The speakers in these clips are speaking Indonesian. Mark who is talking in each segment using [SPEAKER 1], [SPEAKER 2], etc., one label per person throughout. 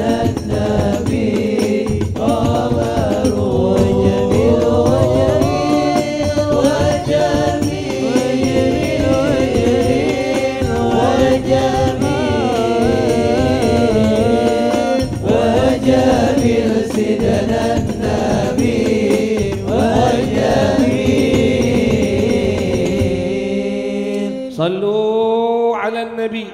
[SPEAKER 1] Sallu ala nabi.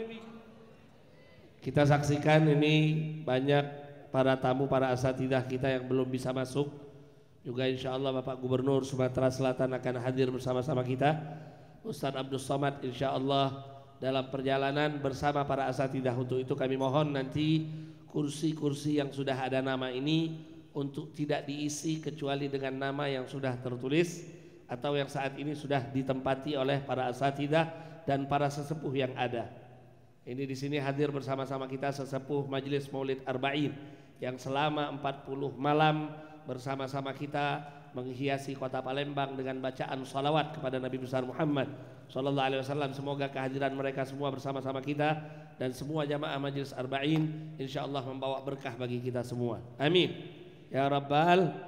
[SPEAKER 1] Kita saksikan ini banyak para tamu, para asatidah kita yang belum bisa masuk. Juga insya Allah Bapak Gubernur Sumatera Selatan akan hadir bersama-sama kita. Ustadz Abdus Somad insya Allah dalam perjalanan bersama para asatidah. Untuk itu kami mohon nanti kursi-kursi yang sudah ada nama ini untuk tidak diisi kecuali dengan nama yang sudah tertulis atau yang saat ini sudah ditempati oleh para asatidah dan para sesepuh yang ada. Ini di sini hadir bersama-sama kita sesepuh Majelis Maulid Arba'in yang selama 40 malam bersama-sama kita menghiasi kota Palembang dengan bacaan salawat kepada Nabi besar Muhammad sallallahu alaihi wasallam. Semoga kehadiran mereka semua bersama-sama kita dan semua jamaah Majelis Arba'in insyaallah membawa berkah bagi kita semua. Amin ya rabbal.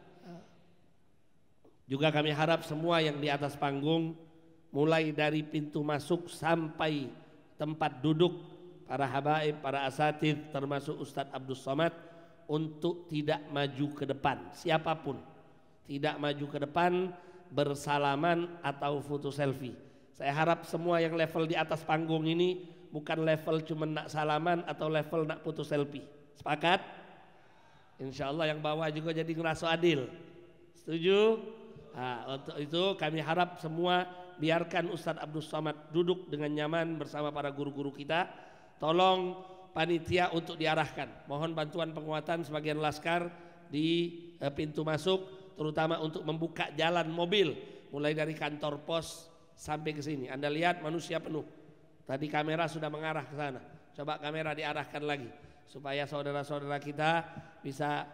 [SPEAKER 1] Juga kami harap semua yang di atas panggung, mulai dari pintu masuk sampai tempat duduk para habaib, para asatid termasuk Ustadz Abdus Somad, untuk tidak maju ke depan, siapapun tidak maju ke depan bersalaman atau foto selfie. Saya harap semua yang level di atas panggung ini bukan level cuma nak salaman atau level nak foto selfie. Sepakat? Insya Allah yang bawah juga jadi ngerasa adil. Setuju? Nah, untuk itu kami harap semua biarkan Ustadz Abdus Somad duduk dengan nyaman bersama para guru-guru kita. Tolong panitia untuk diarahkan. Mohon bantuan penguatan sebagian laskar di pintu masuk, terutama untuk membuka jalan mobil mulai dari kantor pos sampai ke sini. Anda lihat manusia penuh. Tadi kamera sudah mengarah ke sana. Coba kamera diarahkan lagi supaya saudara-saudara kita bisa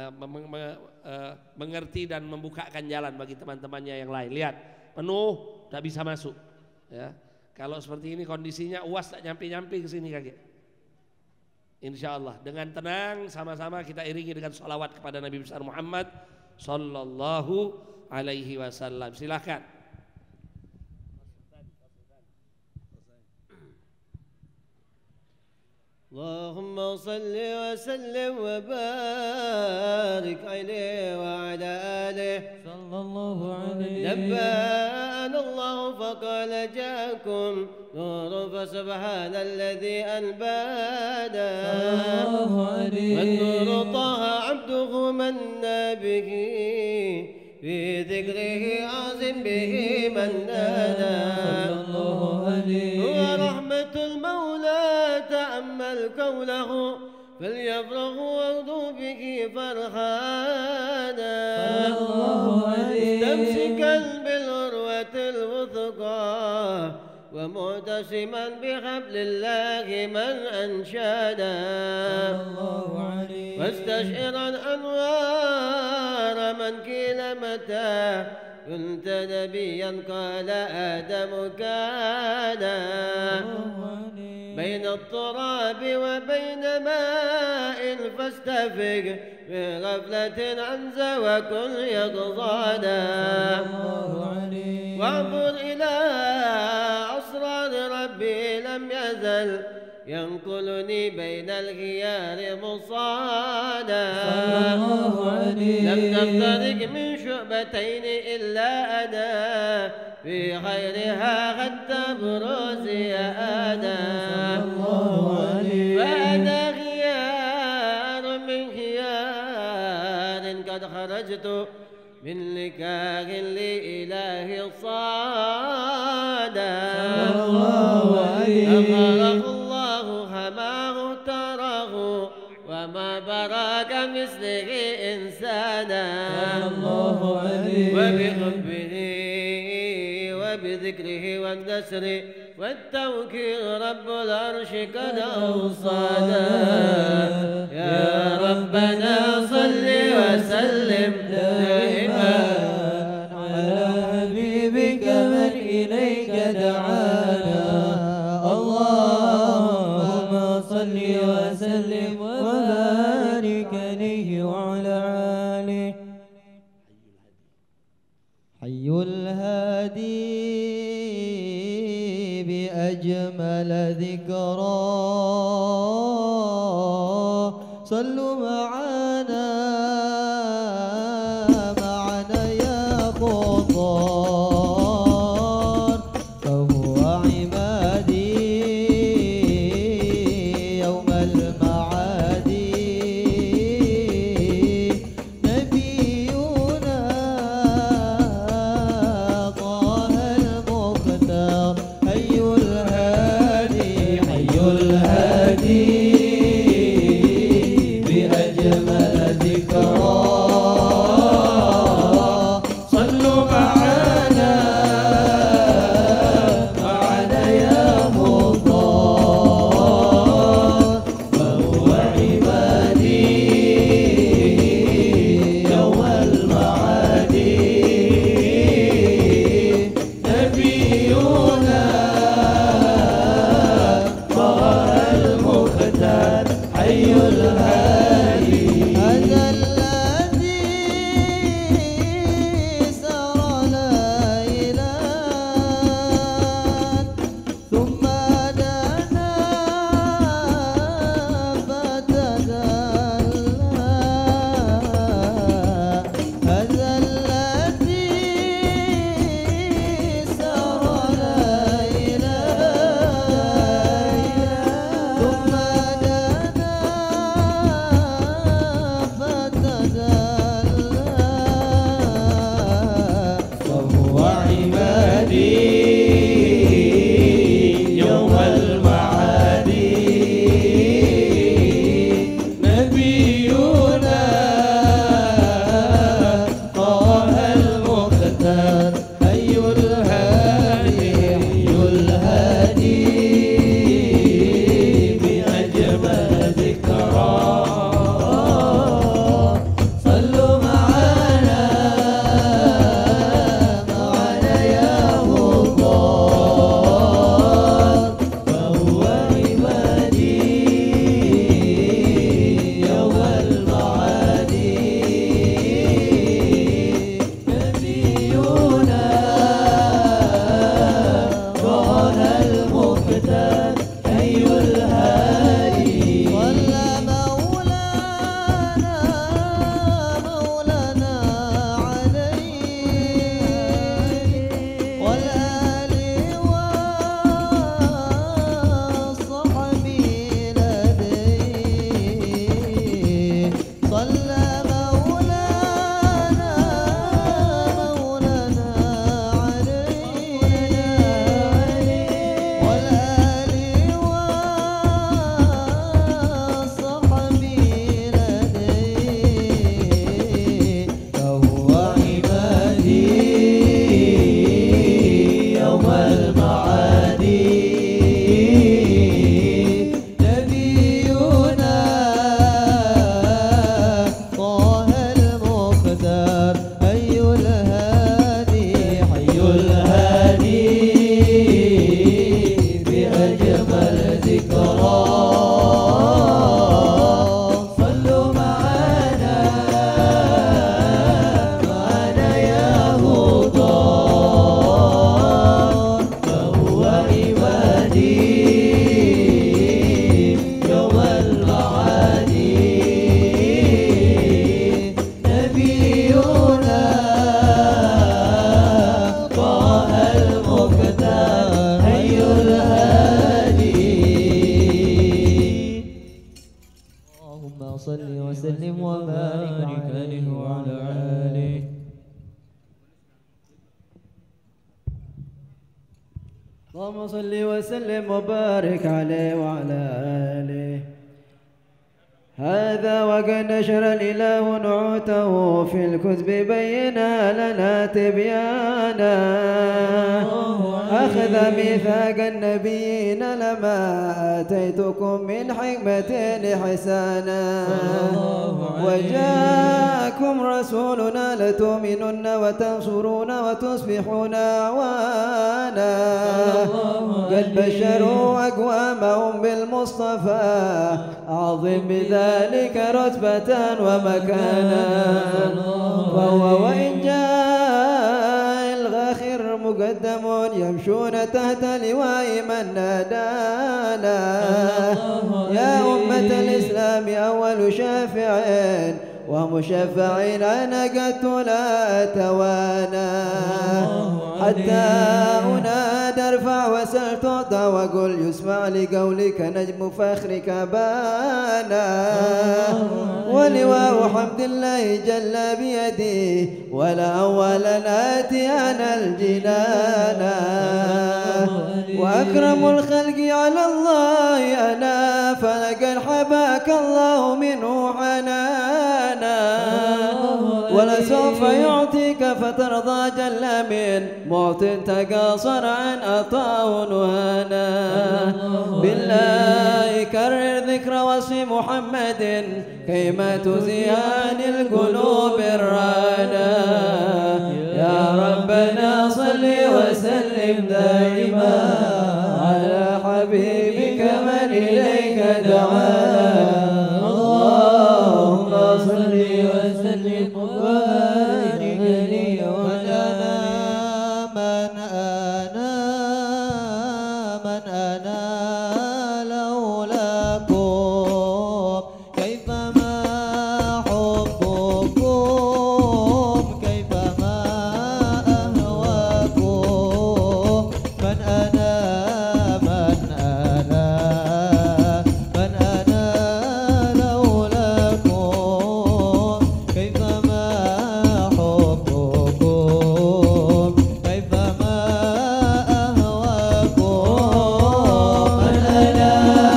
[SPEAKER 1] mengerti dan membukakan jalan bagi teman-temannya yang lain. Lihat penuh, tak bisa masuk ya. Kalau seperti ini kondisinya UAS tak nyampe-nyampe ke sini kakek. Insya Allah dengan tenang sama-sama kita iringi dengan salawat kepada Nabi besar Muhammad sallallahu alaihi wasallam. Silakan.
[SPEAKER 2] اللهم صل وسلم وبارك عليه وعلى آله صلى الله عليه. نبأنا الله فقال جاءكم نور فسبحان الذي أنبانا والنور طه عبده من به في ذكره عظم به من نادى هو رحمة المولى تأمل كونه فليفرغ وارضوا به فرحانا مستمسكا بالعروة الوثقى ومعتصما بحبل الله من أنشانا واستشعرا أنوار من قيل متى كنت نبيا قال آدم كان بين التراب وبين ماء فاستفق بغفلة عن وكن يقظانا وانظر إلى أسرار ربي لم يزل ينقلني بين الخيار مصانا لم تفترق من شعبتين إلا أنا في خيرها قد تبرز يا آدم فأنا خيار من خيار قد خرجت من لكاغ لإله الصادى أخرق الله حماه تراه وما براك مثله إنسانا وبحبه وبذكره والنسر والتوكيل رب العرش قد أوصانا يا ربنا صل وسلم دائما على حبيبك من إليك دعانا اللهم صل وسلم وبارك عليه وعلى آله. حي الهادي بأجمل ذكرى صلوا معنا يا خطار فهو عمادي يوم المعادي نبينا طه المختار. حي الهادي حي الهادي بأجمل ذكرى صلوا معنا يا مختار فهو عبادي يوم المعادي نبينا طه المختار. حي الهادي هذا الذي سار ليلا ثم دنا فتدلى هذا الذي سار ليلا ثم دنا وهو عبادي يوم المعادي نبينا طه المختار. حي الهادي حي الهادي بأجمل ذكرى صلوا معنا يا مختار فهو عبادي يوم المعادي نبينا طه المختار. حي الهادي ولا مولانا عليه والآل والصحب لديه صلى مولانا عليه والآل والصحب لديه فهو عبادي يوم المعادي نبينا طه المختار. حي الهادي حي الهادي بأجمل ذكرى صلوا معنا يا مختار فهو عبادي يوم المعادي نبينا طه المختار. حي الهادي اللهم صل وسلم وبارك عليه وعلى آله. اللهم صل وسلم وبارك عليه وعلى آله. هذا وقد نشر الإله نعوته في الكتب بينا لنا تبيانا أخذ ميثاق النبيين لما آتيتكم من حكمة حسانا وجاءكم رسولنا لتؤمنن وتنصرون وتصبحون أعوانا قد بشروا أقوامهم بالمصطفى أعظم بذلك رتبة ومكانا فهو وإن جاء الغاخر مقدم يمشون تحت لواء من نادانا يا أمة الإسلام أول شافع ومشفعين أنا قد لا أتوانا حتى أنادى ارفع وسل تعطى وقل يسمع لقولك نجم فخرك بانا ولواء حمد الله جل بيدي ولا أولا آتي أنا الجنانا وأكرم الخلق على الله أنا فلقد حباك الله منه حنانا ولسوف يعطيك فترضى جل من معط تقاصر عن أطاع نهانا بالله كرر ذكر وصف محمد كيما تزيان القلوب الرانا يا ربنا صل وسلم دائما على حبيبك من إليك دعانا اللهم صل وسلم وبارك لي ولنا من أنا لولاكم كيفما حبكم كيفما أهواكم من أنا لولاكم كيفما حبكم كيفما أهواكم من أنا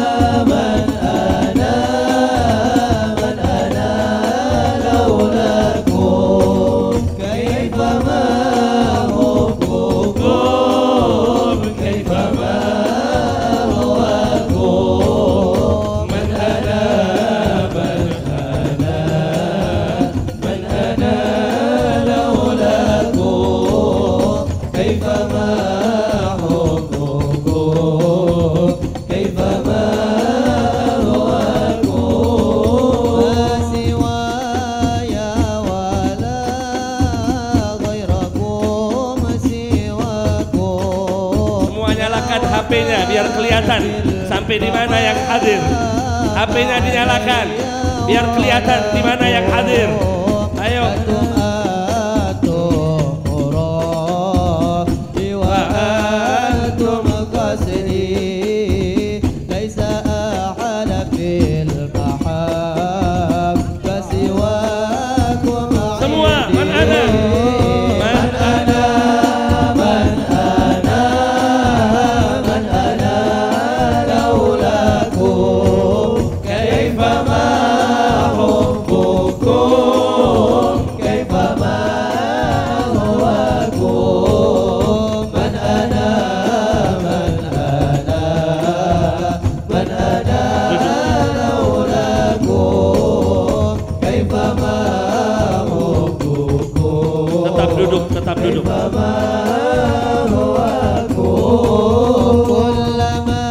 [SPEAKER 2] لولاكم كيفما حبكم كيفما أهواكم من أنا لولاكم كيفما حبكم كيفما أهواكم ما سواي ولا غيركم سواكم
[SPEAKER 1] Semua nyalakan HP-nya biar kelihatan sampai di mana yang hadir. HP-nya dinyalakan biar kelihatan di mana yang hadir. Ayo.
[SPEAKER 2] وأنتم قصدي ليس أحد في المحبة سواكم
[SPEAKER 1] Semua man ana
[SPEAKER 2] لولاكم كيفما حبكم كيفما أهواكم من أنا لولاكم كيفما حبكم
[SPEAKER 1] tetap duduk
[SPEAKER 2] كيفما أهواكم كلما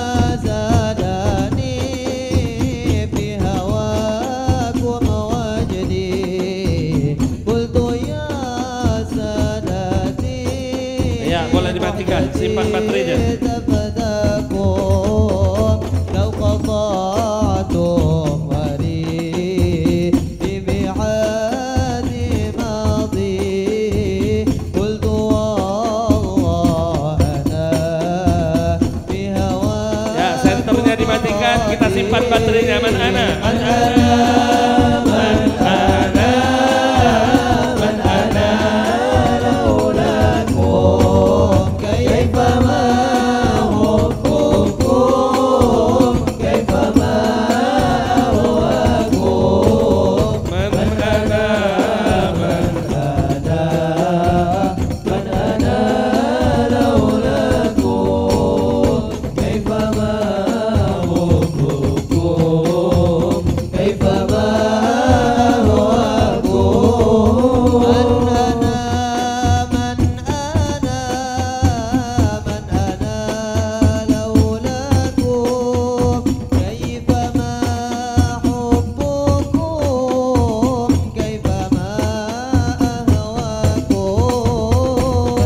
[SPEAKER 2] زادني في هواكم وجدي قلت يا سادتي
[SPEAKER 1] Ya, boleh dimatikan, simpan baterainya.
[SPEAKER 2] تفداكم لو قطعتم وري بميعاد ماضي قلت والله أنا في هواك
[SPEAKER 1] Ya, senternya dimatikan, kita simpan baterainya. Man ana
[SPEAKER 2] لولاكم كيفما كيفما أهواكم من أنا لولاكم كيفما حبكم كيفما أهواكم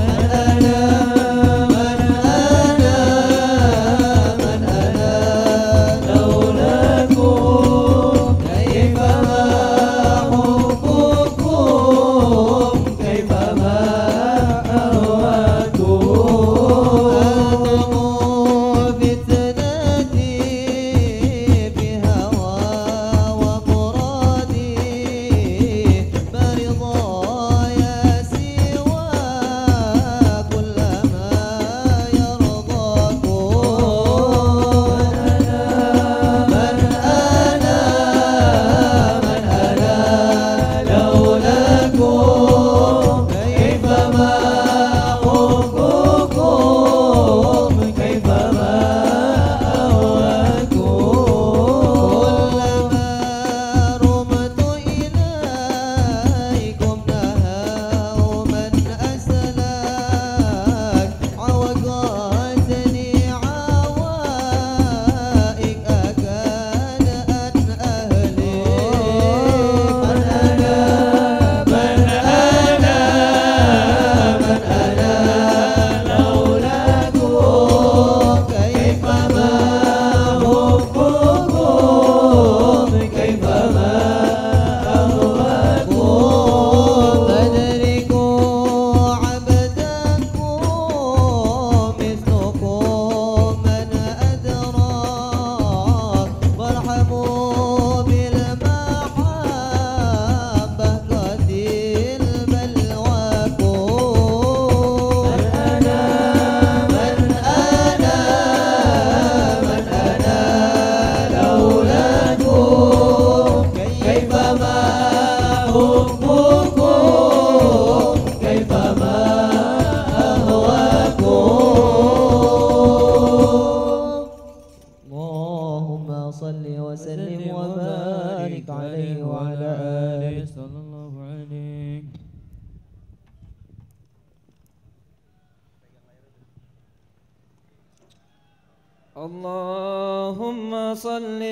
[SPEAKER 3] اللهم صل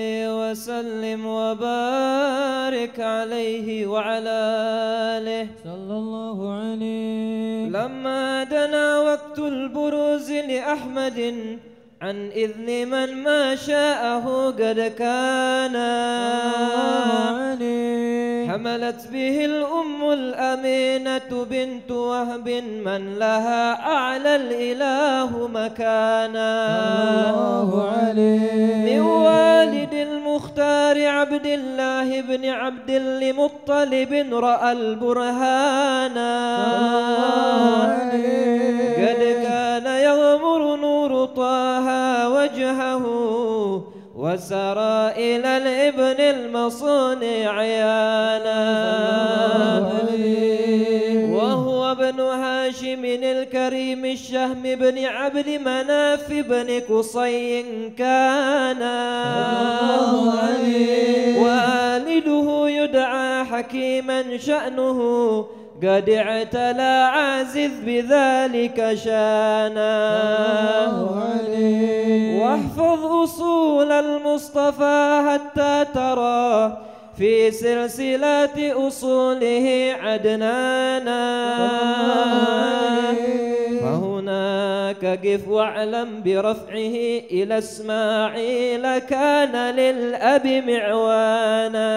[SPEAKER 3] وسلم وبارك عليه وعلى آله
[SPEAKER 2] صلى الله عليه.
[SPEAKER 3] لما دنا وقت البروز لأحمد عن إذن من ما شاءه قد كان حملت به الأم الأمينة بنت وهب من لها أعلى الإله مكانا من والد المختار عبد الله بن عبد المطلب رأى البرهانا قد كان يغمر نور طه وجهه وسرى إلى الابن المصون عيانا وهو ابن هاشم الكريم الشهم بن عبد مناف بن قصي كان والده يدعى حكيما شأنه قد اعتلى عازذ بذلك شانا واحفظ أصول المصطفى حتى ترى في سلسلة أصوله عدنانا فهناك قف واعلم برفعه إلى إسماعيل كان للأب معوانا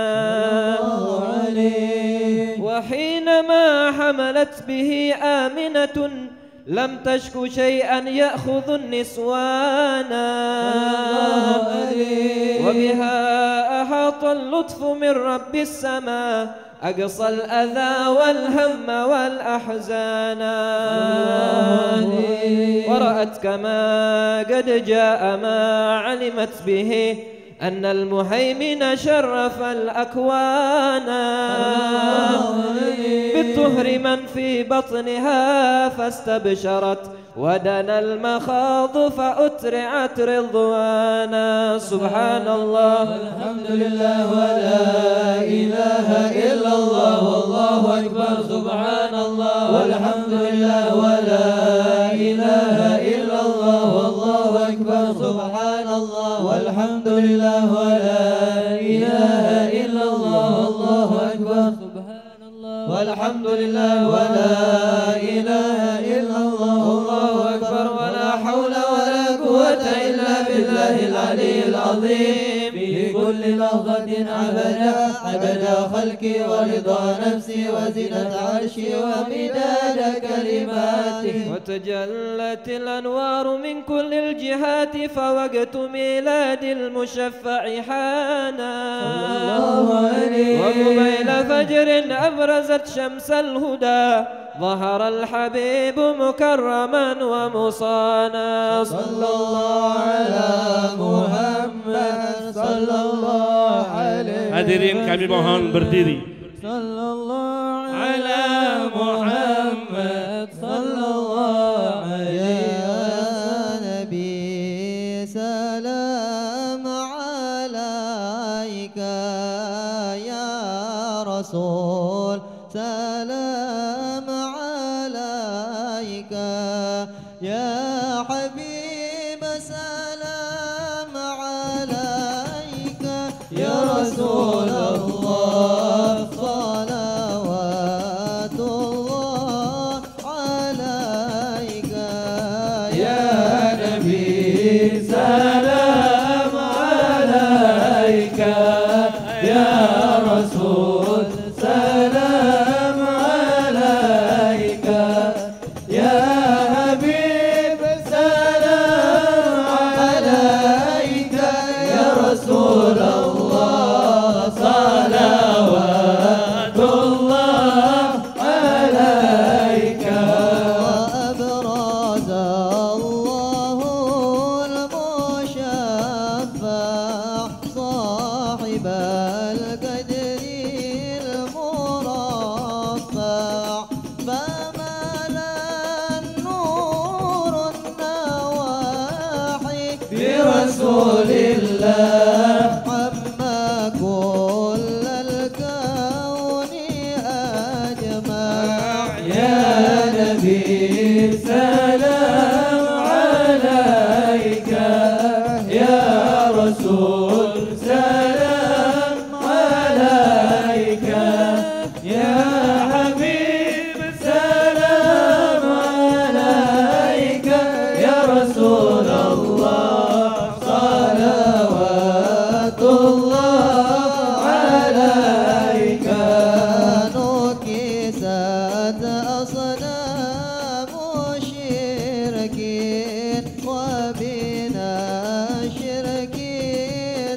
[SPEAKER 3] وحينما حملت به آمنة لم تشك شيئا يأخذ النسوانا وبها أحاط اللطف من رب السماء أقصى الأذى والهم والأحزان ورأت كما قد جاء ما علمت به أن المهيمن شرف الأكوان بالطهر من في بطنها فاستبشرت ودنا المخاض فأترعت رضوانا. سبحان الله
[SPEAKER 2] والحمد لله ولا والحمد لله ولا إله إلا الله الله أكبر ولا حول ولا قوة إلا بالله العلي العظيم في كل لحظة عبد خلقي ورضا نفسي وزنة عرشي ومداد كلماتي
[SPEAKER 3] وتجلت الأنوار من كل الجهات فوقت ميلاد المشفع حانا وقبيل فجر أبرزت شمس الهدى ظهر الحبيب مكرما ومصانا
[SPEAKER 2] صلى الله على محمد صلى الله عليه
[SPEAKER 1] Hadirin kami mohon berdiri.
[SPEAKER 2] صلى الله على محمد صلى الله عليه يا نبي سلام عليك يا رسول سلام عليك يا حبيب سلام عليك يا رسول الله صلوات الله عليك يا نبي سلام عليك يا رسول سلام عليك يا حبيب سلام عليك يا رسول الله صلوات الله عليك وأبرز الله المشفع صاحب القدر المرفع فملا النور النواحي برسول الله عما كل الكون أجمع يا نبي سلام عليك يا رسول سلام عليك يا حبيب سلام عليك يا رسول الله صلوات الله عليك نكست أصنام الشركين وبنا الشركين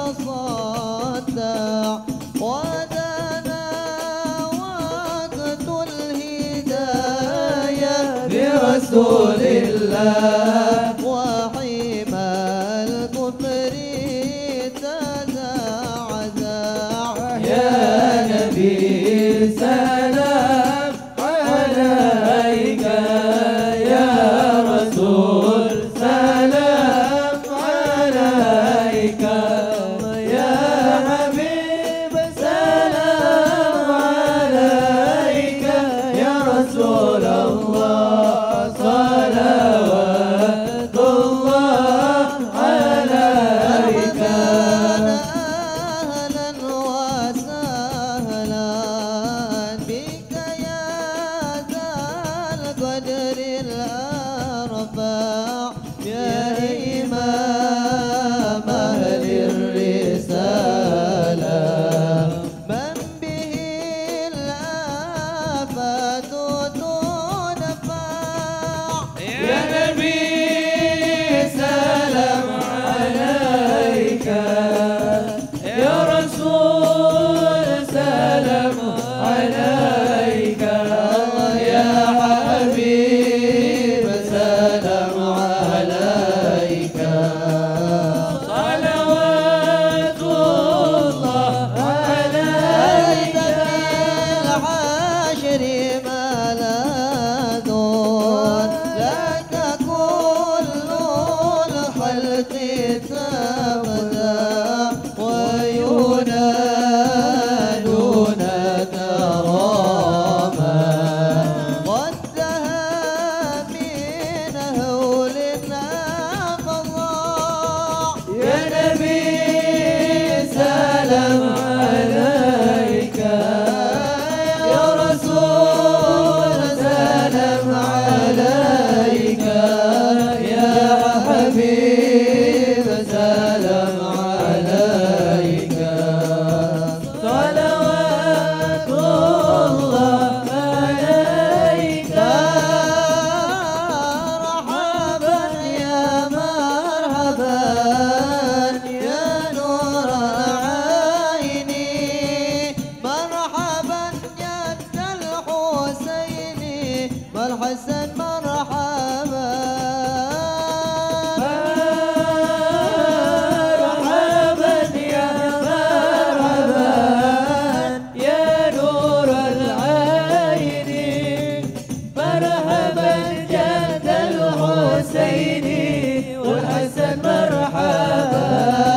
[SPEAKER 2] تصدع ودنا وقت الهداية برسول الله وحيما الكفر تزعزع يا نبي سلام عليك يا رسول سلام عليك يا حبيب سلام عليك يا رسول الله صلوات الله عليك أهلا وسهلا والحسن مرحبا مرحبا يا مرحبا يا نور العين مرحبا جد الحسين والحسن مرحبا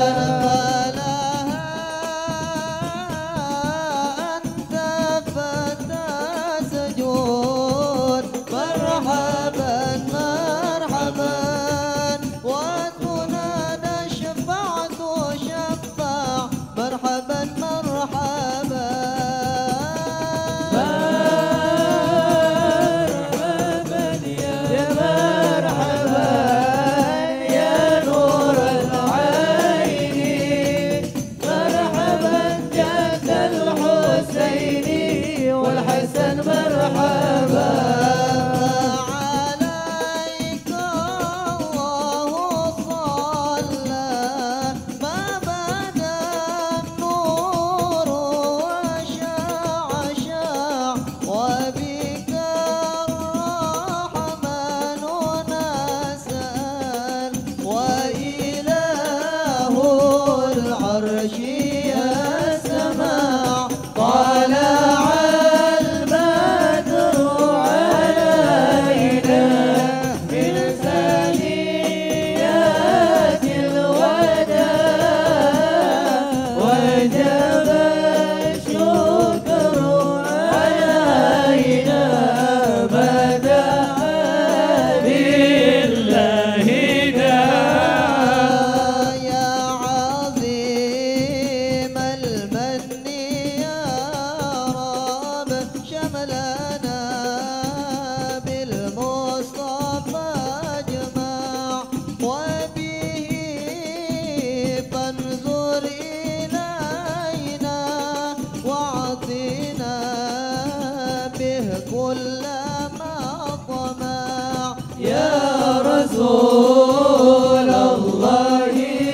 [SPEAKER 2] رسول الله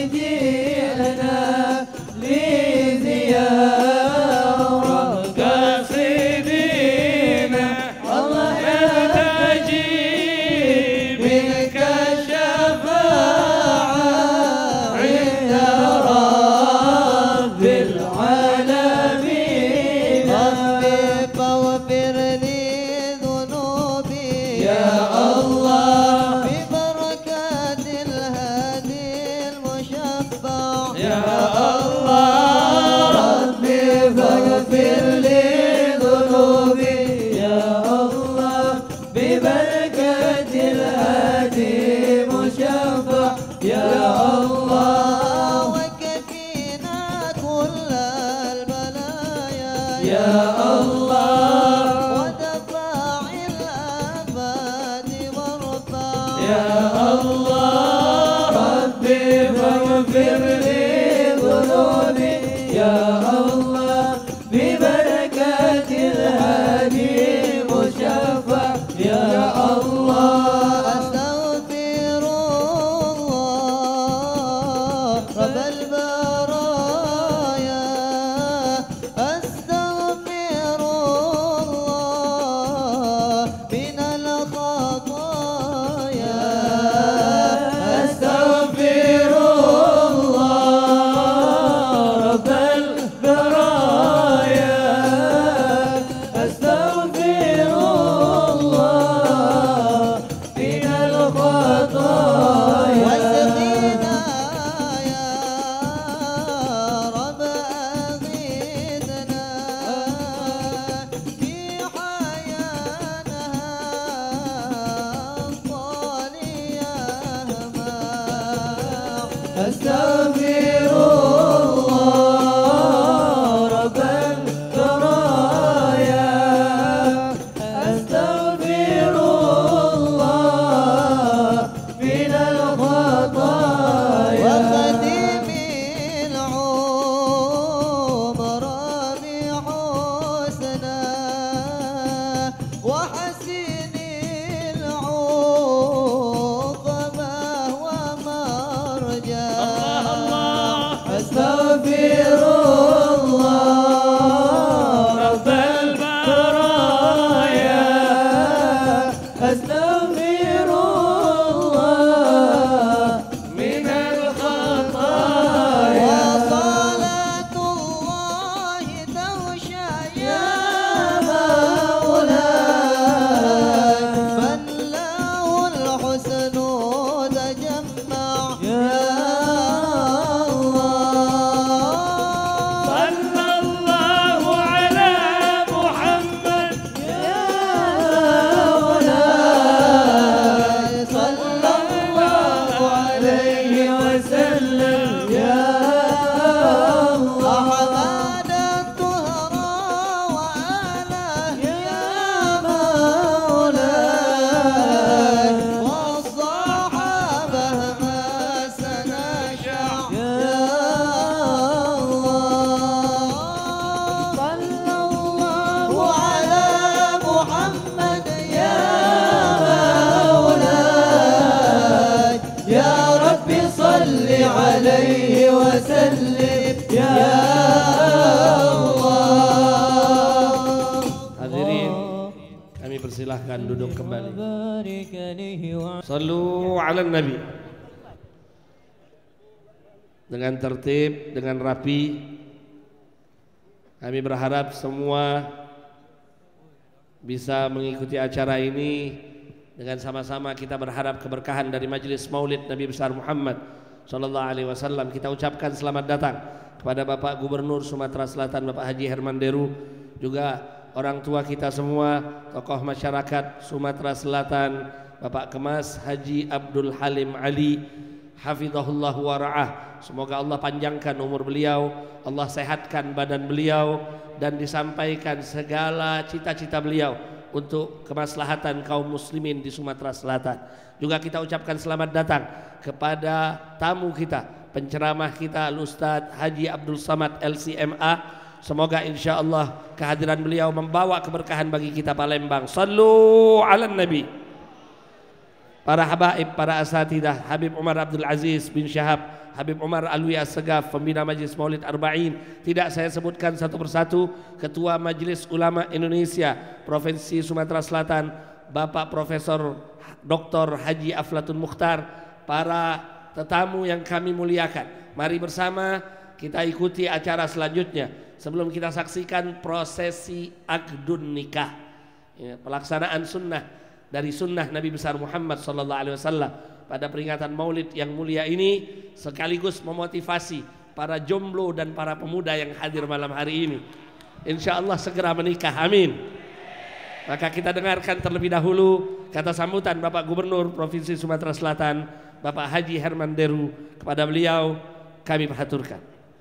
[SPEAKER 2] جئنا لزيارة قاصدين الله ينتجي منك الشفاعة عند رب العالمين ربي فاغفر لي ذنوبي يا الله فاغفر لي ذنوبي يا الله ببركة الهادي مشفع يا الله وكفينا كل البلايا يا الله ودفع الآفات وارفع يا الله ربي فاغفر لي ذنوبي يا الله ببركة الهادي مشفع يا الله أستغفر الله رب البرايا أستغفر الله من الخطايا أستغفر الله رب البرايا أستغفر الله من الخطايا واسقنا يا رب أغثنا في حياتنا الطالية أستغفر الله رب البرايا أستغفر الله من الخطايا وخدم العمر بحسنا وحسن العقبى ومرجى
[SPEAKER 1] Silahkan duduk kembali. Sallu ala Nabi. Dengan tertib, dengan rapi. Kami berharap semua bisa mengikuti acara ini dengan sama-sama kita berharap keberkahan dari majelis Maulid Nabi besar Muhammad sallallahu alaihi wasallam. Kita ucapkan selamat datang kepada Bapak Gubernur Sumatera Selatan Bapak Haji Herman Deru, juga orang tua kita semua, tokoh masyarakat Sumatera Selatan, Bapak Kemas Haji Abdul Halim Ali, hafizahullah wa ra'ah. Semoga Allah panjangkan umur beliau, Allah sehatkan badan beliau, dan disampaikan segala cita-cita beliau untuk kemaslahatan kaum muslimin di Sumatera Selatan. Juga kita ucapkan selamat datang kepada tamu kita, penceramah kita Al-Ustadz Haji Abdul Samad LCMA. Semoga insya Allah kehadiran beliau membawa keberkahan bagi kita Palembang. Sallu ala Nabi. Para habaib, para asatidah, Habib Umar Abdul Aziz bin Syahab, Habib Umar Alwi As-Segaf, pembina Majlis Maulid Arba'in, tidak saya sebutkan satu persatu. Ketua Majelis Ulama Indonesia Provinsi Sumatera Selatan Bapak Profesor Dr. Haji Aflatun Mukhtar, para tetamu yang kami muliakan, mari bersama kita ikuti acara selanjutnya. Sebelum kita saksikan prosesi akdun nikah, ya, pelaksanaan sunnah dari sunnah Nabi besar Muhammad sallallahu alaihi wasallam pada peringatan Maulid yang mulia ini, sekaligus memotivasi para jomblo dan para pemuda yang hadir malam hari ini, insya Allah segera menikah, amin. Maka kita dengarkan terlebih dahulu kata sambutan Bapak Gubernur Provinsi Sumatera Selatan Bapak Haji Herman Deru. Kepada beliau kami perhaturkan.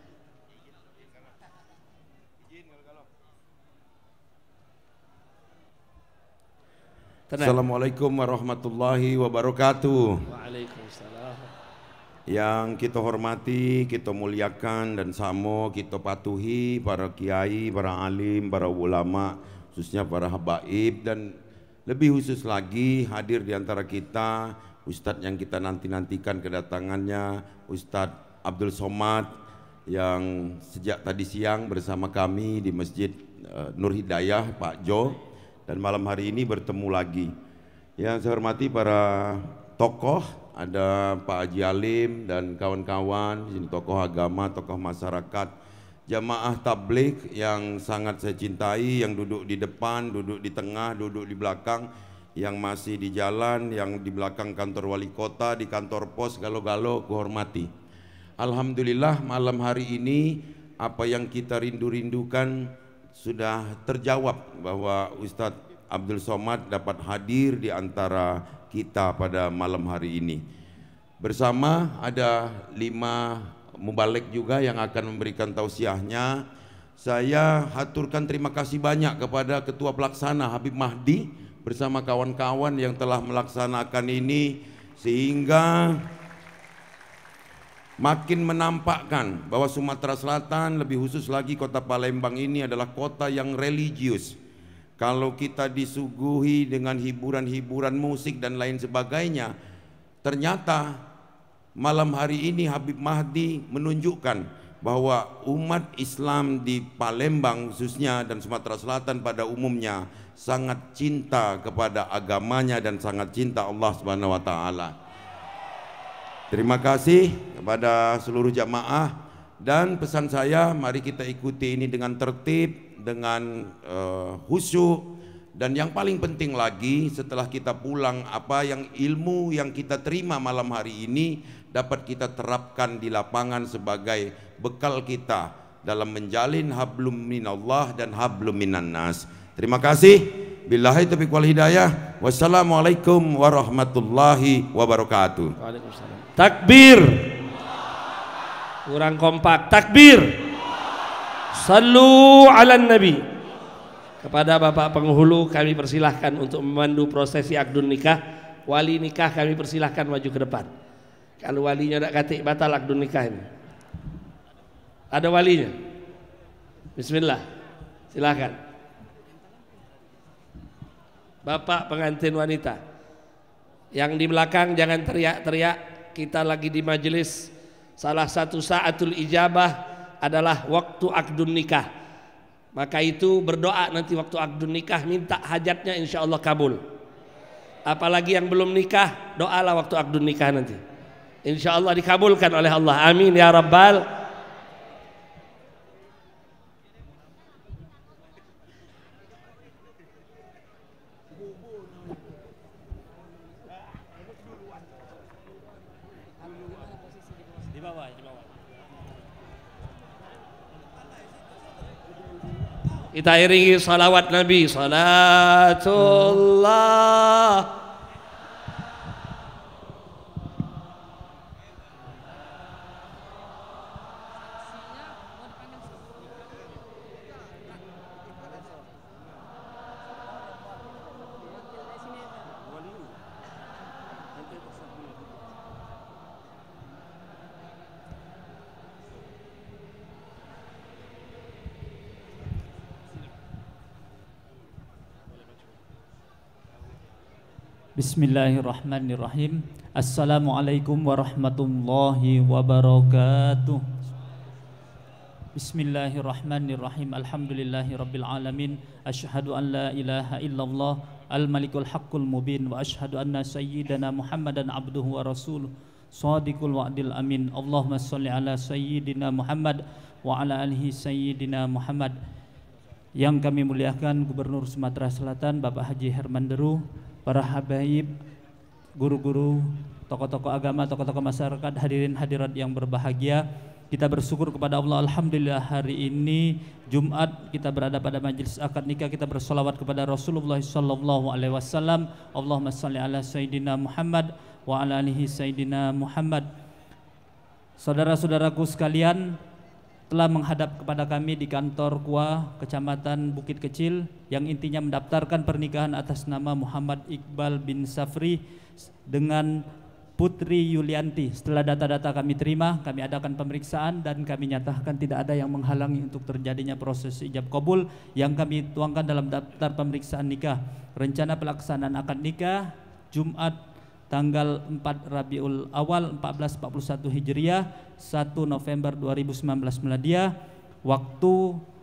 [SPEAKER 4] Assalamualaikum warahmatullahi wabarakatuh.
[SPEAKER 1] Waalaikumsalam.
[SPEAKER 4] Yang kita hormati, kita muliakan, dan samo kita patuhi para kiai, para alim, para ulama, khususnya para habaib, dan lebih khusus lagi hadir di antara kita Ustadz yang kita nanti-nantikan kedatangannya, Ustadz Abdul Somad, yang sejak tadi siang bersama kami di Masjid Nur Hidayah Pak Jo, dan malam hari ini bertemu lagi. Yang saya hormati para tokoh, ada Pak Haji Alim dan kawan-kawan, ini tokoh agama, tokoh masyarakat, jamaah tabligh yang sangat saya cintai, yang duduk di depan, duduk di tengah, duduk di belakang, yang masih di jalan, yang di belakang kantor wali kota, di kantor pos, galo-galo, kuhormati. Alhamdulillah malam hari ini apa yang kita rindu-rindukan sudah terjawab, bahwa Ustadz Abdul Somad dapat hadir di antara kita pada malam hari ini. Bersama ada 5 mubalik juga yang akan memberikan tausiahnya. Saya haturkan terima kasih banyak kepada Ketua Pelaksana Habib Mahdi bersama kawan-kawan yang telah melaksanakan ini, sehingga makin menampakkan bahwa Sumatera Selatan, lebih khusus lagi kota Palembang ini adalah kota yang religius. Kalau kita disuguhi dengan hiburan-hiburan musik dan lain sebagainya, ternyata malam hari ini Habib Mahdi menunjukkan bahwa umat Islam di Palembang khususnya dan Sumatera Selatan pada umumnya sangat cinta kepada agamanya dan sangat cinta Allah Subhanahu wa taala. Terima kasih kepada seluruh jamaah, dan pesan saya mari kita ikuti ini dengan tertib, dengan khusyuk, dan yang paling penting lagi setelah kita pulang, apa yang ilmu yang kita terima malam hari ini dapat kita terapkan di lapangan sebagai bekal kita dalam menjalin hablum minallah dan hablum minan nas. Terima kasih. Billahi taufiq wal hidayah. Wassalamualaikum warahmatullahi wabarakatuh.
[SPEAKER 1] Waalaikumsalam. Takbir. Kurang kompak. Takbir. Sallu ala Nabi. Kepada Bapak penghulu kami persilahkan untuk memandu prosesi akdun nikah. Wali nikah kami persilahkan maju ke depan. Kalau walinya tidak katik, batal akdun nikah ini. Ada walinya? Bismillah. Silahkan. Bapak pengantin wanita yang di belakang jangan teriak-teriak, kita lagi di majelis. Salah satu saatul ijabah adalah waktu akdun nikah. Maka itu berdoa nanti waktu akad nikah, minta hajatnya insya Allah kabul. Apalagi yang belum nikah, doalah waktu akad nikah nanti, insya Allah dikabulkan oleh Allah. Amin ya rabbal. Kita iringi salawat Nabi, salatullah.
[SPEAKER 5] Bismillahirrahmanirrahim. Assalamualaikum warahmatullahi wabarakatuh. Bismillahirrahmanirrahim. Alhamdulillahi rabbil alamin. Asyhadu an la ilaha illallah al-malikul haqqul mubin. Wa asyhadu anna sayyidana Muhammadan abduhu wa rasuluh shadiqul wa'dil amin. Allahumma salli ala sayyidina Muhammad wa ala alihi sayyidina Muhammad. Yang kami muliakan Gubernur Sumatera Selatan Bapak Haji Herman Deru, para habaib, guru-guru, tokoh-tokoh agama, tokoh-tokoh masyarakat, hadirin hadirat yang berbahagia. Kita bersyukur kepada Allah, alhamdulillah hari ini Jumat kita berada pada majelis akad nikah. Kita bersolawat kepada Rasulullah sallallahu alaihi wasallam. Allahumma shalli ala sayyidina Muhammad wa ala alihi sayyidina Muhammad. Saudara-saudaraku sekalian, telah menghadap kepada kami di kantor KUA Kecamatan Bukit Kecil yang intinya mendaftarkan pernikahan atas nama Muhammad Iqbal bin Safri dengan Putri Yulianti. Setelah data-data kami terima, kami adakan pemeriksaan dan kami nyatakan tidak ada yang menghalangi untuk terjadinya proses ijab kabul yang kami tuangkan dalam daftar pemeriksaan nikah. Rencana pelaksanaan akad nikah Jumat tanggal 4 Rabiul Awal 1441 Hijriah, 1 November 2019 Miladiah. Waktu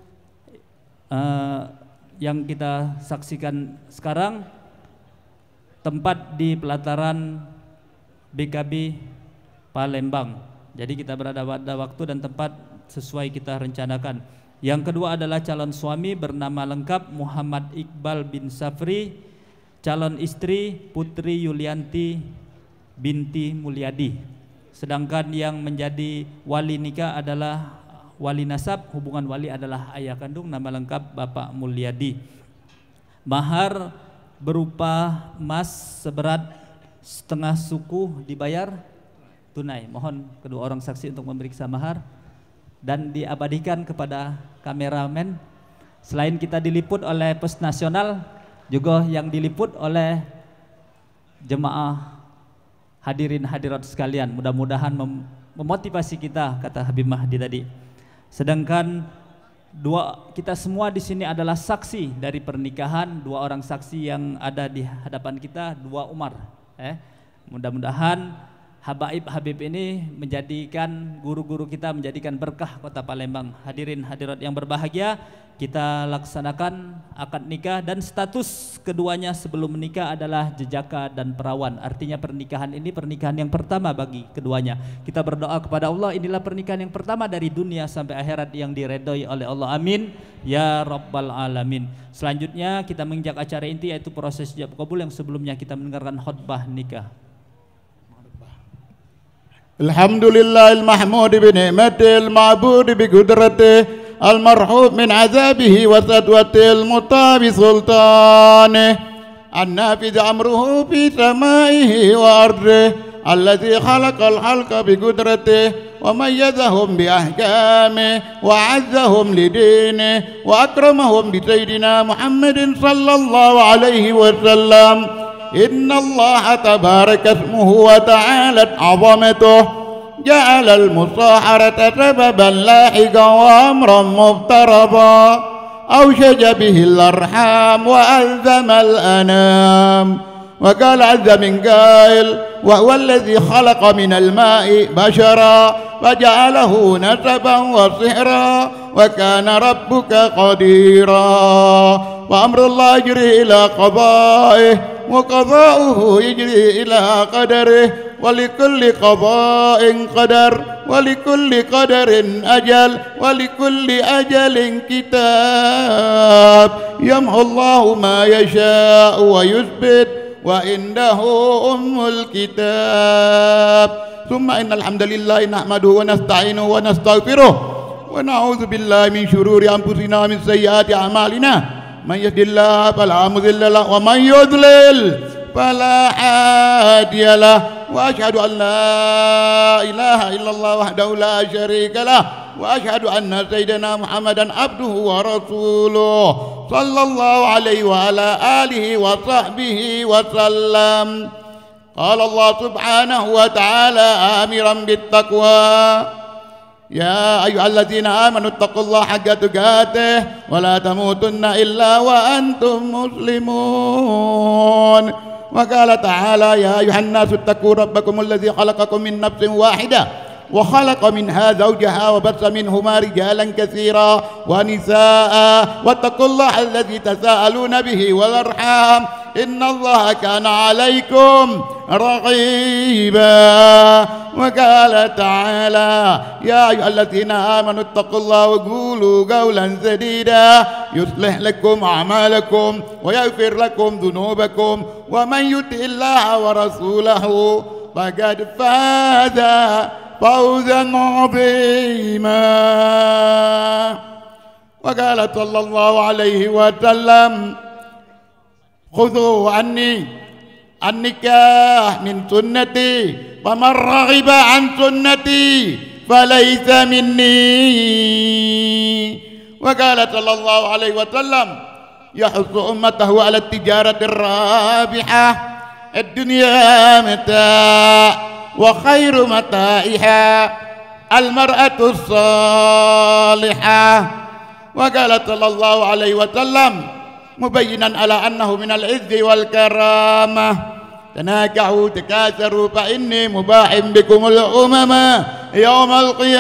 [SPEAKER 5] yang kita saksikan sekarang, tempat di pelataran BKB Palembang. Jadi kita berada pada waktu dan tempat sesuai kita rencanakan. Yang kedua adalah calon suami bernama lengkap Muhammad Iqbal bin Safri, calon istri Putri Yulianti binti Mulyadi. Sedangkan yang menjadi wali nikah adalah wali nasab, hubungan wali adalah ayah kandung, nama lengkap Bapak Mulyadi. Mahar berupa emas seberat setengah suku dibayar tunai. Mohon kedua orang saksi untuk memeriksa mahar dan diabadikan kepada kameramen. Selain kita diliput oleh Pos Nasional, juga yang diliput oleh jemaah hadirin hadirat sekalian. Mudah-mudahan memotivasi kita, kata Habib Mahdi tadi. Sedangkan kita semua di sini adalah saksi dari pernikahan, dua orang saksi yang ada di hadapan kita, dua Umar. Mudah-mudahan habaib Habib ini menjadikan guru-guru kita, menjadikan berkah kota Palembang. Hadirin hadirat yang berbahagia, kita laksanakan akad nikah dan status keduanya sebelum menikah adalah jejaka dan perawan. Artinya pernikahan ini pernikahan yang pertama bagi keduanya. Kita berdoa kepada Allah, inilah pernikahan yang pertama dari dunia sampai akhirat yang diredoi oleh Allah. Amin ya rabbal alamin. Selanjutnya kita menginjak acara inti, yaitu proses ijab kabul yang sebelumnya kita mendengarkan khutbah nikah.
[SPEAKER 6] Alhamdulillahil mahmud bi ni'matil ma'bud bi qudratihi المرحوم من عذابه وسطوته المطاب سلطانه النافذ أمره في سمائه وأرضه الذي خلق الخلق بقدرته وميزهم بأحكامه وأعزهم لدينه وأكرمهم بسيدنا محمد صلى الله عليه وسلم إن الله تبارك اسمه وتعالت عظمته جعل المصاحرة سببا لاحقا وأمرا مفترضا أوشج به الأرحام وألزم الأنام وقال عز من قائل وهو الذي خلق من الماء بشرا وجعله نسبا وصهرا وكان ربك قديرا وأمر الله يجري إلى قضائه وقضاؤه يجري إلى قدره ولكل قضاء قدر ولكل قدر أجل ولكل أجل كتاب يمحو الله ما يشاء ويثبت وعنده أم الكتاب ثم إن الحمد لله نحمده ونستعينه ونستغفره ونعوذ بالله من شرور أنفسنا ومن سيئات أعمالنا من يهد الله فلا مضل له ومن يضلل فلا هادي له وأشهد أن لا إله إلا الله وحده لا شريك له وأشهد أن سيدنا محمدا عبده ورسوله صلى الله عليه وعلى آله وصحبه وسلم قال الله سبحانه وتعالى آمرا بالتقوى يا أيها الذين آمنوا اتقوا الله حق تقاته ولا تموتن إلا وأنتم مسلمون وقال تعالى يا أيها الناس اتقوا ربكم الذي خلقكم من نفس واحدة وخلق منها زوجها وبث منهما رجالا كثيرا ونساء واتقوا الله الذي تساءلون به والأرحام إن الله كان عليكم رقيبا وقال تعالى يا أيها الذين آمنوا اتقوا الله وقولوا قولا سديدا يصلح لكم أعمالكم ويغفر لكم ذنوبكم ومن يطع الله ورسوله فقد فاز فوزا عظيما وقال صلى الله عليه وسلم خذوا عني النكاح من سنتي فمن رغب عن سنتي فليس مني وقال صلى الله عليه وسلم يحث أمته على التجارة الرابحة الدنيا متاع وخير متاعها المرأة الصالحة وقال صلى الله عليه وسلم مبينا على أنه من العز والكرامة تناكحوا تكاثروا فإني مباح بكم الأمم يوم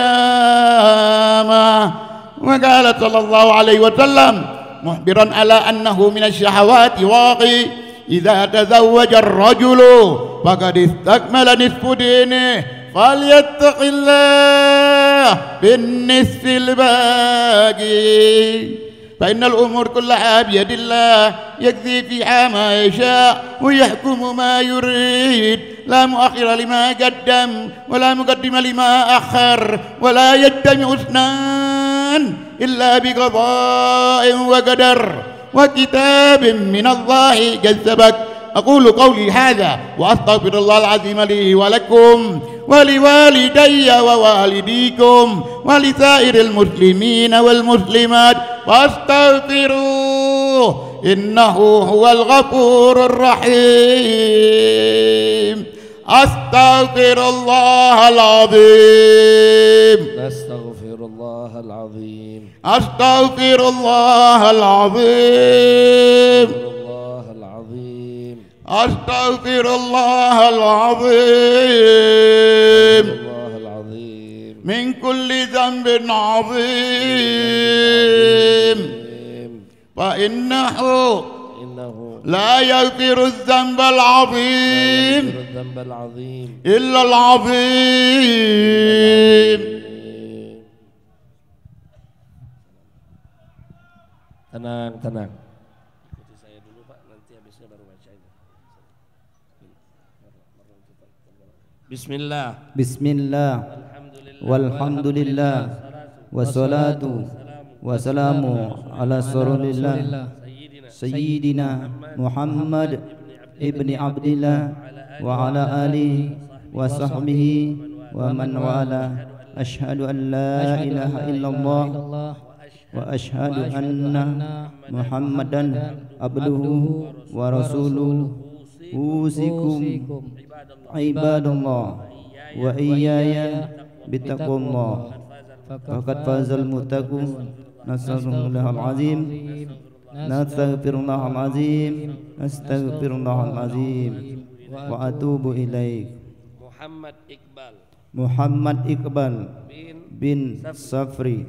[SPEAKER 6] القيامة وقال صلى الله عليه وسلم مخبرا على أنه من الشهوات واقي إذا تزوج الرجل فقد استكمل نصف دينه فليتق الله بالنصف الباقي فإن الأمور كلها بيد الله يقضي فيها ما يشاء ويحكم ما يريد لا مؤخر لما قدم ولا مقدم لما أخر ولا يجتمع اثنان إلا بقضاء وقدر وكتاب من الله قد سبق أقول قولي هذا وأستغفر الله العظيم لي ولكم ولوالدي ووالديكم ولسائر المسلمين والمسلمات فاستغفروه إنه هو الغفور الرحيم أستغفر الله العظيم
[SPEAKER 3] أستغفر الله العظيم
[SPEAKER 6] أستغفر الله العظيم أستغفر الله العظيم من كل ذنب عظيم فإنه لا يغفر الذنب العظيم إلا العظيم.
[SPEAKER 1] Tenang, tenang. Ikuti saya dulu Pak, nanti habisnya baru baca ini. Bismillah.
[SPEAKER 7] Bismillah. Walhamdulillah. Wassalatu wassalamu ala rasulillah Sayyidina Muhammad ibni Abdillah wa ala alihi wa sahbihi wa man wala. Ashhadu an la ilaha illallah wa ashhadu anna Muhammadan abduhu wa rasuluhu. Usikum ibadallah wa iyaya bitaqwallah faqad fazal muttaqun. Nasallallahu azim nastaghfirullahal azim, astaghfirullahal azim, wa atubu ilaik. Muhammad Iqbal bin Safri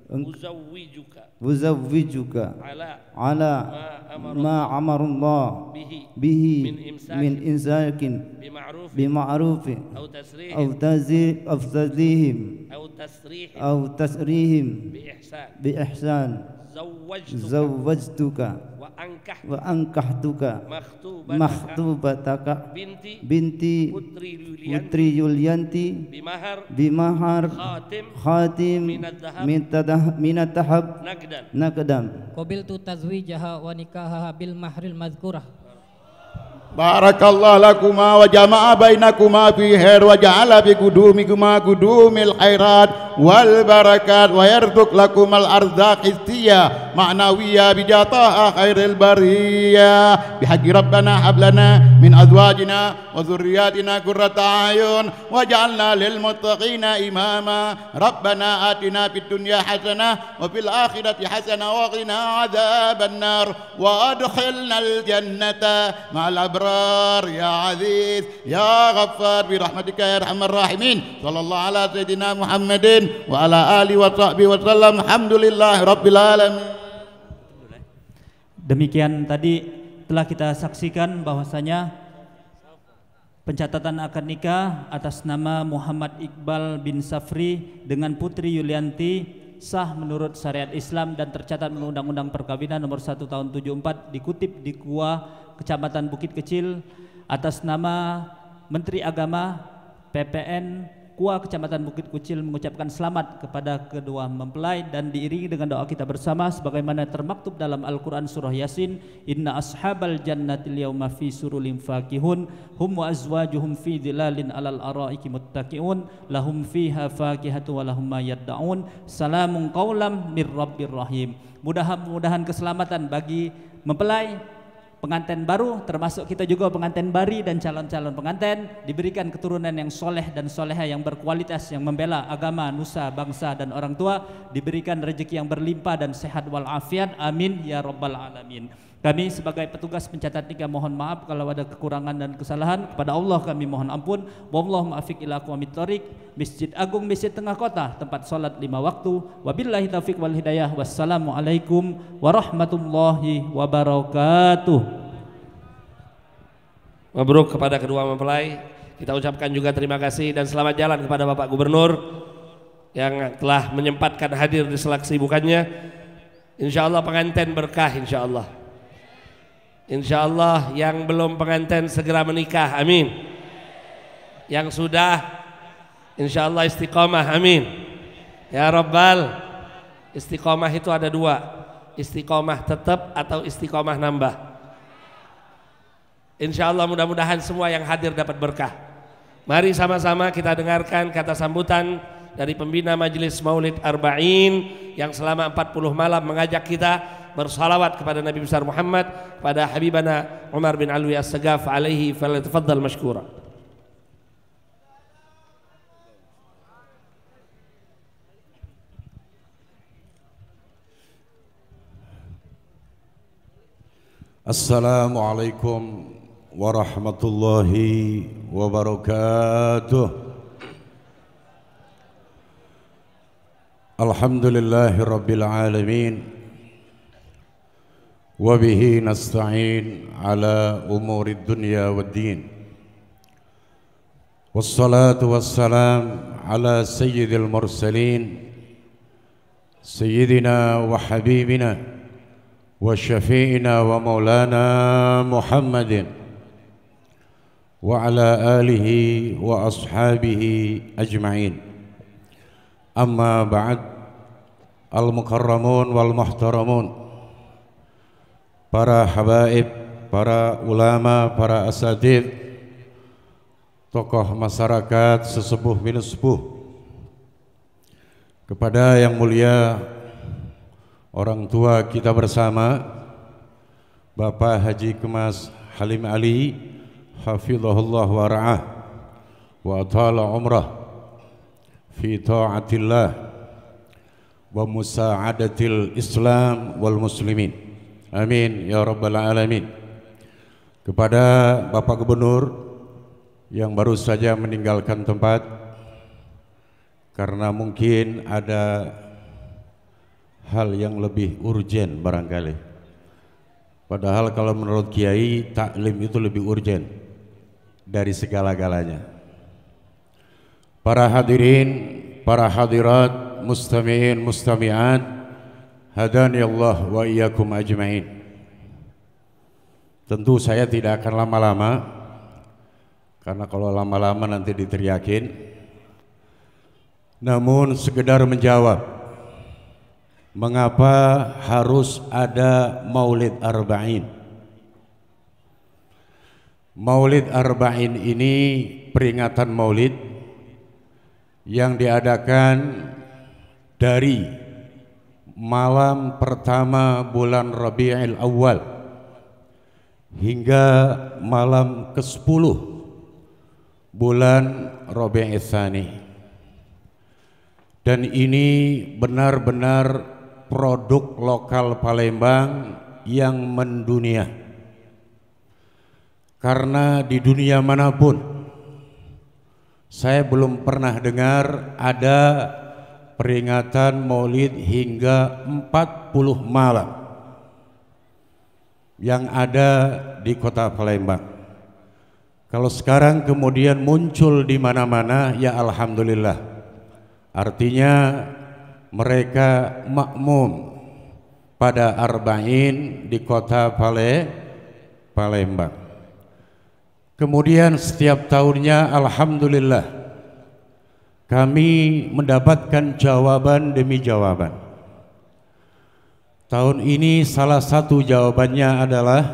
[SPEAKER 7] Uzawwijuka ala ma amarullah bihi min insakin bima'rufin aw tasrihim bi ihsan zawwajtuka wa ankahtuka makhtubataka binti Putri Yulianti bimahar khatim minat tahab nakdam.
[SPEAKER 8] Qabiltu tazwijaha wa nikahaha bil mahril mazkurah.
[SPEAKER 6] Barakallahu lakuma wa jama'a bainakuma fi khair wa ja'ala bi qudumikuma qudumil khairat wal barakat wa yarzuq lakumal arzaq istiya ma'nawiyya bi jata'a khairil bariyah bi haqqi rabbana hablana min azwajina wa dhurriyyatina qurrata a'yun waj'alna lil muttaqina imama rabbana atina fid dunya hasanah wa fil akhirati hasanah wa qina adzaban nar wa adkhilnal jannata ma'al يا عزيز يا غفار برحمتك يا ارحم الراحمين صلى الله على سيدنا محمد وعلى اله وصحبه وسلم alhamdulillah rabbil alamin.
[SPEAKER 5] Demikian tadi telah kita saksikan bahwasanya pencatatan akad nikah atas nama Muhammad Iqbal bin Safri dengan Putri Yulianti sah menurut syariat Islam dan tercatat menurut Undang-Undang Perkawinan nomor 1 tahun 74 dikutip di KUA Kecamatan Bukit Kecil atas nama Menteri Agama PPN KUA Kecamatan Bukit Kecil mengucapkan selamat kepada kedua mempelai dan diiringi dengan doa kita bersama sebagaimana termaktub dalam Al-Quran surah Yasin, inna ashabal jannatil yawma fi surulin fakihun hum wa azwajuhum fi dhilalin alal araiki muttaqiun lahum fiha fakihatu wa lahum ma yadda'un salamun qawlam mir rabbir rahim. Mudah-mudahan keselamatan bagi mempelai, pengantin baru, termasuk kita juga pengantin bari dan calon-calon pengantin, diberikan keturunan yang soleh dan soleha yang berkualitas, yang membela agama, nusa, bangsa dan orang tua, diberikan rezeki yang berlimpah dan sehat walafiat, amin ya rabbal alamin. Kami sebagai petugas pencatat nikah mohon maaf kalau ada kekurangan dan kesalahan. Kepada Allah kami mohon ampun. Wallahu muwaffiq ila aqwamit thoriq. Masjid Agung, Masjid Tengah Kota, tempat salat 5 waktu. Wabillahi taufiq wal hidayah. Wassalamualaikum warahmatullahi wabarakatuh.
[SPEAKER 1] Mabruk kepada kedua mempelai. Kita ucapkan juga terima kasih dan selamat jalan kepada Bapak Gubernur yang telah menyempatkan hadir di sela kesibukannya. Insyaallah pengantin berkah insyaallah. Insyaallah yang belum pengantin segera menikah, amin. Yang sudah insyaallah istiqomah, amin. Ya Rabbal, istiqomah itu ada 2, istiqomah tetap atau istiqomah nambah. Insyaallah mudah-mudahan semua yang hadir dapat berkah. Mari sama-sama kita dengarkan kata sambutan dari pembina Majelis Maulid Arba'in yang selama 40 malam mengajak kita bersalawat kepada Nabi besar Muhammad, pada Habibana Umar bin Alwi As-Sagaf alaihi falyatafaddal mashkura.
[SPEAKER 4] Assalamualaikum warahmatullahi wabarakatuh. Alhamdulillahi rabbil alamin. Wabihi nasta'in ala umuri dunya waddin. Wassalatu wassalam ala sayyidil mursalin sayyidina wa habibina wa syafi'ina wa maulana Muhammadin wa ala alihi wa ashabihi ajma'in. Amma ba'd. Al-mukarramun wal muhtaramun, para habaib, para ulama, para asatidz, tokoh masyarakat, sesepuh binusepuh, kepada yang mulia orang tua kita bersama, Bapak Haji Kemas Halim Ali, hafizahullah wa ra'ah wa atala umrah fi ta'atillah wa musa'adatil Islam wal muslimin.
[SPEAKER 9] Amin ya rabbal alamin. Kepada Bapak Gubernur yang baru saja meninggalkan tempat karena mungkin ada hal yang lebih urgen barangkali. Padahal kalau menurut Kiai, taklim itu lebih urgen dari segala-galanya. Para hadirin, para hadirat, mustami'in, mustami'at, hadani Allah wa iyyakum ajma'in. Tentu saya tidak akan lama-lama, karena kalau lama-lama nanti diteriakin. Namun sekedar menjawab mengapa harus ada Maulid Arba'in. Maulid Arba'in ini peringatan Maulid yang diadakan dari malam pertama bulan Rabiul Awal hingga malam ke-10 bulan Rabiul Tsani. Dan ini benar-benar produk lokal Palembang yang mendunia. Karena di dunia manapun saya belum pernah dengar ada peringatan Maulid hingga 40 malam yang ada di kota Palembang. Kalau sekarang kemudian muncul di mana-mana, ya alhamdulillah. Artinya mereka makmum pada Arba'in di kota Palembang. Kemudian setiap tahunnya alhamdulillah kami mendapatkan jawaban demi jawaban. Tahun ini salah satu jawabannya adalah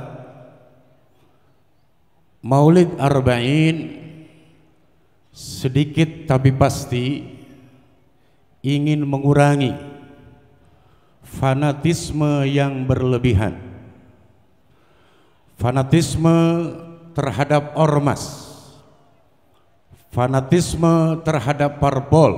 [SPEAKER 9] Maulid Arba'in sedikit tapi pasti ingin mengurangi fanatisme yang berlebihan, fanatisme terhadap ormas, fanatisme terhadap parpol,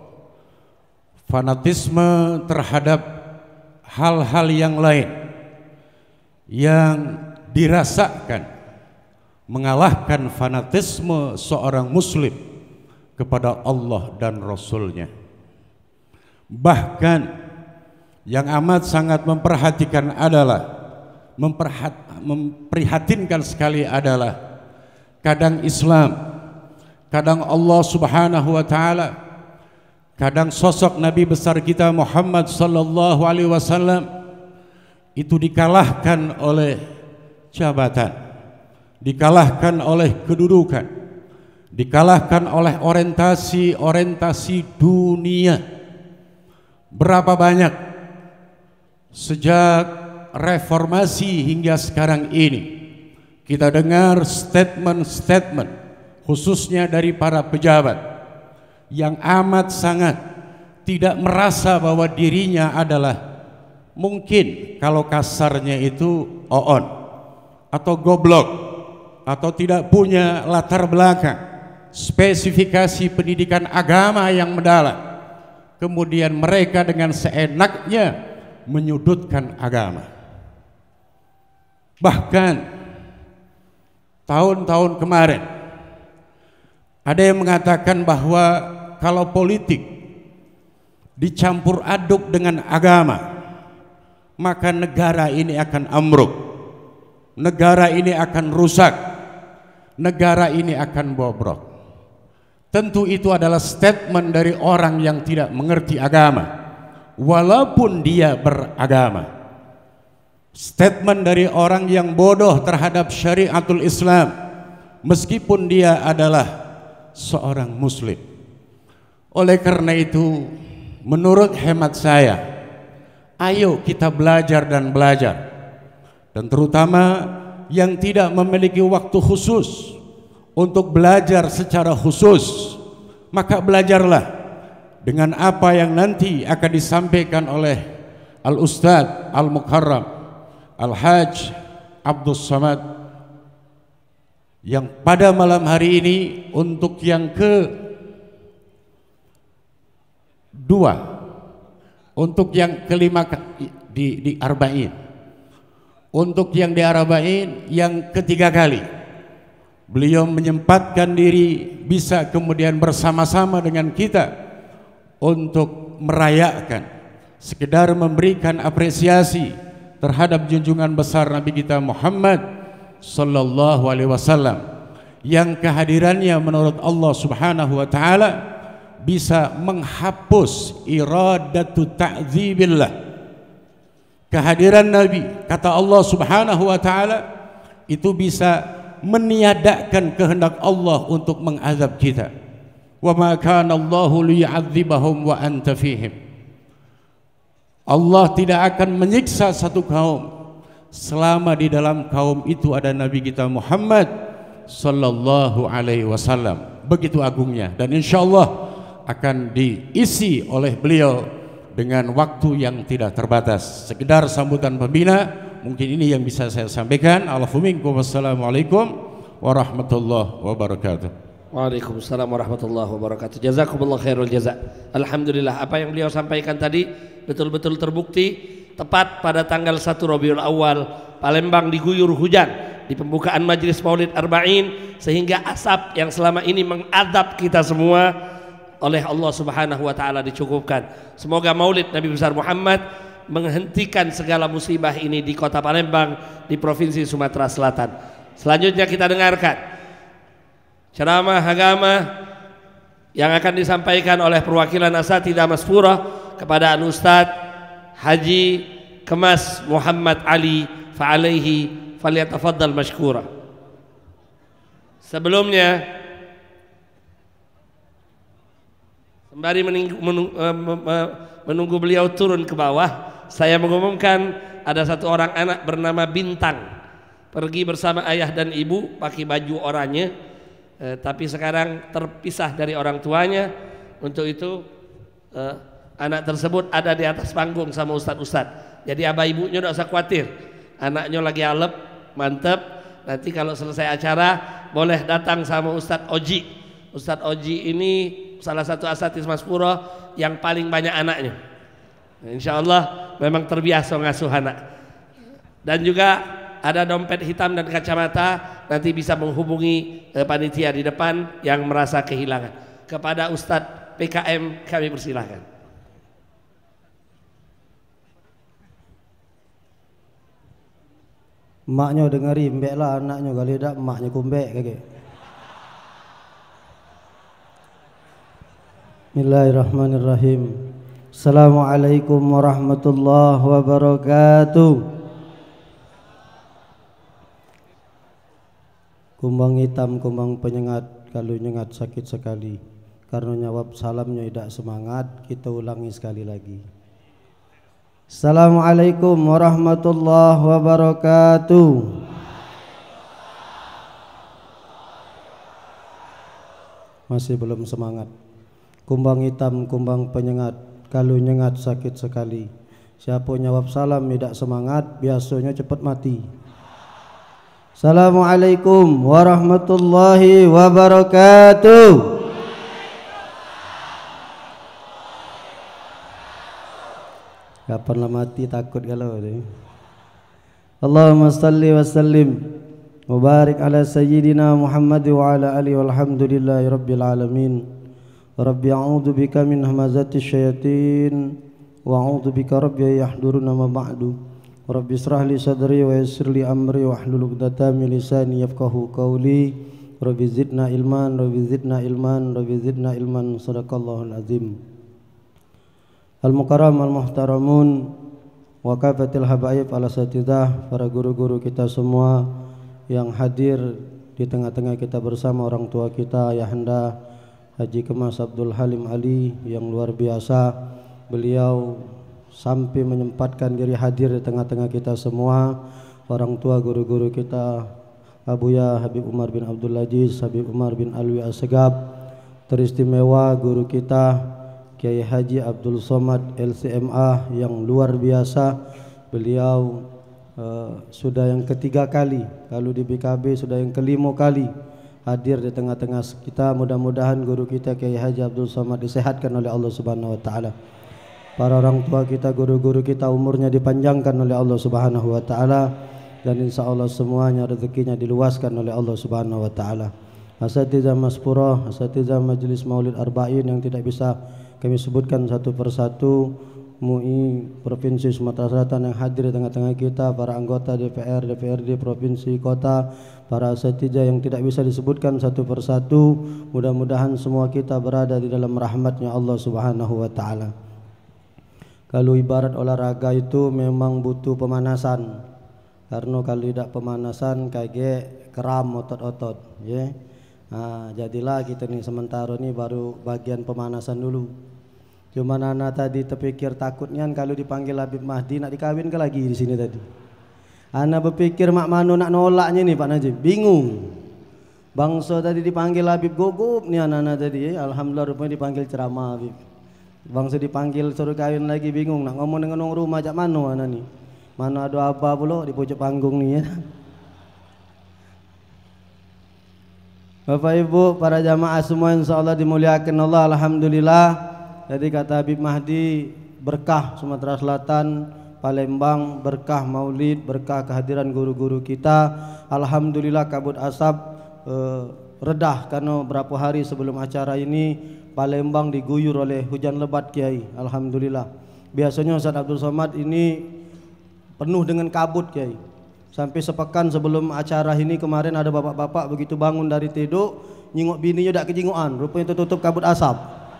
[SPEAKER 9] fanatisme terhadap hal-hal yang lain yang dirasakan mengalahkan fanatisme seorang muslim kepada Allah dan Rasulnya. Bahkan yang amat sangat memperhatikan adalah memprihatinkan sekali adalah kadang Islam, kadang Allah Subhanahu wa taala, kadang sosok Nabi besar kita Muhammad sallallahu alaihi wasallam itu dikalahkan oleh jabatan, dikalahkan oleh kedudukan, dikalahkan oleh orientasi dunia. Berapa banyak sejak reformasi hingga sekarang ini kita dengar statement-statement khususnya dari para pejabat yang amat sangat tidak merasa bahwa dirinya adalah, mungkin kalau kasarnya itu oon atau goblok atau tidak punya latar belakang spesifikasi pendidikan agama yang mendalam, kemudian mereka dengan seenaknya menyudutkan agama. Bahkan tahun-tahun kemarin ada yang mengatakan bahwa kalau politik dicampur aduk dengan agama, maka negara ini akan ambruk, negara ini akan rusak, negara ini akan bobrok. Tentu itu adalah statement dari orang yang tidak mengerti agama, walaupun dia beragama. Statement dari orang yang bodoh terhadap syariatul Islam, meskipun dia adalah seorang muslim. Oleh karena itu, menurut hemat saya, ayo kita belajar dan belajar. Dan terutama yang tidak memiliki waktu khusus untuk belajar secara khusus, maka belajarlah dengan apa yang nanti akan disampaikan oleh Al-Ustadz Al-Mukarram Al-Hajj Abdul Samad, yang pada malam hari ini untuk yang kedua, untuk yang kelima di Arba'in, Untuk yang di Arabain yang ketiga kali beliau menyempatkan diri bisa kemudian bersama-sama dengan kita untuk merayakan, sekedar memberikan apresiasi terhadap junjungan besar Nabi kita Muhammad sallallahu alaihi wasallam yang kehadirannya menurut Allah Subhanahu wa taala bisa menghapus iradatu ta'dzibillah. Kehadiran Nabi, kata Allah Subhanahu wa taala, itu bisa meniadakan kehendak Allah untuk mengazab kita. Wa ma kana Allahu liyu'adzibahum wa anta fihim. Allah tidak akan menyiksa satu kaum selama di dalam kaum itu ada Nabi kita Muhammad sallallahu alaihi wasallam. Begitu agungnya, dan insyaallah akan diisi oleh beliau dengan waktu yang tidak terbatas. Sekedar sambutan pembina, mungkin ini yang bisa saya sampaikan. Assalamualaikum warahmatullahi wabarakatuh.
[SPEAKER 1] Waalaikumsalam warahmatullahi wabarakatuh. Jazakumullah khairul jaza. Alhamdulillah, apa yang beliau sampaikan tadi betul-betul terbukti tepat pada tanggal 1 Rabiul Awal Palembang diguyur hujan di pembukaan Majelis Maulid Arba'in, sehingga asap yang selama ini mengadab kita semua oleh Allah Subhanahu wa taala dicukupkan. Semoga Maulid Nabi besar Muhammad menghentikan segala musibah ini di Kota Palembang, di Provinsi Sumatera Selatan. Selanjutnya kita dengarkan ceramah agama yang akan disampaikan oleh perwakilan Asatidzah Maspurah kepada Al-Ustadz Haji Kemas Muhammad Ali fa'alaihi falyatafaddal mashkura. Sebelumnya, sembari menunggu beliau turun ke bawah, saya mengumumkan ada satu orang anak bernama Bintang, pergi bersama ayah dan ibu pakai baju oranye, tapi sekarang terpisah dari orang tuanya. Untuk itu anak tersebut ada di atas panggung sama ustadz-ustadz. Jadi abah ibunya tidak usah khawatir, anaknya lagi alep, mantep. Nanti kalau selesai acara boleh datang sama Ustadz Oji. Ustadz Oji ini salah satu asatiz Maspurah yang paling banyak anaknya. Insya Allah memang terbiasa ngasuh anak. Dan juga ada dompet hitam dan kacamata, nanti bisa menghubungi panitia di depan yang merasa kehilangan. Kepada Ustadz PKM kami persilahkan.
[SPEAKER 10] Maknya dengari mbek lah anaknya, kali dak maknya kumbek kakek. Bismillahirrahmanirrahim. Assalamualaikum warahmatullahi wabarakatuh. Kumbang hitam, kumbang penyengat, kalau nyengat sakit sekali. Karena jawab salamnya tidak semangat, kita ulangi sekali lagi. Assalamualaikum warahmatullahi wabarakatuh. Masih belum semangat. Kumbang hitam, kumbang penyengat, kalau nyengat sakit sekali. Siapa jawab salam tidak semangat, biasanya cepat mati. Assalamualaikum warahmatullahi wabarakatuh. Kapan lah mati takut kalau ni. Allahumma salli wa sallim mubarik ala sayyidina Muhammad wa ala alihi walhamdulillahi rabbil alamin. Rabbi a'udzu bika min hamazati syayatin wa a'udzu bika rabbi yahduruna ma ba'du. Rabbi israh li sadri wa yassir li amri wa hlul 'uqdatam min lisani yafqahu qawli. Rabbi zidna ilman, rabbi zidna ilman, rabbi zidna ilman. Sadaqallahul azim. Al-mukarram al-muhtaramun wa kafatil habaib al-asatidzah, para guru-guru kita semua yang hadir di tengah-tengah kita bersama, orang tua kita Ayahanda Haji Kemas Abdul Halim Ali yang luar biasa. Beliau sampai menyempatkan diri hadir di tengah-tengah kita semua. Orang tua guru-guru kita Abuya Habib Umar bin Abdul Aziz, Habib Umar bin Alwi Assegaf. Teristimewa guru kita Kiai Haji Abdul Somad LCMA yang luar biasa. Beliau sudah yang ketiga kali, kalau di BKB sudah yang kelima kali hadir di tengah-tengah kita. Mudah-mudahan guru kita Kiai Haji Abdul Somad disehatkan oleh Allah Subhanahu wa taala. Para orang tua kita, guru-guru kita umurnya dipanjangkan oleh Allah Subhanahu wa taala. dan insya Allah semuanya rezekinya diluaskan oleh Allah Subhanahu wa taala. Asatidz Maspurah, asatidz Majelis Maulid Arba'in yang tidak bisa kami sebutkan satu persatu, MUI Provinsi Sumatera Selatan yang hadir di tengah-tengah kita, para anggota DPR, DPRD Provinsi Kota, para asatidz yang tidak bisa disebutkan satu persatu, mudah-mudahan semua kita berada di dalam rahmatnya Allah Subhanahu wa taala. Kalau ibarat olahraga itu memang butuh pemanasan, karena kalau tidak pemanasan kayak keram otot-otot, ya. Nah, jadilah kita nih sementara ini baru bagian pemanasan dulu. Cuma anak tadi terpikir takutnya kalau dipanggil Habib Mahdi nak dikawin ke lagi di sini tadi. Anak berpikir mak mano nak nolaknya nih Pak Najib, bingung. Bangsa tadi dipanggil Habib gugup nih anak-anak tadi, ya. Alhamdulillah rupanya dipanggil ceramah Habib. Bangsa dipanggil suruh kawin lagi bingung nak ngomong dengan orang rumah jak mano anak nih. Mana ada apa pula di pojok panggung nih, ya. Bapak Ibu, para jamaah semua insyaallah dimuliakan Allah, alhamdulillah. Jadi kata Habib Mahdi, berkah Sumatera Selatan, Palembang, berkah Maulid, berkah kehadiran guru-guru kita. Alhamdulillah kabut asap redah karena berapa hari sebelum acara ini Palembang diguyur oleh hujan lebat Kiai. Alhamdulillah. Biasanya Ustaz Abdul Somad ini penuh dengan kabut Kiai. Sampai sepekan sebelum acara ini kemarin ada bapak-bapak begitu bangun dari tidur, nyingok bininya dak kejingokan, rupanya tertutup kabut asap.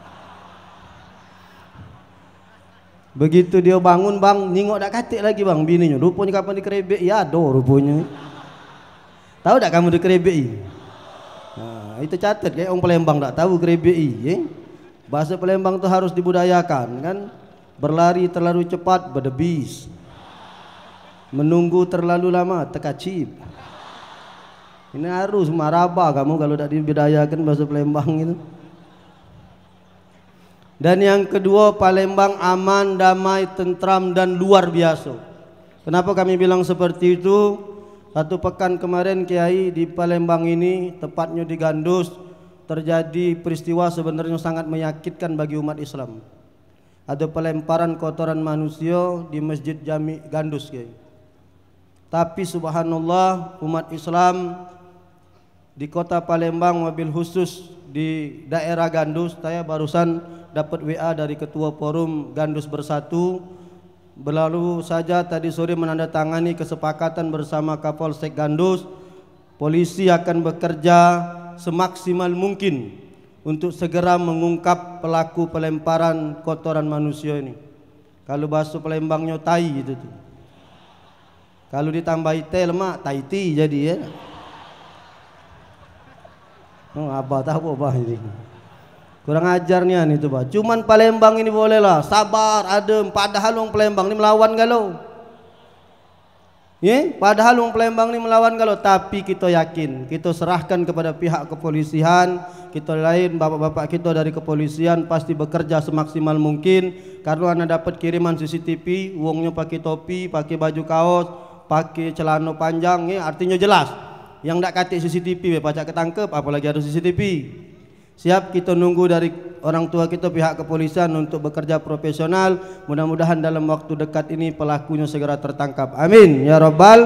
[SPEAKER 10] Begitu dia bangun bang, nyingok dak katik lagi bang bininya, rupanya kapan dikerebek ya do rupanya. Tahu dak kamu dikerebek? Nah, itu catat kayak orang Palembang dak tahu kerebek, ya. Bahasa Palembang itu harus dibudayakan kan. Berlari terlalu cepat berdebis. Menunggu terlalu lama tekacip. Ini harus maraba kamu kalau tidak dibudayakan bahasa Palembang itu. Dan yang kedua, Palembang aman, damai, tentram dan luar biasa. Kenapa kami bilang seperti itu? Satu pekan kemarin Kiai di Palembang ini, tepatnya di Gandus, terjadi peristiwa sebenarnya sangat menyakitkan bagi umat Islam. Ada pelemparan kotoran manusia di Masjid Jami Gandus Kiai. Tapi subhanallah umat Islam di kota Palembang, wabil khusus di daerah Gandus, saya barusan dapat WA dari ketua forum Gandus Bersatu. Berlalu saja tadi sore menandatangani kesepakatan bersama Kapolsek Gandus, polisi akan bekerja semaksimal mungkin untuk segera mengungkap pelaku pelemparan kotoran manusia ini. Kalau bahasa Palembangnya tai itu tuh. Kalau ditambahi teh lemak taiti jadi, ya. Oh, apa tahu apa ini. Kurang ajar nih itu Pak. Cuman Palembang ini bolehlah sabar, adem. Padahal orang Palembang ini melawan galau. Ya, padahal orang Palembang ini melawan galau. Tapi kita yakin, kita serahkan kepada pihak kepolisian. Kita lain bapak-bapak kita dari kepolisian pasti bekerja semaksimal mungkin. Karena anda dapat kiriman CCTV, uangnya pakai topi, pakai baju kaos, pakai celana panjang, ya, artinya jelas. Yang tak katik CCTV, pacak ketangkep, apalagi ada CCTV. Siap kita nunggu dari orang tua kita pihak kepolisian untuk bekerja profesional. Mudah-mudahan dalam waktu dekat ini pelakunya segera tertangkap. Amin ya Rabbal.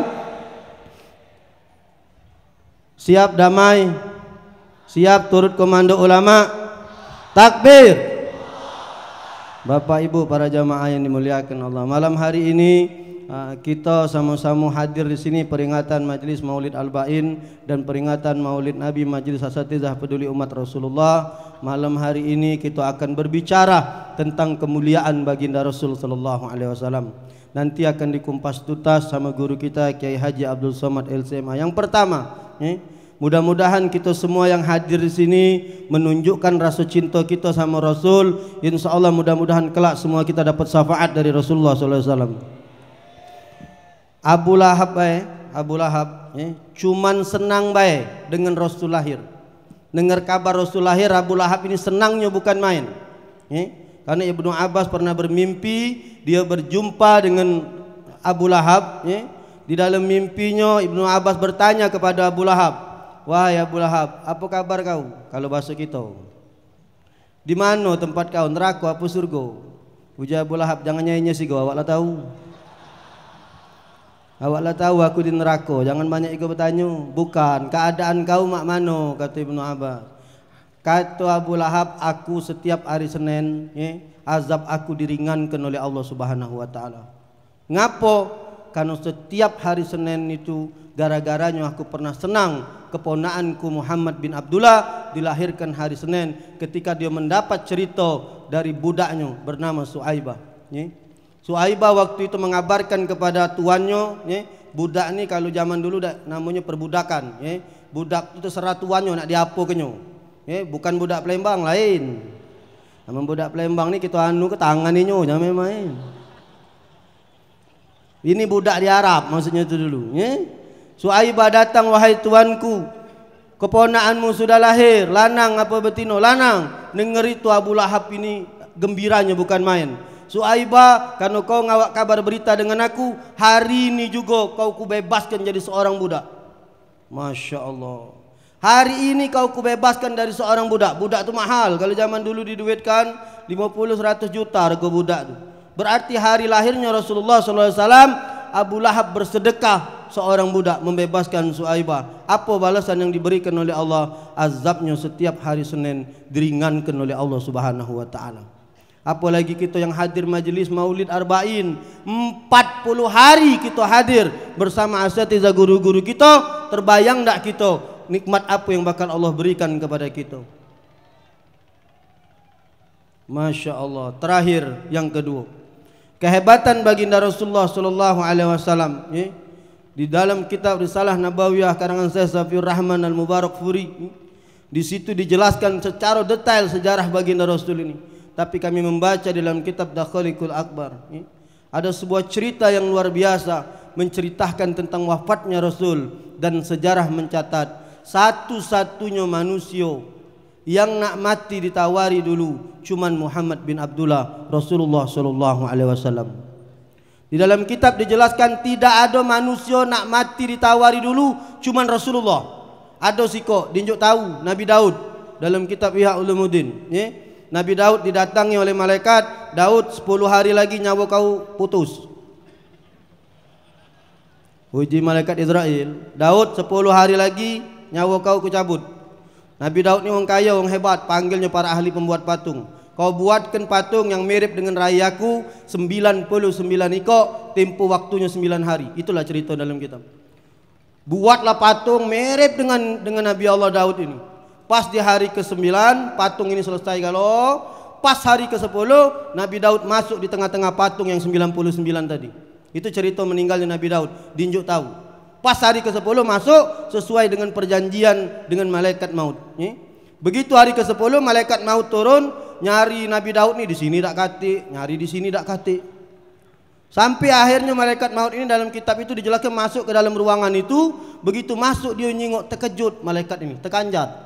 [SPEAKER 10] Siap damai, siap turut komando ulama. Takbir. Bapak Ibu para jamaah yang dimuliakan Allah, malam hari ini kita sama-sama hadir di sini peringatan Majelis Maulid Arba'in dan peringatan Maulid Nabi Majelis Asatidzah Peduli Umat Rasulullah. Malam hari ini kita akan berbicara tentang kemuliaan baginda Rasul sallallahu alaihi wasallam. Nanti akan dikumpas tuntas sama guru kita Kiai Haji Abdul Somad LCMA. Yang pertama, mudah-mudahan kita semua yang hadir di sini menunjukkan rasa cinta kita sama Rasul. Insya Allah mudah-mudahan kelak semua kita dapat syafaat dari Rasulullah sallallahu alaihi wasallam. Abu Lahab cuman senang baik dengan Rasul lahir. Dengar kabar Rasul lahir, Abu Lahab ini senangnya bukan main. Karena Ibnu Abbas pernah bermimpi dia berjumpa dengan Abu Lahab. Di dalam mimpinya Ibnu Abbas bertanya kepada Abu Lahab, "Wahai Abu Lahab, apa kabar kau?" Kalau bahasa kita, "Di mana tempat kau, neraka apa surga?" Ujar Abu Lahab, "Jangan nyanyi sih kau, awak lah tahu." Awaklah tahu aku di neraka, jangan banyak ikut bertanya. Bukan, keadaan kau mak mano, kata Ibnu Abbas. Kata Abu Lahab, aku setiap hari Senin, azab aku diringankan oleh Allah Subhanahu wa taala. Ngapo? Karena setiap hari Senin itu gara-garanya aku pernah senang keponaanku Muhammad bin Abdullah dilahirkan hari Senin ketika dia mendapat cerita dari budaknya bernama Suaibah. Suaibah waktu itu mengabarkan kepada tuannya, budak ni kalau zaman dulu namanya perbudakan. Budak itu serah tuannya nak diapo kenyo. Bukan budak Palembang lain. Nama budak Palembang ni kita anu ke tangan ni nyo, jangan main-main. Ini budak di Arab maksudnya itu dulu. Suaibah datang, wahai tuanku, keponakanmu sudah lahir, lanang apa betino? Lanang. Dengar itu Abu Lahab ini gembiranya bukan main. Suaibah, karena kau ngawak kabar berita dengan aku, hari ini juga kau kubebaskan jadi seorang budak. Masya Allah. Hari ini kau kubebaskan dari seorang budak. Budak tu mahal. Kalau zaman dulu diduitkan 50-100 juta harga budak tu. Berarti hari lahirnya Rasulullah SAW, Abu Lahab bersedekah seorang budak membebaskan Suaibah. Apa balasan yang diberikan oleh Allah? Azabnya setiap hari Senin diringankan oleh Allah Subhanahu wa taala. Apalagi kita yang hadir majelis Maulid Arba'in, 40 hari kita hadir bersama asatidzah guru-guru kita. Terbayang tak kita nikmat apa yang bakal Allah berikan kepada kita? Masya Allah. Terakhir yang kedua, kehebatan baginda Rasulullah sallallahu alaihi wasallam. Di dalam kitab Risalah Nabawiyah karangan Syekh Safiur Rahman Al-Mubarakfuri, di situ dijelaskan secara detail sejarah baginda Rasul ini. Tapi kami membaca dalam kitab Dakhalikul Akbar, ada sebuah cerita yang luar biasa menceritakan tentang wafatnya Rasul, dan sejarah mencatat satu-satunya manusia yang nak mati ditawari dulu cuman Muhammad bin Abdullah, Rasulullah sallallahu alaihi wasallam. Di dalam kitab dijelaskan tidak ada manusia nak mati ditawari dulu cuman Rasulullah. Ada siko dinjuk tahu Nabi Daud dalam kitab Ihya Ulumuddin, Nabi Daud didatangi oleh malaikat, Daud 10 hari lagi nyawa kau putus. Uji malaikat Israel, Daud 10 hari lagi nyawa kau kucabut. Nabi Daud ni orang kaya, orang hebat, panggilnya para ahli pembuat patung. Kau buatkan patung yang mirip dengan rayaku 99 ikok, tempoh waktunya 9 hari. Itulah cerita dalam kitab. Buatlah patung mirip dengan Nabi Allah Daud ini. Pas di hari ke-9 patung ini selesai. Kalau pas hari ke-10 Nabi Daud masuk di tengah-tengah patung yang 99 tadi. Itu cerita meninggalnya Nabi Daud, dinjuk tahu. Pas hari ke-10 masuk sesuai dengan perjanjian dengan malaikat maut. Begitu hari ke-10 malaikat maut turun, nyari Nabi Daud ni di sini tak katik, nyari di sini tak katik. Sampai akhirnya malaikat maut ini dalam kitab itu dijelaskan masuk ke dalam ruangan itu. Begitu masuk dia nyingok, terkejut malaikat ini, terkanjat.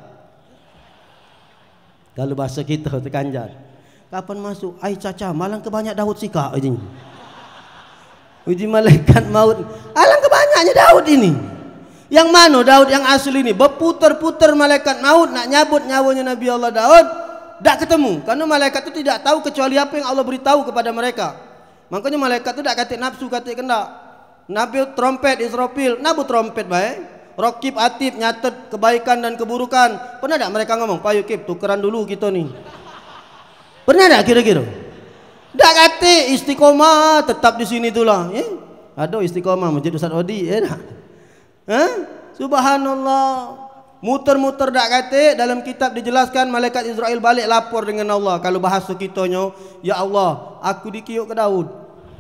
[SPEAKER 10] Kalau bahasa kita terkanjat. Kapan masuk? Ai caca, malang kebanyak Daud sika ini. Uji malaikat maut, alang kebanyaknya Daud ini. Yang mana Daud yang asli ini? Berputar-putar malaikat maut nak nyabut nyawanya Nabi Allah Daud, tak ketemu. Karena malaikat itu tidak tahu kecuali apa yang Allah beritahu kepada mereka. Makanya malaikat itu tak katik nafsu, katik kendak. Nabi trompet Israfil, nabu trompet baik. Rokib Atib nyatet kebaikan dan keburukan. Pernah tak mereka ngomong, "Payo Kip, tukeran dulu kita ni." Pernah tak kira-kira? Tak kata istiqomah tetap di sini itulah. Ada istiqomah Masjid Ustaz Odi, tak? Subhanallah. Muter-muter tak kata. Dalam kitab dijelaskan malaikat Israel balik lapor dengan Allah. Kalau bahasa kitanya, ya Allah, aku dikiyuk ke Daud.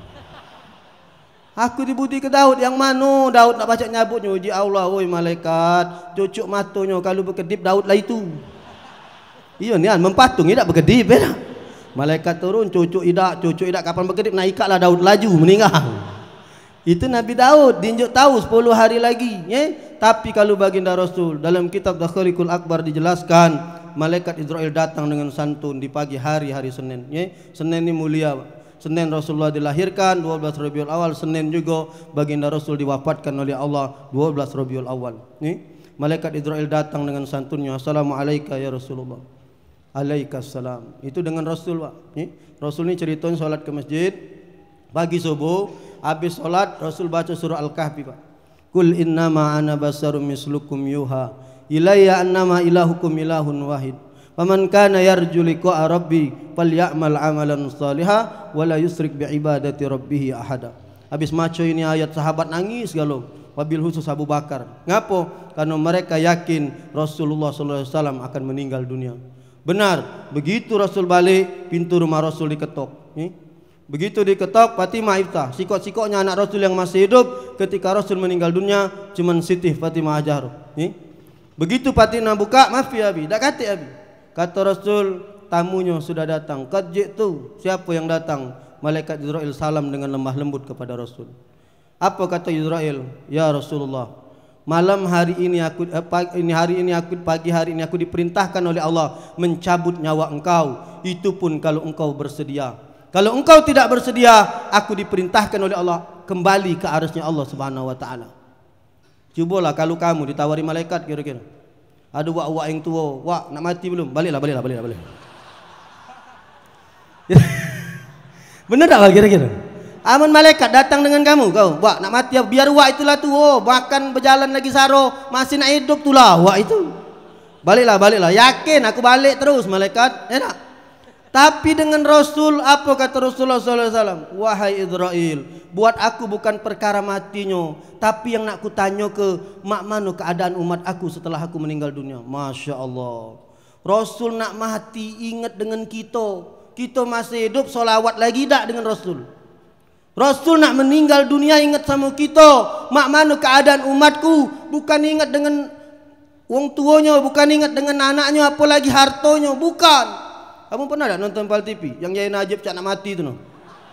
[SPEAKER 10] Aku dibudi ke Daud. Yang mana Daud nak baca nyabutnya? Uji Allah, oi malaikat, cucuk matanya kalau berkedip Daud lah itu. Iya ni kan mempatung tak berkedip tak? Malaikat turun, cucuk idak kapan berkedip nak ikatlah Daud laju meninggal. Itu Nabi Daud dinjuk tahu 10 hari lagi. Tapi kalau baginda Rasul dalam kitab Dakhalikul Akbar dijelaskan malaikat Israel datang dengan santun di pagi hari Senin. Senin ini mulia. Senin Rasulullah dilahirkan 12 Rabiul Awal. Senin juga baginda Rasul diwafatkan oleh Allah 12 Rabiul Awal. Malaikat Israel datang dengan santunnya, Assalamualaikum ya Rasulullah. Alaikassalam. Itu dengan Rasul, Pak. Rasul ni cerita solat ke masjid. Pagi subuh habis solat Rasul baca surah Al-Kahfi, Pak. Kul innama ana basarum mislukum yuha ilayya annama ilahukum ilahun wahid. Faman kana yarju liqa'a rabbi falyamal amalan salihah wa la yusrik bi ibadati rabbih ahada. Habis maco ini ayat sahabat nangis galau. Wabil khusus Abu Bakar. Ngapo? Karena mereka yakin Rasulullah SAW akan meninggal dunia. Benar, begitu Rasul balik, pintu rumah Rasul diketok. Begitu diketok, Fatimah iftah. Sikok-sikoknya anak Rasul yang masih hidup ketika Rasul meninggal dunia cuman Siti Fatimah Ajar. Begitu Fatimah buka, maaf ya Abi, tak kata Abi. Kata Rasul, tamunya sudah datang. Qad ji'tu. Siapa yang datang? Malaikat Jibril salam dengan lemah lembut kepada Rasul. Apa kata Jibril? Ya Rasulullah, malam hari ini aku pagi hari ini aku diperintahkan oleh Allah mencabut nyawa engkau. Itu pun kalau engkau bersedia. Kalau engkau tidak bersedia, aku diperintahkan oleh Allah kembali ke arasnya Allah Subhanahu wa taala. Cubalah kalau kamu ditawari malaikat kira-kira. Ada wak yang tua, wak nak mati belum? Baliklah. Benar tak kira-kira? Amun malaikat datang dengan kamu, kau, wak nak mati, biar wak itulah tua, bahkan berjalan lagi saro, masih nak hidup tulah wak itu. Baliklah. Yakin aku balik terus malaikat, enak. Tapi dengan Rasul, apa kata Rasulullah SAW? Wahai Israel, buat aku bukan perkara matinya, tapi yang nak ku tanya ke mak mana keadaan umat aku setelah aku meninggal dunia. Masya Allah. Rasul nak mati ingat dengan kita. Kita masih hidup solawat lagi tak dengan Rasul. Rasul nak meninggal dunia ingat sama kita. Mak mana keadaan umatku, bukan ingat dengan wong tuanya, bukan ingat dengan anaknya, apalagi hartonya, bukan. Kamu pernah tak nonton Pal TV yang Yai Najib cak nak mati tu no?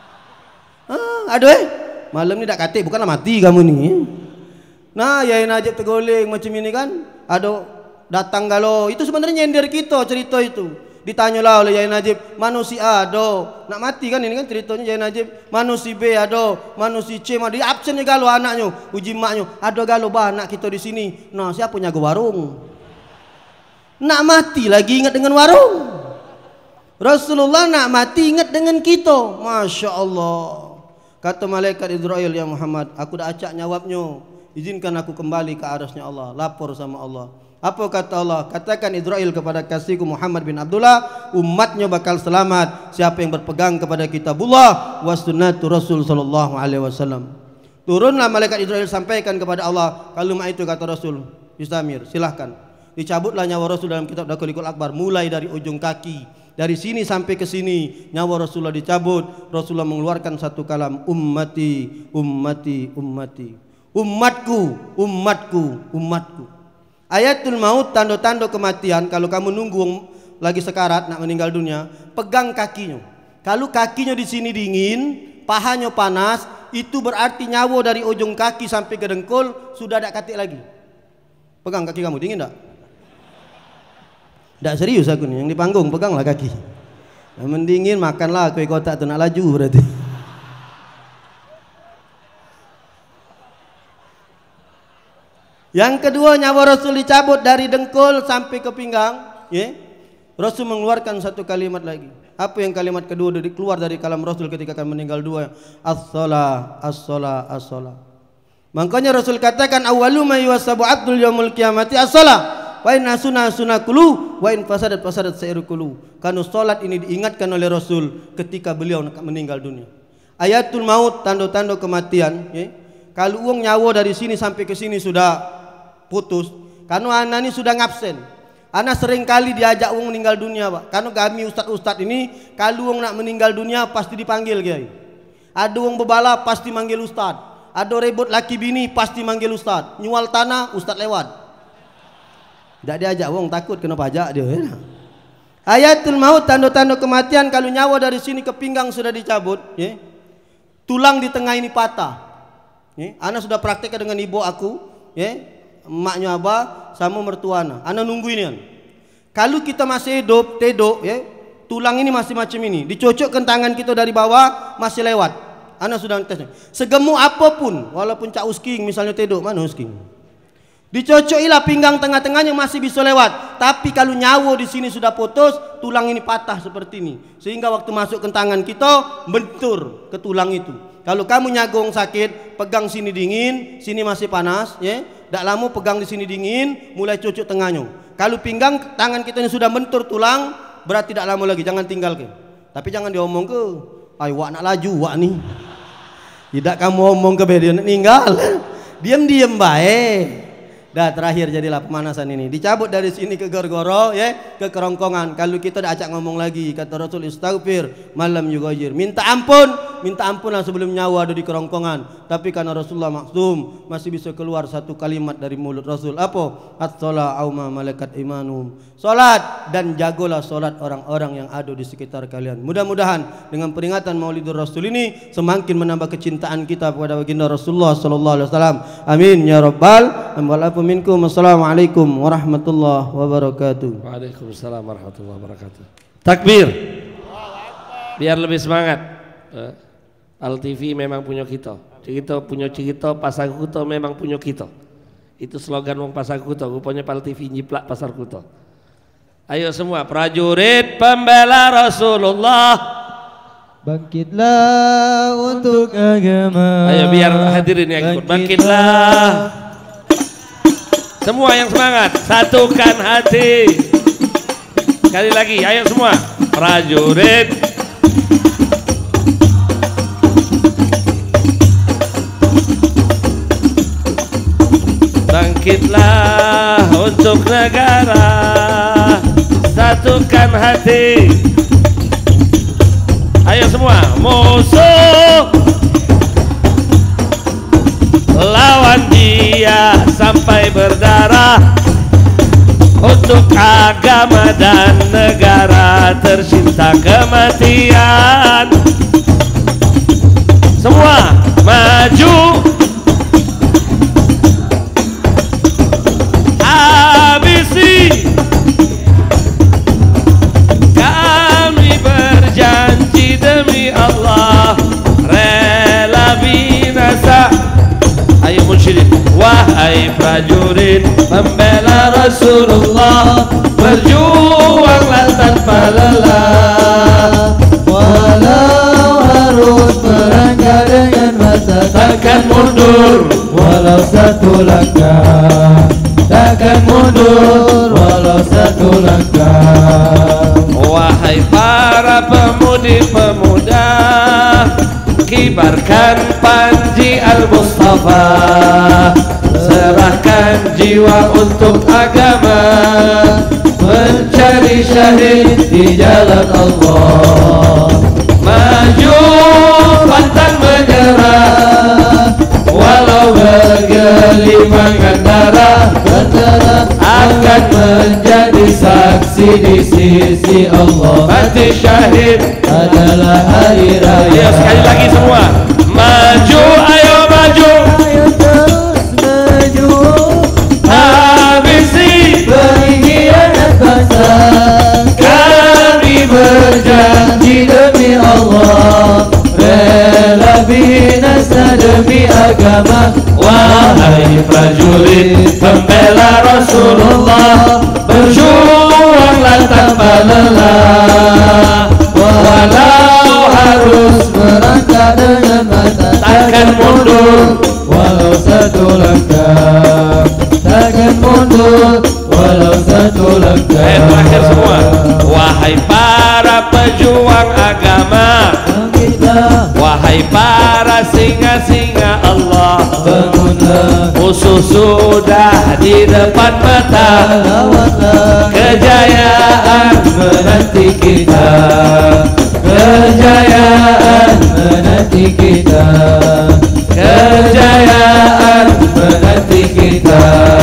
[SPEAKER 10] Aduh malam ni tak katik, bukanlah mati kamu ni. Nah Yai Najib tergoleng macam ini kan, ada datang galau. Itu sebenarnya nyindir kita cerita itu. Ditanyalah oleh Yai Najib, manusia ada nak mati kan, ini kan ceritanya Yai Najib. Manusia B ada, manusia C ada. Di absennya galau anaknya, uji maknya. Ada galau bah anak kita di sini. Nah siapa nyaga warung? Nak mati lagi ingat dengan warung. Rasulullah nak mati ingat dengan kita. Masya Allah. Kata malaikat Israel, ya Muhammad, aku dah acak nyawabnya. Izinkan aku kembali ke arasnya Allah. Lapor sama Allah. Apa kata Allah? Katakan Israel kepada kasihku Muhammad bin Abdullah, umatnya bakal selamat siapa yang berpegang kepada kitabullah wa sunnatu Rasul sallallahu alaihi wasallam. Turunlah malaikat Israel sampaikan kepada Allah kalimat itu, kata Rasul, Istamir, silahkan. Dicabutlah nyawa Rasul dalam kitab Daqiqul Akbar mulai dari ujung kaki. Dari sini sampai ke sini nyawa Rasulullah dicabut. Rasulullah mengeluarkan satu kalam, ummati, ummati, ummati. Umatku, umatku, umatku. Ayatul maut, tanda-tanda kematian. Kalau kamu nunggu lagi sekarat nak meninggal dunia, pegang kakinya. Kalau kakinya di sini dingin, pahanya panas, itu berarti nyawa dari ujung kaki sampai ke dengkul sudah tak katik lagi. Pegang kaki kamu, dingin tak? Tak serius aku ni, yang di panggung peganglah kaki. Mendingin makanlah kue kotak tu, nak laju berarti. Yang kedua, nyawa Rasul dicabut dari dengkul sampai ke pinggang. Rasul mengeluarkan satu kalimat lagi. Apa yang kalimat kedua keluar dari kalam Rasul ketika akan meninggal dua? As-salah, as-salah, as-salah. Makanya Rasul katakan awwalu ma yuwasabu abdul yaumul qiyamati as-salah. Wa in asuna sunakulu wa in fasadat sairukulu. Karena salat ini diingatkan oleh Rasul ketika beliau meninggal dunia. Ayatul maut, tanda-tanda kematian. Kalau uang nyawa dari sini sampai ke sini sudah putus, karena anak ini sudah ngabsen. Anak sering kali diajak uang meninggal dunia, Pak. Karena kami ustad-ustad ini kalau uang nak meninggal dunia pasti dipanggil, Kiai. Ada uang bebalap pasti manggil ustad. Ada rebut laki bini pasti manggil ustad. Nyual tanah ustad lewat. Tak diajak uang, takut kena pajak dia. Ayatul maut, tanda-tanda kematian. Kalau nyawa dari sini ke pinggang sudah dicabut, tulang di tengah ini patah. Anak sudah praktekkan dengan ibu aku, emaknya abah sama mertua anak nunggu ini kan. Kalau kita masih hidup tedok, tulang ini masih macam ini, dicocokkan tangan kita dari bawah masih lewat. Anak sudah tesnya. Segemuk apapun, walaupun cak usking misalnya tedok, mana usking?
[SPEAKER 11] Dicocokilah pinggang tengah-tengahnya masih bisa lewat. Tapi kalau nyawa di sini sudah putus, tulang ini patah seperti ini. Sehingga waktu masuk ke tangan kita bentur ke tulang itu. Kalau kamu nyagong sakit, pegang sini dingin, sini masih panas, ya. Tak lama pegang di sini dingin, mulai cocok tengahnya. Kalau pinggang tangan kita ini sudah bentur tulang, berarti tidak lama lagi, jangan tinggal ke. Tapi jangan diomong ke, ay wak nak laju wak nih. Tidak kamu omong ke dia ninggal. Diam-diam baik. Dah terakhir jadilah pemanasan ini. Dicabut dari sini ke gorgoro, ya, ke kerongkongan. Kalau kita dah acak ngomong lagi, kata Rasul istaghfir malam yughayir. Minta ampunlah sebelum nyawa ada di kerongkongan. Tapi karena Rasulullah maksum, masih bisa keluar satu kalimat dari mulut Rasul. Apa? As-salat auma malaikat imanum. Salat dan jagolah salat orang-orang yang ada di sekitar kalian. Mudah-mudahan dengan peringatan Maulidur Rasul ini semakin menambah kecintaan kita kepada baginda Rasulullah sallallahu alaihi wasallam. Amin ya rabbal alamin. Minkum. Assalamualaikum warahmatullahi wabarakatuh.
[SPEAKER 1] Waalaikumsalam warahmatullahi wabarakatuh. Takbir. Biar lebih semangat. Al TV memang punya kita. Kita punya kita, pasar kuto memang punya kita. Itu slogan wong pasar kuto. Rupanya Al TV nyiplak pasar kuto. Ayo semua prajurit pembela Rasulullah.
[SPEAKER 2] Bangkitlah untuk agama.
[SPEAKER 1] Ayo biar hadirin yang ikut. Bangkitlah. Semua yang semangat, satukan hati. Sekali lagi, ayo semua. Prajurit. Bangkitlah untuk negara. Satukan hati. Ayo semua, musuh lawan dia sampai berdarah untuk agama dan negara, tercinta kematian. Semua maju, habisi. Kami berjanji demi Allah rela binasa. Ayo munsyirin, wahai prajurit pembela Rasulullah, berjuanglah tanpa lelah.
[SPEAKER 2] Walau harus merangkak dengan mata,
[SPEAKER 1] takkan mundur
[SPEAKER 2] walau satu langkah. Takkan mundur walau satu langkah.
[SPEAKER 1] Wahai para pemudi-pemuda, kibarkan panji Al-Mustafa, serahkan jiwa untuk agama, mencari syahid di jalan Allah. Maju pantang menyerah, walau bergelimangan darah, akan menjadi saksi di sisi Allah. Mati syahid adalah hari raya. Sekali lagi semua, maju, ayo maju,
[SPEAKER 2] ayo terus maju,
[SPEAKER 1] habisi
[SPEAKER 2] pengkhianat bangsa.
[SPEAKER 1] Kami berjanji
[SPEAKER 2] demi Allah, rela binasa demi agama.
[SPEAKER 1] Wahai prajurit pembela Rasulullah, berjuanglah tanpa lelah. Walau harus
[SPEAKER 2] merangkak dengan mata,
[SPEAKER 1] takkan mundur
[SPEAKER 2] walau satu langkah. Takkan mundur walau satu langkah.
[SPEAKER 1] Terakhir semua, wahai para pejuang agama, wahai para singa-singa Allah, musuh sudah di depan mata, kejayaan menanti kita, kejayaan menanti kita, kejayaan menanti kita.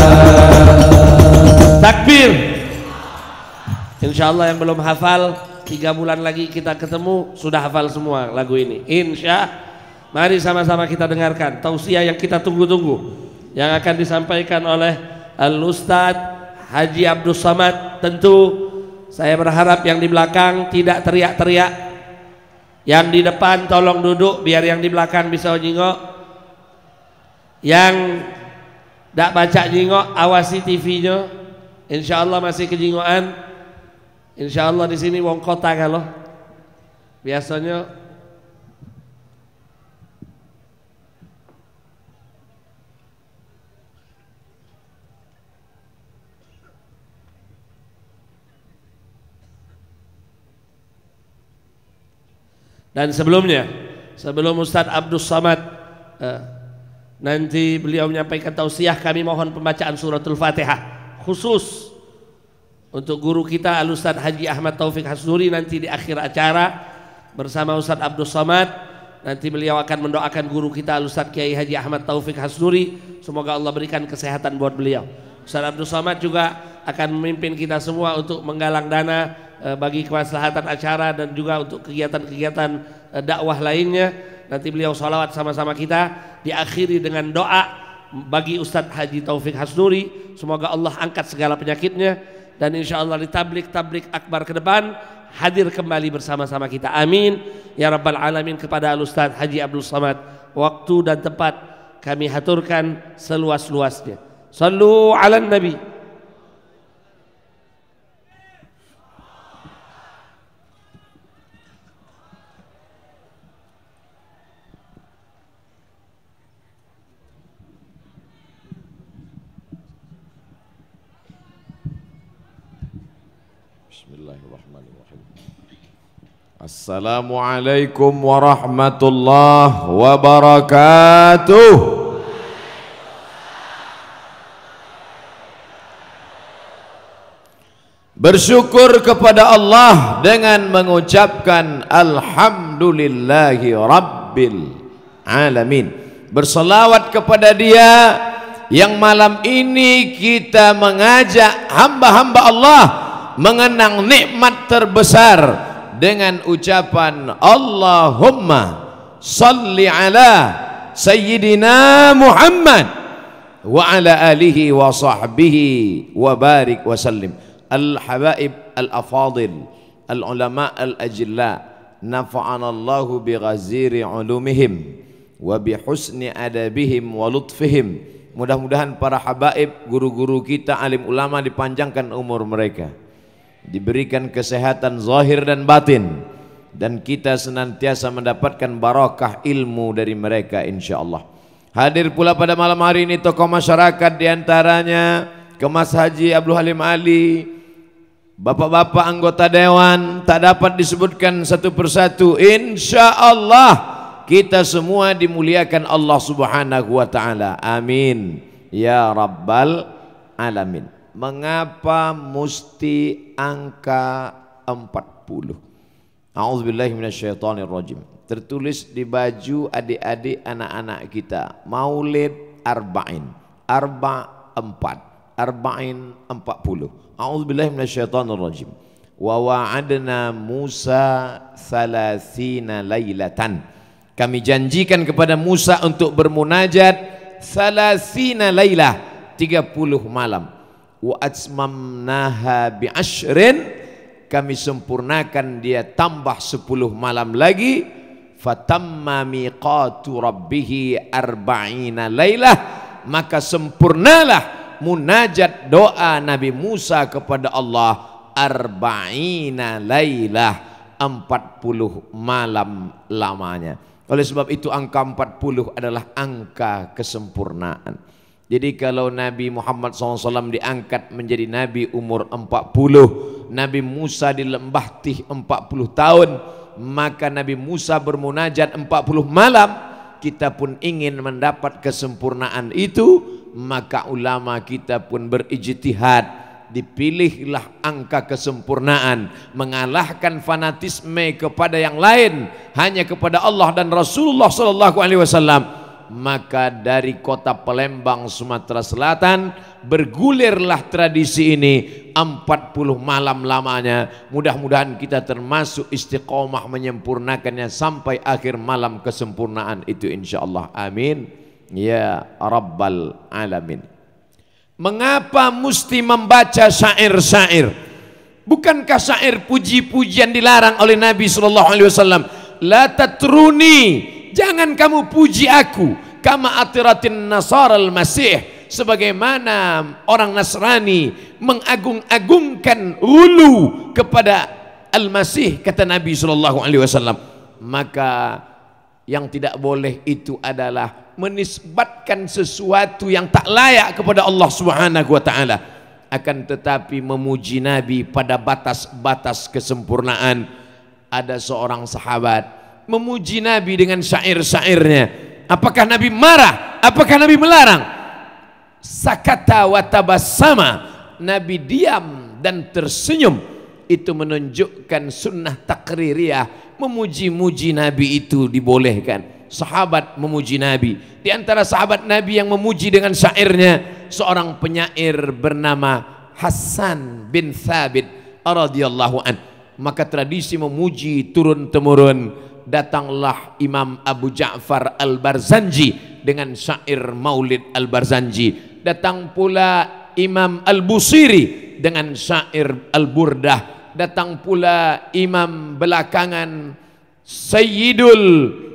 [SPEAKER 1] Takbir. Insya Allah yang belum hafal, 3 bulan lagi kita ketemu sudah hafal semua lagu ini. Insya. Mari sama-sama kita dengarkan tausiah yang kita tunggu-tunggu, yang akan disampaikan oleh Al-Ustadz Haji Abdus Somad. Tentu saya berharap yang di belakang tidak teriak-teriak, yang di depan tolong duduk biar yang di belakang bisa nyingok. Yang Dak baca jingok, awasi TV-nya. Insyaallah masih kejingoan. Insyaallah di sini wong kota kalau biasanya dan sebelumnya sebelum Ustadz Abdul Somad nanti beliau menyampaikan tausiah, kami mohon pembacaan suratul Fatihah khusus untuk guru kita Al-Ustadz Haji Ahmad Taufik Hasnuri nanti di akhir acara bersama Ustadz Abdul Somad. Nanti beliau akan mendoakan guru kita Al-Ustadz Kiai Haji Ahmad Taufik Hasnuri, semoga Allah berikan kesehatan buat beliau. Ustadz Abdul Somad juga akan memimpin kita semua untuk menggalang dana bagi kemaslahatan acara dan juga untuk kegiatan-kegiatan dakwah lainnya. Nanti beliau sholawat sama-sama kita, diakhiri dengan doa bagi Ustadz Haji Taufik Hasnuri, semoga Allah angkat segala penyakitnya dan insya Allah di tablik akbar ke depan hadir kembali bersama-sama kita, amin ya rabbal alamin. Kepada Al-Ustadz Haji Abdul Somad, waktu dan tempat kami haturkan seluas-luasnya. Sallu ala nabi.
[SPEAKER 12] Bismillahirrahmanirrahim. Assalamualaikum warahmatullahi wabarakatuh. Bersyukur kepada Allah dengan mengucapkan alhamdulillahi rabbil alamin. Berselawat kepada Dia yang malam ini kita mengajak hamba-hamba Allah mengenang nikmat terbesar dengan ucapan Allahumma salli ala sayyidina Muhammad wa ala alihi wa sahbihi wa barik wa sallim. Al-habaib al-afadil al-ulama al-ajilla nafa'ana Allahu bi ghaziri ulumihim wa bi husni adabihim wa lutfihim. Mudah-mudahan para habaib, guru-guru kita, alim ulama dipanjangkan umur mereka, diberikan kesehatan zahir dan batin, dan kita senantiasa mendapatkan barakah ilmu dari mereka insyaallah. Hadir pula pada malam hari ini tokoh masyarakat, diantaranya Kemas Haji Abdul Halim Ali, bapak-bapak anggota dewan, tak dapat disebutkan satu persatu. Insyaallah kita semua dimuliakan Allah Subhanahu wa taala, amin ya rabbal alamin. Mengapa mesti angka 40? A'udzubillahi minasyaitonirrajim. Tertulis di baju adik-adik anak-anak kita, Maulid Arba'in, Arba' 4, Arba'in 40. A'udzubillahi minasyaitonirrajim. Wa wa'adna Musa 30 lailatan. Kami janjikan kepada Musa untuk bermunajat 30 lailah, 30 malam. Wa atmamnaha bi ashrin, kami sempurnakan dia tambah 10 malam lagi. Fatamma miqatu rabbih 40 lailah, maka sempurnalah munajat doa Nabi Musa kepada Allah 40 lailah, 40 malam lamanya. Oleh sebab itu angka 40 adalah angka kesempurnaan. Jadi kalau Nabi Muhammad SAW diangkat menjadi Nabi umur 40, Nabi Musa di lembah Tih 40 tahun, maka Nabi Musa bermunajat 40 malam. Kita pun ingin mendapat kesempurnaan itu, maka ulama kita pun berijtihad. Dipilihlah angka kesempurnaan, mengalahkan fanatisme kepada yang lain, hanya kepada Allah dan Rasulullah SAW. Maka dari kota Palembang, Sumatera Selatan, bergulirlah tradisi ini 40 malam lamanya. Mudah-mudahan kita termasuk istiqomah menyempurnakannya sampai akhir malam kesempurnaan itu insyaallah, amin ya rabbal alamin. Mengapa mesti membaca syair-syair? Bukankah syair puji-pujian dilarang oleh Nabi SAW? La tatruni, jangan kamu puji aku, kama atiratin nasara al-masih, sebagaimana orang Nasrani mengagung-agungkan ulu kepada Al-Masih, kata Nabi SAW, maka yang tidak boleh itu adalah menisbatkan sesuatu yang tak layak kepada Allah Subhanahu wa taala. Akan tetapi memuji Nabi pada batas-batas kesempurnaan. Ada seorang sahabat memuji Nabi dengan syair-syairnya. Apakah Nabi marah? Apakah Nabi melarang? Sakata wa tabassama, Nabi diam dan tersenyum. Itu menunjukkan sunnah takririyah, memuji-muji Nabi itu dibolehkan. Sahabat memuji Nabi. Di antara sahabat Nabi yang memuji dengan syairnya, seorang penyair bernama Hasan bin Thabit radhiyallahu an. Maka tradisi memuji turun temurun. Datanglah Imam Abu Ja'far Al-Barzanji dengan syair Maulid Al-Barzanji. Datang pula Imam Al-Busiri dengan syair Al-Burdah. Datang pula imam belakangan Sayyidul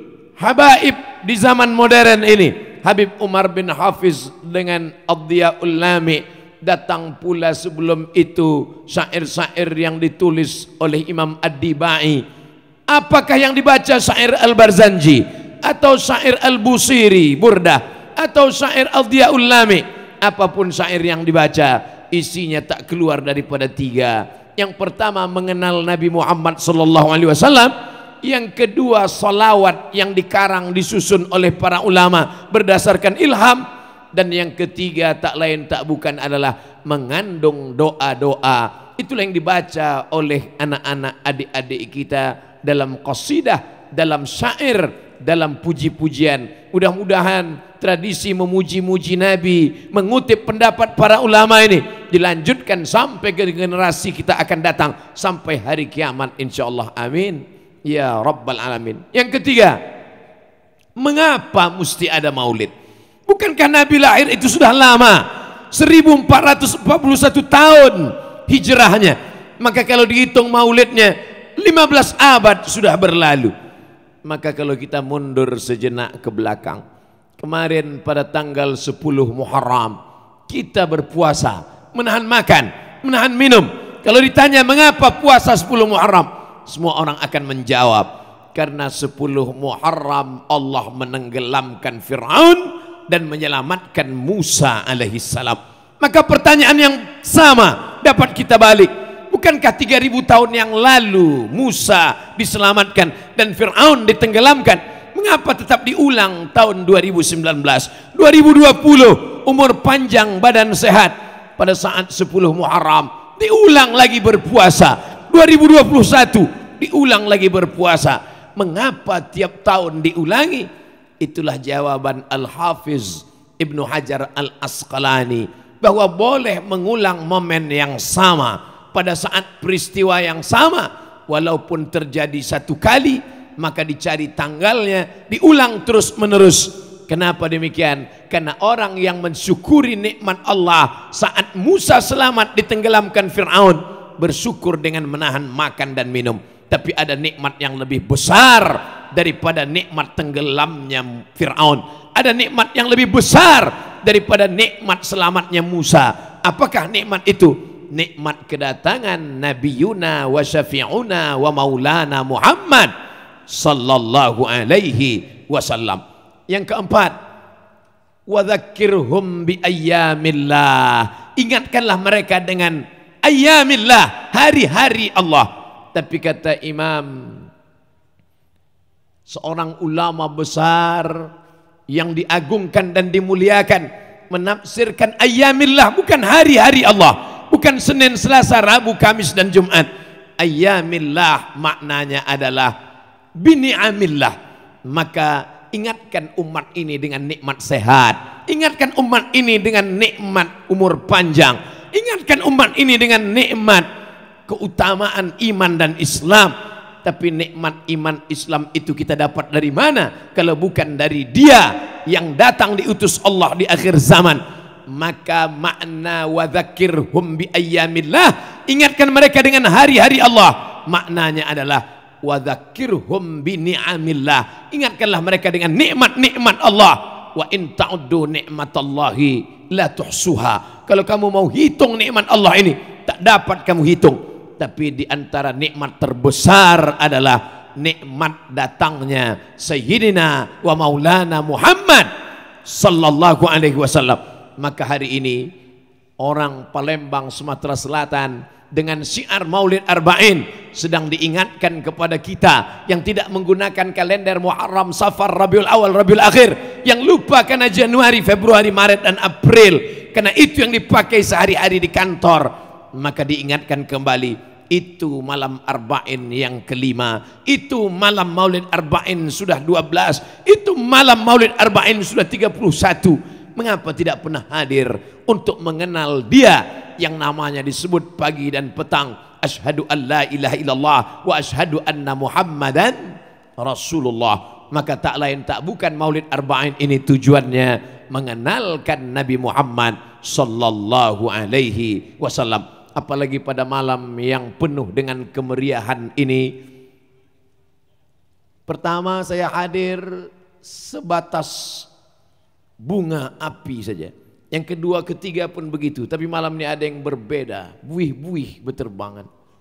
[SPEAKER 12] Habaib di zaman modern ini, Habib Umar bin Hafiz dengan Ad-Diya'ul Lami. Datang pula sebelum itu syair-syair yang ditulis oleh Imam Ad-Dibai. Apakah yang dibaca syair Al-Barzanji atau syair Al-Busiri Burdah atau syair Ad-Diya'ul Lami? Apapun syair yang dibaca, isinya tak keluar daripada tiga. Yang pertama mengenal Nabi Muhammad SAW, yang kedua salawat yang dikarang disusun oleh para ulama berdasarkan ilham, dan yang ketiga tak lain tak bukan adalah mengandung doa-doa. Itulah yang dibaca oleh anak-anak adik-adik kita dalam qasidah, dalam syair, dalam puji-pujian. Mudah-mudahan tradisi memuji-muji Nabi, mengutip pendapat para ulama ini dilanjutkan sampai ke generasi kita akan datang sampai hari kiamat insyaallah. Amin ya rabbal alamin. Yang ketiga, mengapa mesti ada maulid? Bukankah Nabi lahir itu sudah lama, 1441 tahun hijrahnya? Maka kalau dihitung maulidnya 15 abad sudah berlalu. Maka kalau kita mundur sejenak ke belakang, kemarin pada tanggal 10 Muharram kita berpuasa, menahan makan, menahan minum. Kalau ditanya mengapa puasa 10 Muharram, semua orang akan menjawab, karena 10 Muharram Allah menenggelamkan Fir'aun dan menyelamatkan Musa alaihissalam. Maka pertanyaan yang sama dapat kita balik. Bukankah 3000 tahun yang lalu Musa diselamatkan dan Fir'aun ditenggelamkan? Mengapa tetap diulang tahun 2019, 2020, umur panjang, badan sehat, pada saat 10 Muharram diulang lagi berpuasa, 2021 diulang lagi berpuasa? Mengapa tiap tahun diulangi? Itulah jawaban Al-Hafiz Ibnu Hajar Al-Asqalani, bahwa boleh mengulang momen yang sama pada saat peristiwa yang sama, walaupun terjadi satu kali, maka dicari tanggalnya, diulang terus menerus. Kenapa demikian? Karena orang yang mensyukuri nikmat Allah saat Musa selamat ditenggelamkan Fir'aun, bersyukur dengan menahan makan dan minum. Tapi ada nikmat yang lebih besar daripada nikmat tenggelamnya Fir'aun. Ada nikmat yang lebih besar daripada nikmat selamatnya Musa. Apakah nikmat itu? Nikmat kedatangan Nabiyuna wa Syafi'una wa Maulana Muhammad sallallahu alaihi wasallam. Yang keempat, wa dzakkirhum bi ayyamillah, ingatkanlah mereka dengan ayyamillah, hari-hari Allah. Tapi kata Imam, seorang ulama besar yang diagungkan dan dimuliakan, menafsirkan ayyamillah bukan hari-hari Allah, bukan Senin, Selasa, Rabu, Kamis dan Jumat. Ayyamillah maknanya adalah bini'amillah. Maka ingatkan umat ini dengan nikmat sehat, ingatkan umat ini dengan nikmat umur panjang, ingatkan umat ini dengan nikmat keutamaan iman dan Islam. Tapi nikmat iman Islam itu kita dapat dari mana kalau bukan dari Dia yang datang diutus Allah di akhir zaman? Maka makna wa dzakirhum bi ayyamillah, ingatkan mereka dengan hari-hari Allah, maknanya adalah wa dzakirhum bi ni'amillah, ingatkanlah mereka dengan nikmat-nikmat Allah. Wa in ta'uddu ni'matallahi la tuhsuha. Kalau kamu mau hitung nikmat Allah ini, tak dapat kamu hitung. Tapi di antara nikmat terbesar adalah nikmat datangnya Sayyidina wa Maulana Muhammad sallallahu alaihi wasallam. Maka hari ini orang Palembang, Sumatera Selatan dengan syiar Maulid Arba'in sedang diingatkan kepada kita yang tidak menggunakan kalender Muharram, Safar, Rabiul Awal, Rabiul Akhir, yang lupa karena Januari, Februari, Maret dan April, karena itu yang dipakai sehari-hari di kantor. Maka diingatkan kembali, itu malam Arba'in yang kelima, itu malam Maulid Arba'in sudah 12, itu malam Maulid Arba'in sudah 31. Mengapa tidak pernah hadir untuk mengenal dia yang namanya disebut pagi dan petang, asyhadu an la ilaha illallah wa asyhadu anna Muhammadan Rasulullah. Maka tak lain tak bukan Maulid Arba'in ini tujuannya mengenalkan Nabi Muhammad sallallahu alaihi wasallam. Apalagi pada malam yang penuh dengan kemeriahan ini. Pertama, saya hadir sebatas bunga api saja. Yang kedua, ketiga pun begitu. Tapi malam ini ada yang berbeda. Buih-buih berterbangan.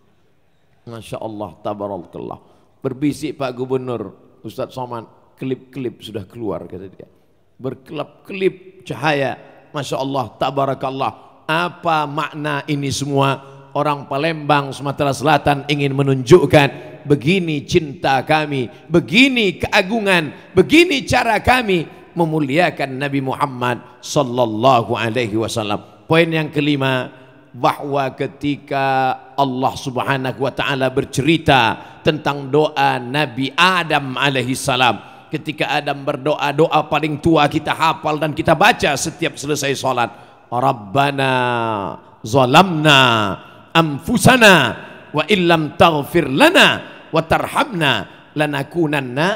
[SPEAKER 12] Masya Allah, tabarakallah. Berbisik Pak Gubernur Ustadz Somad, klip-klip sudah keluar, kata dia. Berkelap-kelip cahaya. Masya Allah, tabarakallah. Apa makna ini semua? Orang Palembang, Sumatera Selatan ingin menunjukkan begini cinta kami, begini keagungan, begini cara kami memuliakan Nabi Muhammad sallallahu alaihi wasallam. Poin yang kelima, bahwa ketika Allah Subhanahu wa taala bercerita tentang doa Nabi Adam alaihi salam, ketika Adam berdoa, doa paling tua kita hafal dan kita baca setiap selesai salat, Rabbana zalamna anfusana wa illam taghfir lana wa tarhamna lanakunanna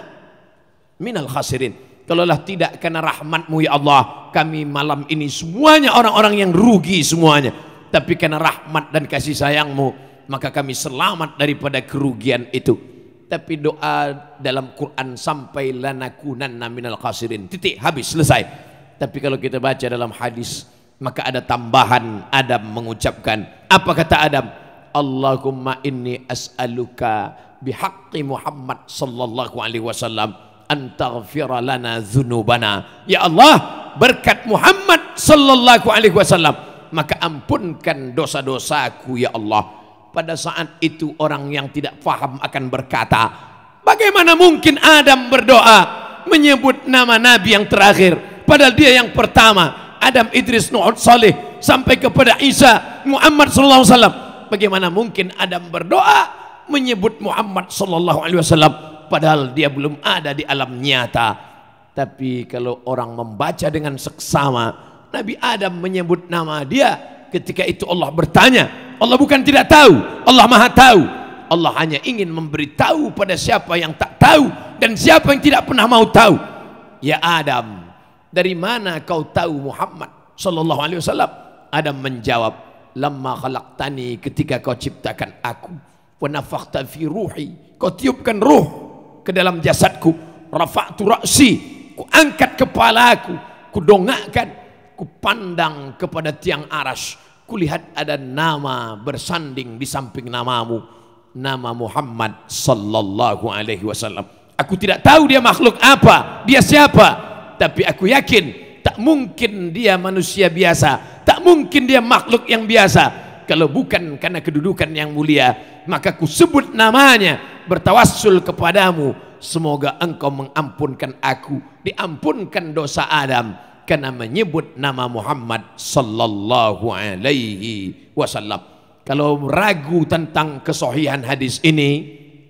[SPEAKER 12] minal khasirin. Kalaulah tidak karena rahmat-Mu ya Allah, kami malam ini semuanya orang-orang yang rugi semuanya. Tapi karena rahmat dan kasih sayang-Mu, maka kami selamat daripada kerugian itu. Tapi doa dalam Quran sampai lanakunanna minal khasirin, titik, habis, selesai. Tapi kalau kita baca dalam hadis, maka ada tambahan. Adam mengucapkan, apa kata Adam? Allahumma inni as'aluka bihaqqi Muhammad sallallahu alaihi wasallam antaghfira lana dzunubana. Ya Allah, berkat Muhammad sallallahu alaihi wasallam, maka ampunkan dosa-dosaku ya Allah. Pada saat itu orang yang tidak faham akan berkata, bagaimana mungkin Adam berdoa menyebut nama Nabi yang terakhir, padahal dia yang pertama. Adam, Idris, Nuh, Saleh sampai kepada Isa, Muhammad sallallahu alaihi wasallam. Bagaimana mungkin Adam berdoa menyebut Muhammad sallallahu alaihi wasallam, padahal dia belum ada di alam nyata. Tapi kalau orang membaca dengan seksama, Nabi Adam menyebut nama dia, ketika itu Allah bertanya. Allah bukan tidak tahu, Allah maha tahu. Allah hanya ingin memberitahu pada siapa yang tak tahu dan siapa yang tidak pernah mau tahu. Ya Adam, dari mana kau tahu Muhammad sallallahu alaihi wasallam? Adam menjawab, lamma khalaqtani, ketika kau ciptakan aku, wa nafakhta fi ruhi, kau tiupkan ruh ke dalam jasadku, rafa'tu ra'si, ku angkat kepalaku, ku dongakkan, ku pandang kepada tiang aras, ku lihat ada nama bersanding di samping namamu, nama Muhammad sallallahu alaihi wasallam. Aku tidak tahu dia makhluk apa, dia siapa, tapi aku yakin tak mungkin dia manusia biasa, tak mungkin dia makhluk yang biasa. Kalau bukan karena kedudukan yang mulia, maka ku sebut namanya, bertawassul kepadamu, semoga engkau mengampunkan aku, diampunkan dosa Adam, karena menyebut nama Muhammad sallallahu alaihi wasallam. Kalau ragu tentang kesahihan hadis ini,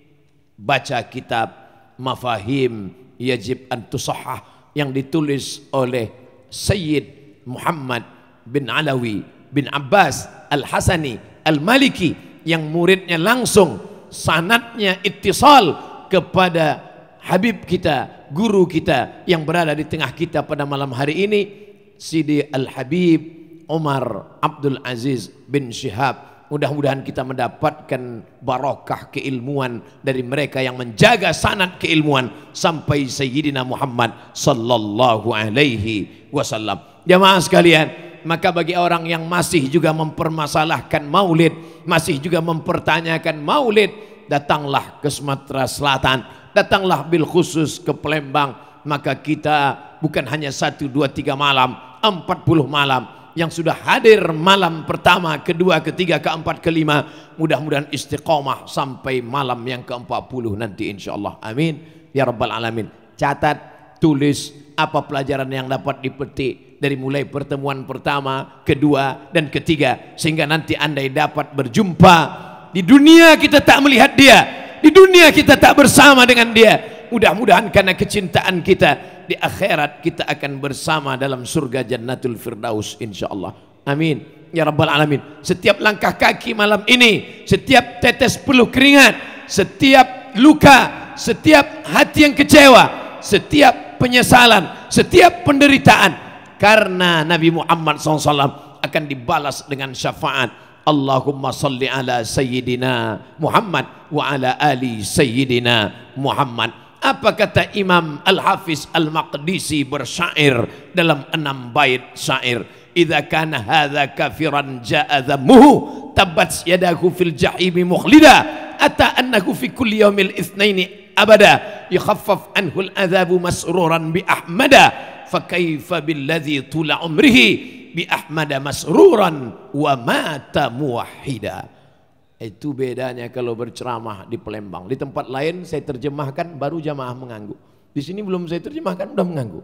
[SPEAKER 12] baca kitab Mafahim Yajib an Tusahhah yang ditulis oleh Sayyid Muhammad bin Alawi bin Abbas Al-Hasani Al-Maliki, yang muridnya langsung sanadnya ittisal kepada Habib kita, guru kita yang berada di tengah kita pada malam hari ini, Sidi Al-Habib Umar Abdul Aziz bin Syihab. Mudah-mudahan kita mendapatkan barokah keilmuan dari mereka yang menjaga sanad keilmuan sampai Sayyidina Muhammad sallallahu alaihi wasallam. Jamaah sekalian, Maka bagi orang yang masih juga mempermasalahkan maulid, masih juga mempertanyakan maulid, datanglah ke Sumatera Selatan, datanglah bil khusus ke Palembang. Maka kita bukan hanya 1, 2, 3 malam, 40 malam. Yang sudah hadir malam pertama, kedua, ketiga, keempat, kelima, mudah-mudahan istiqomah sampai malam yang ke-40 nanti insyaallah. Amin ya rabbal alamin. Catat, tulis apa pelajaran yang dapat dipetik dari mulai pertemuan pertama, kedua, dan ketiga, sehingga nanti andai dapat berjumpa di dunia kita tak melihat dia, di dunia kita tak bersama dengan dia, mudah-mudahan karena kecintaan kita di akhirat kita akan bersama dalam surga Jannatul Firdaus insyaallah. Amin ya rabbal alamin. Setiap langkah kaki malam ini, setiap tetes peluh keringat, setiap luka, setiap hati yang kecewa, setiap penyesalan, setiap penderitaan, karena Nabi Muhammad SAW akan dibalas dengan syafaat. Allahumma salli ala Sayyidina Muhammad wa ala ali Sayyidina Muhammad. Apa kata Imam Al-Hafiz Al-Maqdisi bersyair dalam 6 bait syair? Idza kana hadza kafiran ja'a dhammuhu tabbat yadahu fil jahimi mukhlida ata annahu fi kulli yaumil itsnaini abada yukhaffaf anhu al-adhabu masruran bi ahmada fa kaifa billadzi tula umrihi bi ahmada masruran wa mata muwahhida. Itu bedanya kalau berceramah di Palembang. Di tempat lain saya terjemahkan baru jamaah mengangguk. Di sini belum saya terjemahkan udah mengangguk.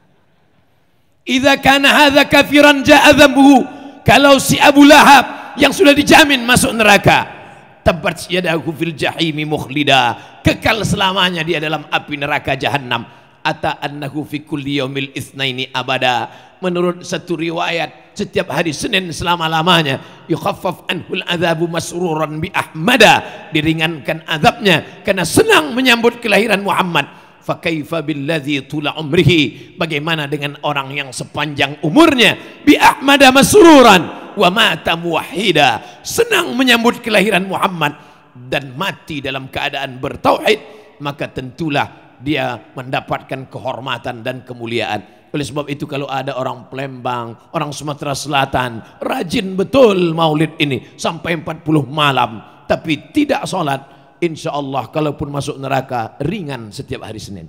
[SPEAKER 12] Idza kana hadza kafiran ja'a dhanbuhu, kalau si Abu Lahab yang sudah dijamin masuk neraka, tabbat yadahu fil jahimi mukhlida, kekal selamanya dia dalam api neraka jahanam. Ata annahu fi kulli yaumil itsnaini abada, menurut satu riwayat setiap hari Senin selama-lamanya, yukhaffaf anhul adzabu masruran bi ahmada, diringankan azabnya karena senang menyambut kelahiran Muhammad. Fa kaifa billadzi tula umrihi, bagaimana dengan orang yang sepanjang umurnya bi ahmada masruran wa mata muwahhida, senang menyambut kelahiran Muhammad dan mati dalam keadaan bertauhid, maka tentulah dia mendapatkan kehormatan dan kemuliaan. Oleh sebab itu kalau ada orang Palembang, orang Sumatera Selatan rajin betul maulid ini sampai 40 malam tapi tidak sholat, insya Allah kalaupun masuk neraka ringan setiap hari Senin.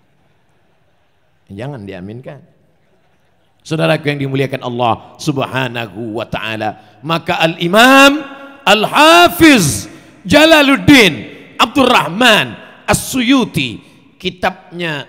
[SPEAKER 12] Jangan diaminkan. Saudaraku yang dimuliakan Allah Subhanahu wa ta'ala, maka Al-Imam Al-Hafiz Jalaluddin Abdurrahman As-Suyuti, kitabnya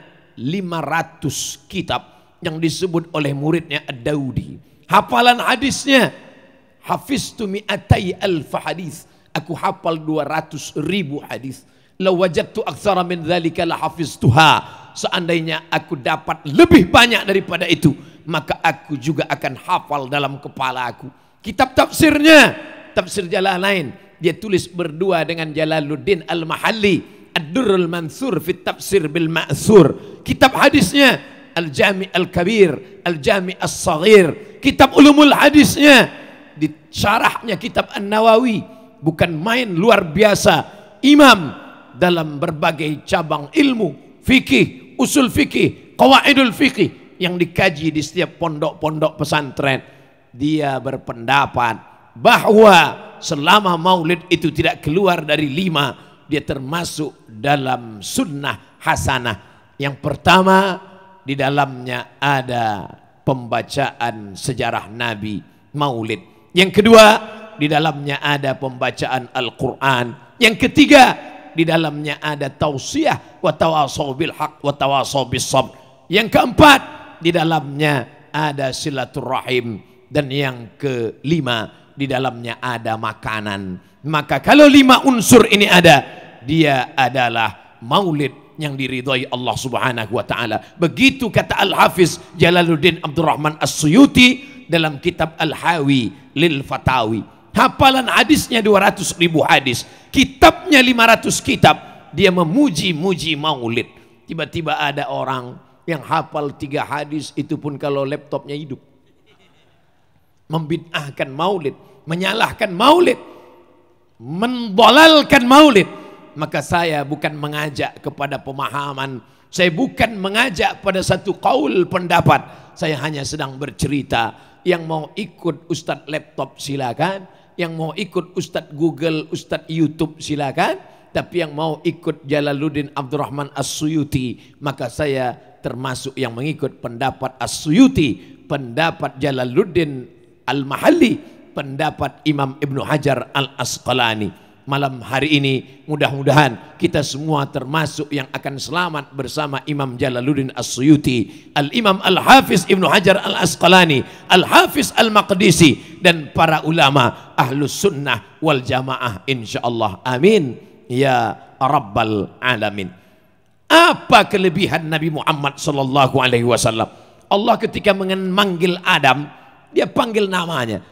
[SPEAKER 12] 500 kitab yang disebut oleh muridnya Ad-Daudi. Hafalan hadisnya, hafiztu mi'atai alf hadis, aku hafal 200.000 hadis. Law wajadtu aktsara min dzalika la hafiztuha, seandainya aku dapat lebih banyak daripada itu, maka aku juga akan hafal dalam kepala aku. Kitab tafsirnya, tafsir Jalalain, dia tulis berdua dengan Jalaluddin Al-Mahalli, Ad-Durrul Mansur fi Tafsir bil Ma'thur. Kitab hadisnya Al-Jami' Al-Kabir, Al-Jami' As-Saghir. Kitab ulumul hadisnya, di syarahnya kitab An-Nawawi, bukan main, luar biasa. Imam dalam berbagai cabang ilmu, fikih, usul fikih, qawaidul fikih yang dikaji di setiap pondok-pondok pesantren. Dia berpendapat bahwa selama maulid itu tidak keluar dari 5, dia termasuk dalam sunnah hasanah. Yang pertama, di dalamnya ada pembacaan sejarah Nabi, maulid. Yang kedua, di dalamnya ada pembacaan Al-Quran. Yang ketiga, di dalamnya ada tausiah wa tawasaw bil haq wa tawasaw bis sabr. Yang keempat, di dalamnya ada silaturahim. Dan yang kelima, di dalamnya ada makanan. Maka kalau 5 unsur ini ada, dia adalah maulid yang diridhai Allah Subhanahu wa ta'ala. Begitu kata Al-Hafiz Jalaluddin Abdurrahman As-Suyuti dalam kitab Al-Hawi Lil Fatawi. Hafalan hadisnya 200.000 hadis, kitabnya 500 kitab. Dia memuji-muji maulid. Tiba-tiba ada orang yang hafal 3 hadis, itu pun kalau laptopnya hidup, membid'ahkan maulid, menyalahkan maulid, mendolalkan maulid. Maka saya bukan mengajak kepada pemahaman, saya bukan mengajak pada satu qaul pendapat, saya hanya sedang bercerita Yang mau ikut Ustadz laptop silakan, yang mau ikut Ustadz Google, Ustadz YouTube silakan. Tapi yang mau ikut Jalaluddin Abdurrahman As-Suyuti, maka saya termasuk yang mengikut pendapat As-Suyuti, pendapat Jalaluddin Al-Mahalli, pendapat Imam Ibnu Hajar Al-Asqalani. Malam hari ini mudah-mudahan kita semua termasuk yang akan selamat bersama Imam Jalaluddin As-Suyuti, Al-Imam Al-Hafiz Ibnu Hajar Al-Asqalani, Al-Hafiz Al-Maqdisi, dan para ulama Ahlus Sunnah wal Jamaah insyaallah. Amin ya Rabbal Alamin. Apa kelebihan Nabi Muhammad sallallahu alaihi wasallam? Allah ketika memanggil Adam, dia panggil namanya,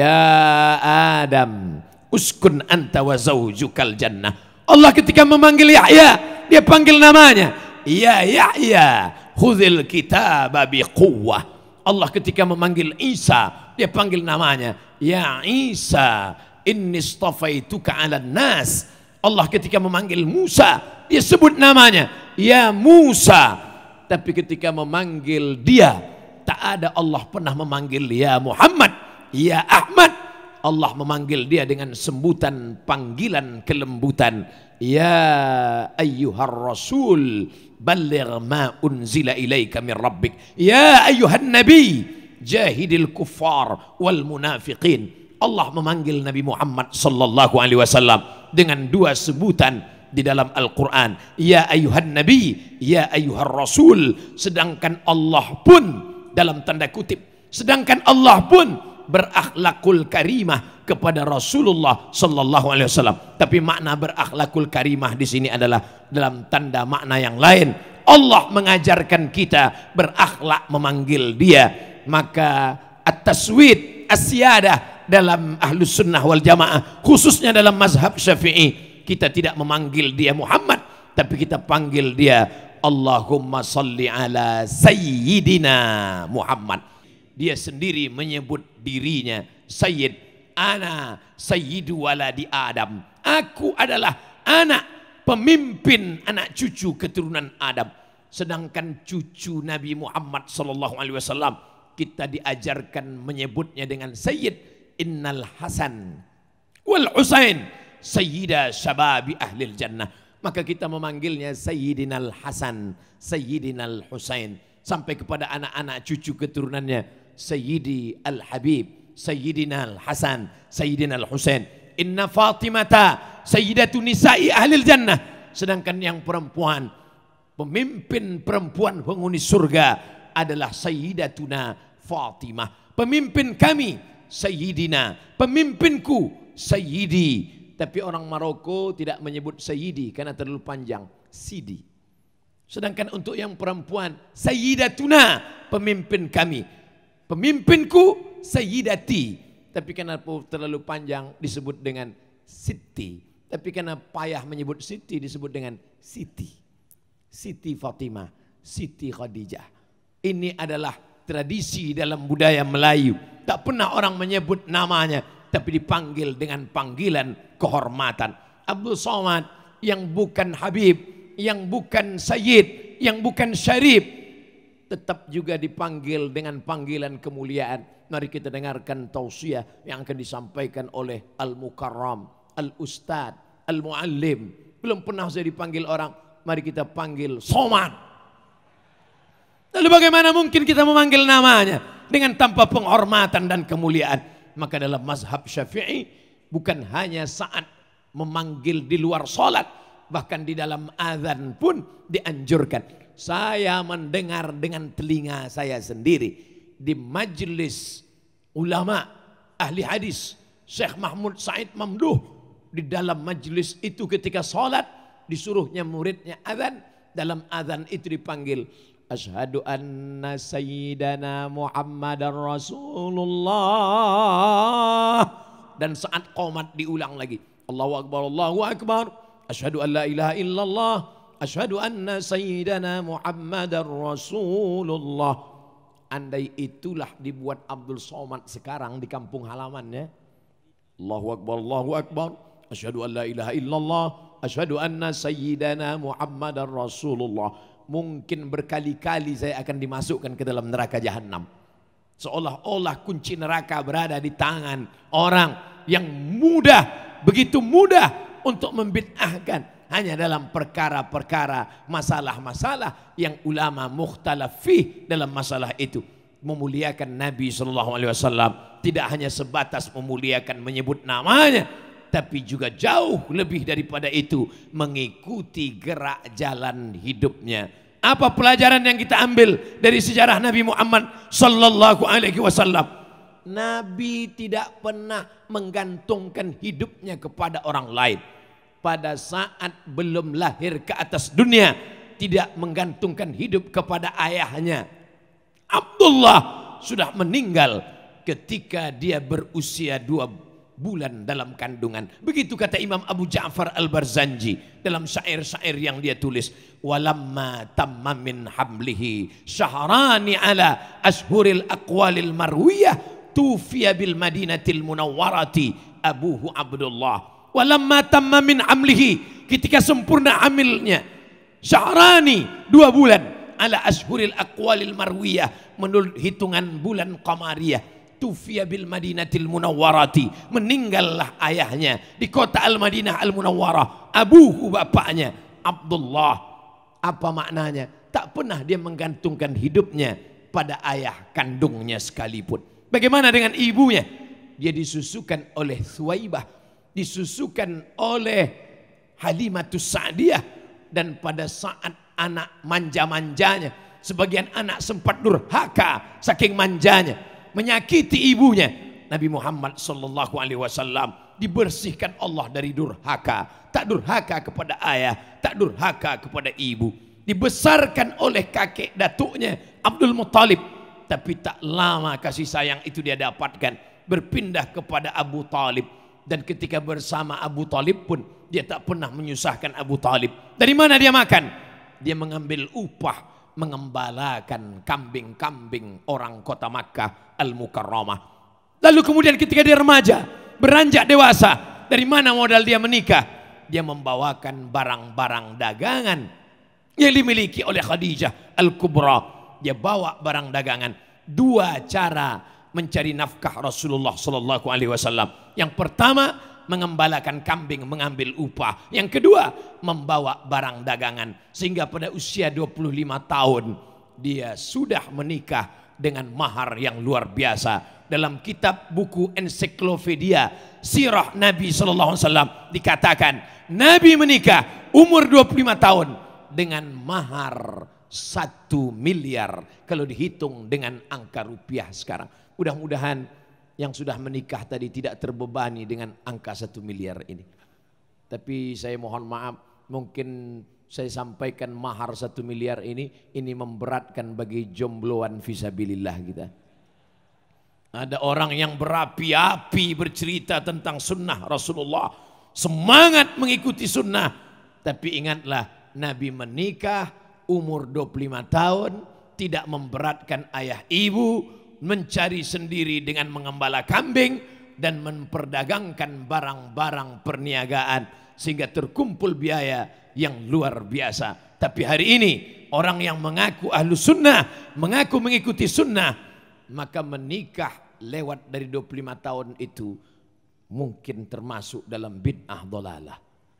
[SPEAKER 12] ya Adam, uskun anta wa zaujukal jannah. Allah ketika memanggil Yahya, dia panggil namanya, ya Yahya, khudhil kitaba biquwwah. Allah ketika memanggil Isa, dia panggil namanya, ya Isa, inni istafaituka 'alan nas. Allah ketika memanggil Musa, dia sebut namanya, ya Musa. Tapi ketika memanggil dia, tak ada Allah pernah memanggil ya Muhammad, ya Ahmad. Allah memanggil dia dengan sebutan panggilan kelembutan, ya ayyuhar rasul balligh ma unzila ilaika min rabbik, ya ayyuhan nabi jahidil kuffar wal munafiqin. Allah memanggil Nabi Muhammad sallallahu alaihi wasallam dengan dua sebutan di dalam Al-Quran, ya ayyuhan nabi, ya ayyuhar rasul. Sedangkan Allah pun dalam tanda kutip, sedangkan Allah pun berakhlakul karimah kepada Rasulullah sallallahu alaihi wasallam. Tapi makna berakhlakul karimah di sini adalah dalam tanda makna yang lain. Allah mengajarkan kita berakhlak memanggil dia. Maka at-taswid as-siyadah dalam Ahlus Sunnah wal Jamaah, khususnya dalam mazhab Syafi'i, kita tidak memanggil dia Muhammad, tapi kita panggil dia Allahumma salli ala Sayyidina Muhammad. Dia sendiri menyebut dirinya Sayyid, ana Sayyidu waladi Adam. Aku adalah anak pemimpin anak cucu keturunan Adam. Sedangkan cucu Nabi Muhammad sallallahu alaihi wasallam kita diajarkan menyebutnya dengan Sayyid. Innal Hasan wal Husain sayyida syababi ahlil jannah. Maka kita memanggilnya Sayyidinal Hasan, Sayyidinal Husain, sampai kepada anak-anak cucu keturunannya Sayyidi Al-Habib, Sayyidinal Hasan, Sayyidinal Husain. Inna Fatimata sayyidatu nisa'i ahlil jannah. Sedangkan yang perempuan, pemimpin perempuan penghuni surga adalah Sayyidatuna Fatimah. Pemimpin kami Sayyidina, pemimpinku Sayyidi. Tapi orang Maroko tidak menyebut Sayyidi karena terlalu panjang, Sidi. Sedangkan untuk yang perempuan Sayyidatuna, pemimpin kami. Pemimpinku Sayyidati. Tapi karena terlalu panjang disebut dengan Siti. Tapi karena payah menyebut Siti disebut dengan Siti. Siti Fatimah, Siti Khadijah. Ini adalah tradisi dalam budaya Melayu. Tak pernah orang menyebut namanya, tapi dipanggil dengan panggilan kehormatan. Abdul Somad yang bukan Habib, yang bukan Sayyid, yang bukan Syarif, tetap juga dipanggil dengan panggilan kemuliaan. Mari kita dengarkan tausiah yang akan disampaikan oleh Al-Mukarram, Al-Ustad, Al-Muallim. Belum pernah saya dipanggil orang, mari kita panggil Somad. Lalu bagaimana mungkin kita memanggil namanya dengan tanpa penghormatan dan kemuliaan? Maka dalam mazhab Syafi'i bukan hanya saat memanggil di luar sholat, bahkan di dalam azan pun dianjurkan. Saya mendengar dengan telinga saya sendiri di majelis ulama ahli hadis Syekh Mahmud Said Mamduh, di dalam majelis itu ketika sholat disuruhnya muridnya azan, dalam azan itu dipanggil Asyhadu anna sayyidana Muhammadar Rasulullah. Dan saat qomat diulang lagi, Allahu Akbar, Allahu Akbar, asyhadu an la ilaha illallah, asyhadu anna sayyidana Muhammadar Rasulullah. Andai itulah dibuat Abdul Somad sekarang di kampung halamannya, Allahu Akbar, Allahu Akbar, asyhadu an la ilaha illallah, asyhadu anna sayyidana Muhammadar Rasulullah. Mungkin berkali-kali saya akan dimasukkan ke dalam neraka jahanam. Seolah-olah kunci neraka berada di tangan orang yang mudah, begitu mudah untuk membid'ahkan hanya dalam perkara-perkara, masalah-masalah yang ulama mukhtalaf fih dalam masalah itu. Memuliakan Nabi SAW tidak hanya sebatas memuliakan menyebut namanya, tapi juga jauh lebih daripada itu mengikuti gerak jalan hidupnya. Apa pelajaran yang kita ambil dari sejarah Nabi Muhammad sallallahu alaihi wasallam? Nabi tidak pernah menggantungkan hidupnya kepada orang lain. Pada saat belum lahir ke atas dunia, tidak menggantungkan hidup kepada ayahnya. Abdullah sudah meninggal ketika dia berusia 2 bulan dalam kandungan. Begitu kata Imam Abu Ja'far Al-Barzanji dalam syair-syair yang dia tulis. Walamma tamma min hamlihi syahrani ala ashhuril aqwalil marwiyah tufiya bil madinatil munawwarati abuhu Abdullah. Walamma tamma min hamlihi, ketika sempurna hamilnya, syahrani 2 bulan ala ashhuril aqwalil marwiyah, menurut hitungan bulan qamariyah. Tufiya bil Madinatil Munawwarati, meninggallah ayahnya di kota Al-Madinah Al-Munawwarah. Abuhu, bapaknya, Abdullah. Apa maknanya? Tak pernah dia menggantungkan hidupnya pada ayah kandungnya sekalipun. Bagaimana dengan ibunya? Dia disusukan oleh Thuwaibah, disusukan oleh Halimatus Sa'diyah, dan pada saat anak manja-manjanya, sebagian anak sempat durhaka saking manjanya, menyakiti ibunya. Nabi Muhammad sallallahu alaihi wasallam dibersihkan Allah dari durhaka. Tak durhaka kepada ayah, tak durhaka kepada ibu. Dibesarkan oleh kakek datuknya Abdul Muttalib, tapi tak lama kasih sayang itu dia dapatkan, berpindah kepada Abu Talib. Dan ketika bersama Abu Talib pun dia tak pernah menyusahkan Abu Talib. Dari mana dia makan? Dia mengambil upah mengembalakan kambing-kambing orang kota Makkah Al-Mukarramah. Lalu kemudian ketika dia remaja, beranjak dewasa, dari mana modal dia menikah? Dia membawakan barang-barang dagangan yang dimiliki oleh Khadijah Al-Kubra. Dia bawa barang dagangan. 2 cara mencari nafkah Rasulullah sallallahu alaihi wasallam. Yang pertama, mengembalakan kambing, mengambil upah. Yang kedua, membawa barang dagangan. Sehingga pada usia 25 tahun dia sudah menikah dengan mahar yang luar biasa. Dalam kitab buku ensiklopedia Sirah Nabi sallallahu alaihi wasallam dikatakan Nabi menikah umur 25 tahun dengan mahar 1 miliar kalau dihitung dengan angka rupiah sekarang. Mudah-mudahan yang sudah menikah tadi tidak terbebani dengan angka 1 miliar ini. Tapi saya mohon maaf, mungkin saya sampaikan mahar 1 miliar ini memberatkan bagi jombloan fisabilillah kita. Ada orang yang berapi-api bercerita tentang sunnah Rasulullah, semangat mengikuti sunnah. Tapi ingatlah, Nabi menikah umur 25 tahun, tidak memberatkan ayah ibu, mencari sendiri dengan mengembala kambing dan memperdagangkan barang-barang perniagaan sehingga terkumpul biaya yang luar biasa. Tapi hari ini orang yang mengaku ahlu sunnah, mengaku mengikuti sunnah, maka menikah lewat dari 25 tahun itu mungkin termasuk dalam bid'ah dhalalah.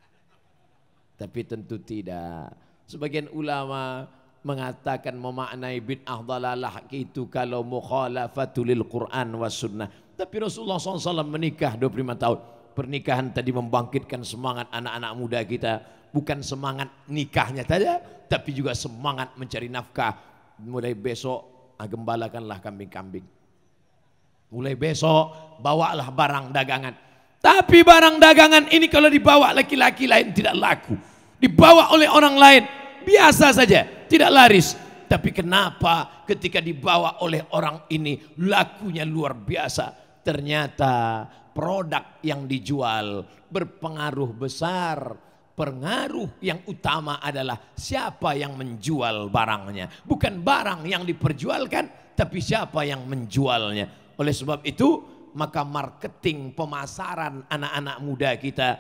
[SPEAKER 12] Tapi tentu tidak. Sebagian ulama mengatakan memaknai bid'ah dhalalah itu kalau mukhalafatul Quran was sunnah. Tapi Rasulullah SAW menikah 25 tahun. Pernikahan tadi membangkitkan semangat anak-anak muda kita. Bukan semangat nikahnya saja, tapi juga semangat mencari nafkah. Mulai besok gembalakanlah kambing-kambing. Mulai besok bawalah barang dagangan. Tapi barang dagangan ini kalau dibawa laki-laki lain tidak laku. Dibawa oleh orang lain biasa saja, tidak laris. Tapi kenapa ketika dibawa oleh orang ini lakunya luar biasa? Ternyata produk yang dijual berpengaruh besar. Pengaruh yang utama adalah siapa yang menjual barangnya. Bukan barang yang diperjualkan, tapi siapa yang menjualnya. Oleh sebab itu, maka marketing, pemasaran anak-anak muda kita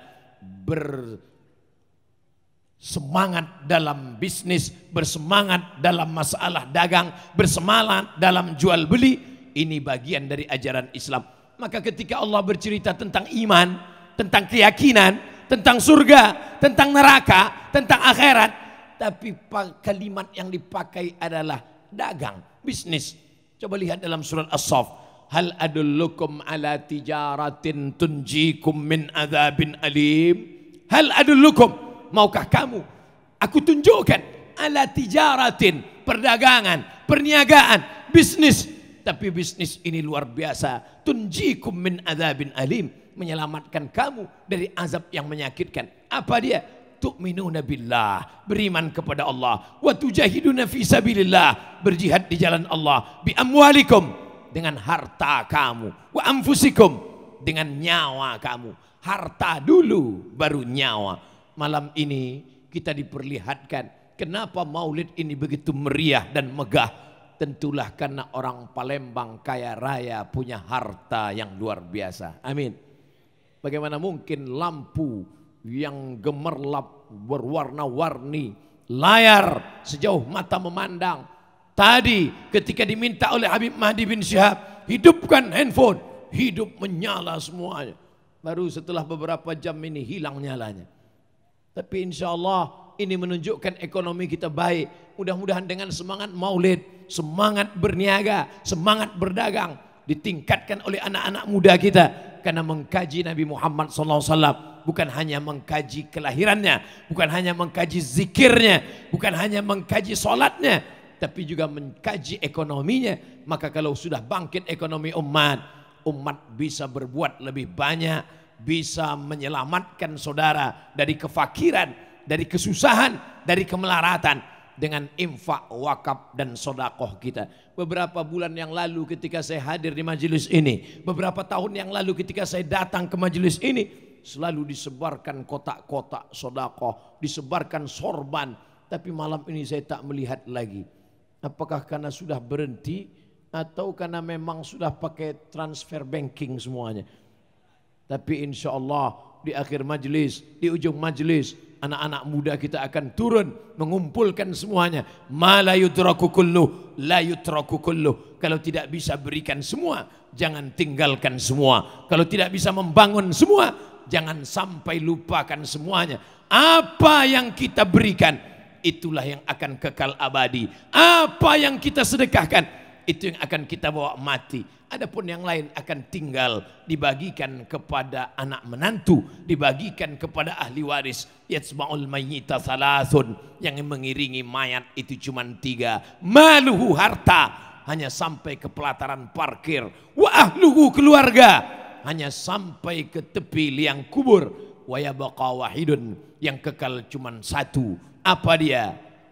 [SPEAKER 12] bersemangat dalam bisnis, bersemangat dalam masalah dagang, bersemangat dalam jual beli. Ini bagian dari ajaran Islam. Maka ketika Allah bercerita tentang iman, tentang keyakinan, tentang surga, tentang neraka, tentang akhirat, tapi kalimat yang dipakai adalah dagang, bisnis. Coba lihat dalam surat As-Saff. Hal adullukum ala tijaratin tunjikum min adzabin alim. Hal adullukum, maukah kamu aku tunjukkan ala tijaratin, perdagangan, perniagaan, bisnis. Tapi bisnis ini luar biasa. Tunjikum min adzabin alim, menyelamatkan kamu dari azab yang menyakitkan. Apa dia? Tu'minuna billah, beriman kepada Allah. Wa tujahiduna fi sabilillah, berjihad di jalan Allah. Bi amwalikum, dengan harta kamu. Wa anfusikum, dengan nyawa kamu. Harta dulu baru nyawa. Malam ini kita diperlihatkan kenapa maulid ini begitu meriah dan megah. Tentulah karena orang Palembang kaya raya, punya harta yang luar biasa. Amin. Bagaimana mungkin lampu yang gemerlap berwarna-warni, layar sejauh mata memandang. Tadi ketika diminta oleh Habib Mahdi bin Syihab, hidupkan handphone, hidup menyala semuanya. Baru setelah beberapa jam ini hilang nyalanya. Tapi insya Allah ini menunjukkan ekonomi kita baik. Mudah-mudahan dengan semangat maulid, semangat berniaga, semangat berdagang ditingkatkan oleh anak-anak muda kita. Karena mengkaji Nabi Muhammad SAW bukan hanya mengkaji kelahirannya, bukan hanya mengkaji zikirnya, bukan hanya mengkaji sholatnya, tapi juga mengkaji ekonominya. Maka kalau sudah bangkit ekonomi umat bisa berbuat lebih banyak, bisa menyelamatkan saudara dari kefakiran, dari kesusahan, dari kemelaratan dengan infak, wakaf dan sodakoh kita. Beberapa bulan yang lalu ketika saya hadir di majelis ini, beberapa tahun yang lalu ketika saya datang ke majelis ini, selalu disebarkan kotak-kotak sodakoh, disebarkan sorban. Tapi malam ini saya tak melihat lagi. Apakah karena sudah berhenti atau karena memang sudah pakai transfer banking semuanya? Tapi insya Allah di akhir majelis, di ujung majelis, anak-anak muda kita akan turun mengumpulkan semuanya. Ma la yudraku kulluh, la yutraku kulluh. Kalau tidak bisa berikan semua, jangan tinggalkan semua. Kalau tidak bisa membangun semua, jangan sampai lupakan semuanya. Apa yang kita berikan, itulah yang akan kekal abadi. Apa yang kita sedekahkan, itu yang akan kita bawa mati. Adapun yang lain akan tinggal, dibagikan kepada anak menantu, dibagikan kepada ahli waris. Yatsma'ul mayyita thalathun, yang mengiringi mayat itu cuma 3. Maluhu, harta, hanya sampai ke pelataran parkir. Wa ahluhu, keluarga, hanya sampai ke tepi liang kubur. Wa yabqa wahidun, yang kekal cuma 1. Apa dia?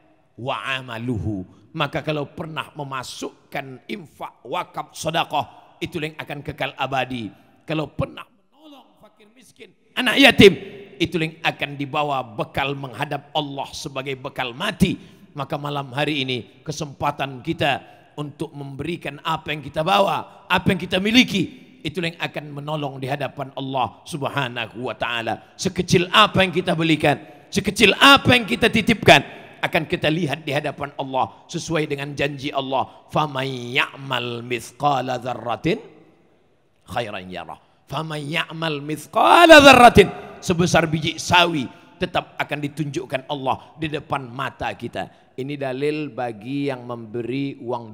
[SPEAKER 12] Wa amaluhu. Maka kalau pernah memasukkan infak, wakaf, sedekah, itu yang akan kekal abadi. Kalau pernah menolong fakir miskin, anak yatim, itu yang akan dibawa bekal menghadap Allah sebagai bekal mati. Maka malam hari ini kesempatan kita untuk memberikan apa yang kita bawa, apa yang kita miliki, itu yang akan menolong di hadapan Allah Subhanahu wa taala. Sekecil apa yang kita belikan, sekecil apa yang kita titipkan, akan kita lihat di hadapan Allah sesuai dengan janji Allah. Faman ya'mal mithqala dzarratin khairan yarah. Faman ya'mal mithqala dzarratin, sebesar biji sawi tetap akan ditunjukkan Allah di depan mata kita. Ini dalil bagi yang memberi uang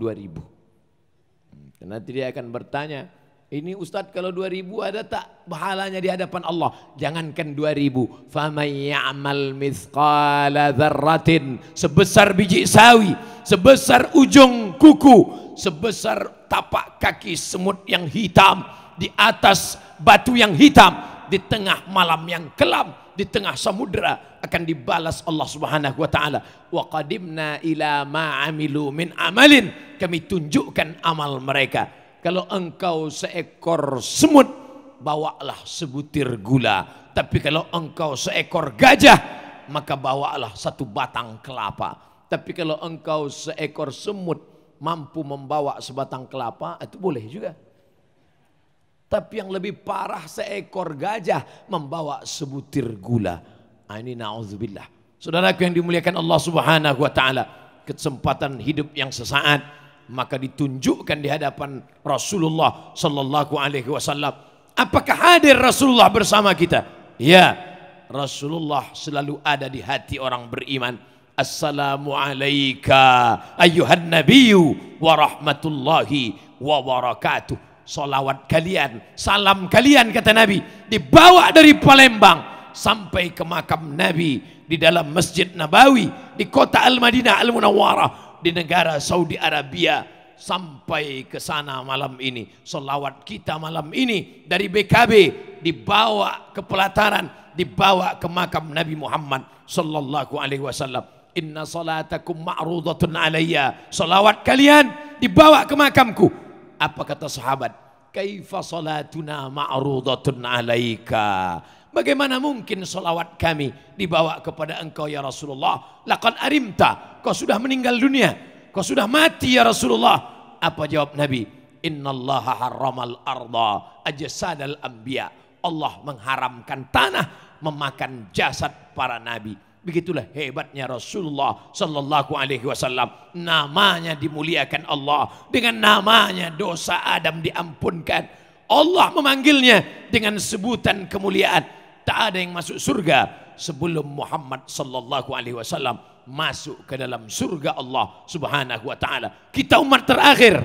[SPEAKER 12] 2.000. Nanti dia akan bertanya, ini Ustadz kalau 2.000 ada tak pahalanya di hadapan Allah? Jangankan 2.000. Faman ya'mal mithqala dzarratin, sebesar biji sawi, sebesar ujung kuku, sebesar tapak kaki semut yang hitam di atas batu yang hitam, di tengah malam yang kelam, di tengah samudera, akan dibalas Allah Subhanahu wa taala. Wa qadimna ila ma amilu min amalin, kami tunjukkan amal mereka. Kalau engkau seekor semut, bawalah sebutir gula. Tapi kalau engkau seekor gajah, maka bawalah 1 batang kelapa. Tapi kalau engkau seekor semut mampu membawa sebatang kelapa, itu boleh juga. Tapi yang lebih parah, seekor gajah membawa sebutir gula. Ini na'udzubillah. Saudaraku yang dimuliakan Allah Subhanahu wa taala, kesempatan hidup yang sesaat, maka ditunjukkan di hadapan Rasulullah sallallahu alaihi wasallam. Apakah hadir Rasulullah bersama kita? Ya, Rasulullah selalu ada di hati orang beriman. Assalamu alayka ayyuhan nabiyyu wa rahmatullahi wa barakatuh. Salawat kalian, salam kalian, kata Nabi, dibawa dari Palembang sampai ke makam Nabi di dalam Masjid Nabawi di kota Al-Madinah Al-Munawwarah di negara Saudi Arabia. Sampai ke sana malam ini, salawat kita malam ini dari BKB dibawa ke pelataran, dibawa ke makam Nabi Muhammad sallallahu alaihi wasallam. Inna salatakum ma'rudatun alayya. Salawat kalian dibawa ke makamku. Apa kata sahabat? Kaifa salatuna ma'rudatun alayka. Bagaimana mungkin salawat kami dibawa kepada engkau ya Rasulullah? Laqad arimta, kau sudah meninggal dunia, kau sudah mati ya Rasulullah. Apa jawab Nabi? Innallaha harramal arda ajsadal anbiya. Allah mengharamkan tanah memakan jasad para nabi. Begitulah hebatnya Rasulullah sallallahu alaihi wasallam. Namanya dimuliakan Allah, dengan namanya dosa Adam diampunkan. Allah memanggilnya dengan sebutan kemuliaan. Tak ada yang masuk surga sebelum Muhammad sallallahu alaihi wasallam masuk ke dalam surga Allah Subhanahu wa taala. Kita umat terakhir,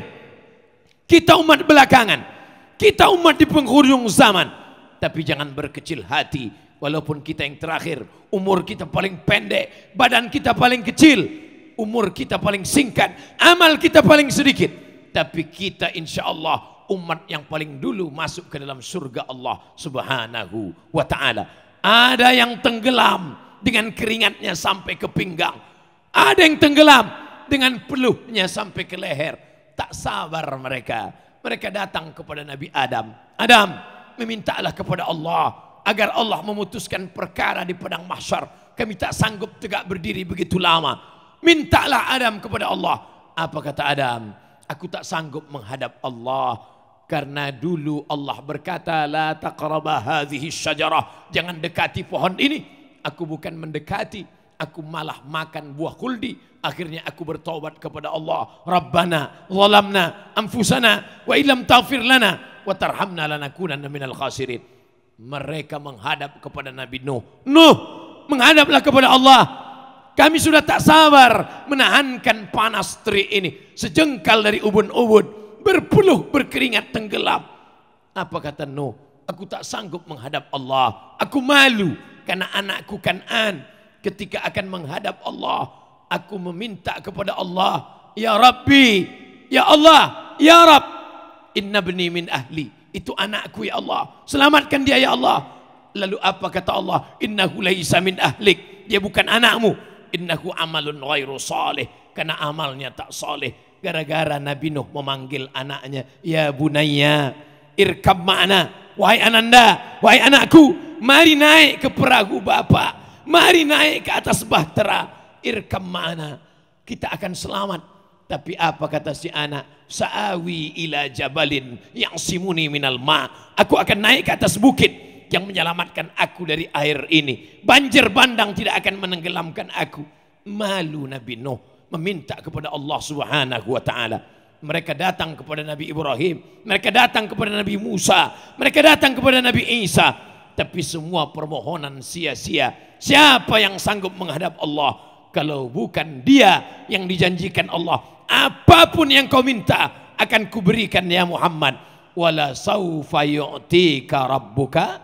[SPEAKER 12] kita umat belakangan, kita umat di penghujung zaman. Tapi jangan berkecil hati. Walaupun kita yang terakhir, umur kita paling pendek, badan kita paling kecil, umur kita paling singkat, amal kita paling sedikit, tapi kita insya Allah umat yang paling dulu masuk ke dalam surga Allah Subhanahu wa ta'ala. Ada yang tenggelam dengan keringatnya sampai ke pinggang, ada yang tenggelam dengan peluhnya sampai ke leher. Tak sabar mereka. Mereka datang kepada Nabi Adam. Adam, memintalah kepada Allah agar Allah memutuskan perkara di padang mahsyar. Kami tak sanggup tegak berdiri begitu lama. Mintalah Adam kepada Allah. Apa kata Adam? Aku tak sanggup menghadap Allah, karena dulu Allah berkata, la taqraba hadhihi syajarah, jangan dekati pohon ini. Aku bukan mendekati, aku malah makan buah khuldi. Akhirnya aku bertaubat kepada Allah. Rabbana zalamna anfusana wa illam taghfir lana wa tarhamna lanakunanna minal khasirin. Mereka menghadap kepada Nabi Nuh. Nuh, menghadaplah kepada Allah. Kami sudah tak sabar menahankan panas terik ini. Sejengkal dari ubun-ubun, berpeluh berkeringat tenggelam. Apa kata Nuh? Aku tak sanggup menghadap Allah. Aku malu karena anakku Kan'an ketika akan menghadap Allah. Aku meminta kepada Allah, ya Rabbi, ya Allah, ya Rabb, inna bni min ahli. Itu anakku ya Allah, selamatkan dia ya Allah. Lalu apa kata Allah? Innahu laisa min ahlik, dia bukan anakmu. Innahu amalun ghairu salih, karena amalnya tak saleh. Gara-gara Nabi Nuh memanggil anaknya, ya bunayya irkab ma'ana, wahai ananda, wahai anakku, mari naik ke perahu Bapak, mari naik ke atas bahtera, irkab ma'ana, kita akan selamat. Tapi apa kata si anak? Sa'awi ila jabalin yang simuni minal ma. Aku akan naik ke atas bukit yang menyelamatkan aku dari air ini. Banjir bandang tidak akan menenggelamkan aku. Malu Nabi Nuh meminta kepada Allah Subhanahu wa ta'ala. Mereka datang kepada Nabi Ibrahim, mereka datang kepada Nabi Musa, mereka datang kepada Nabi Isa. Tapi semua permohonan sia-sia. Siapa yang sanggup menghadap Allah kalau bukan dia yang dijanjikan Allah? Apapun yang kau minta akan kuberikan ya Muhammad. Wala saufa yu'tika rabbuka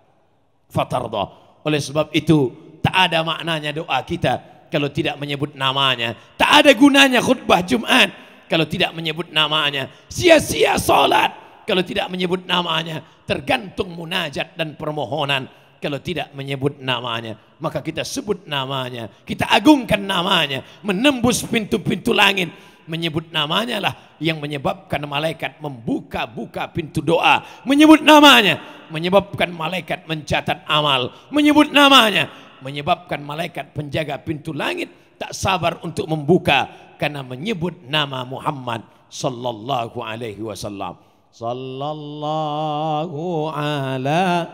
[SPEAKER 12] fatarda. Oleh sebab itu tak ada maknanya doa kita kalau tidak menyebut namanya. Tak ada gunanya khutbah Jumat kalau tidak menyebut namanya. Sia-sia salat kalau tidak menyebut namanya. Tergantung munajat dan permohonan kalau tidak menyebut namanya. Maka kita sebut namanya, kita agungkan namanya, menembus pintu-pintu langit. Menyebut namanya lah yang menyebabkan malaikat membuka-buka pintu doa. Menyebut namanya menyebabkan malaikat mencatat amal. Menyebut namanya menyebabkan malaikat penjaga pintu langit tak sabar untuk membuka, karena menyebut nama Muhammad sallallahu alaihi wasallam. Sallallahu ala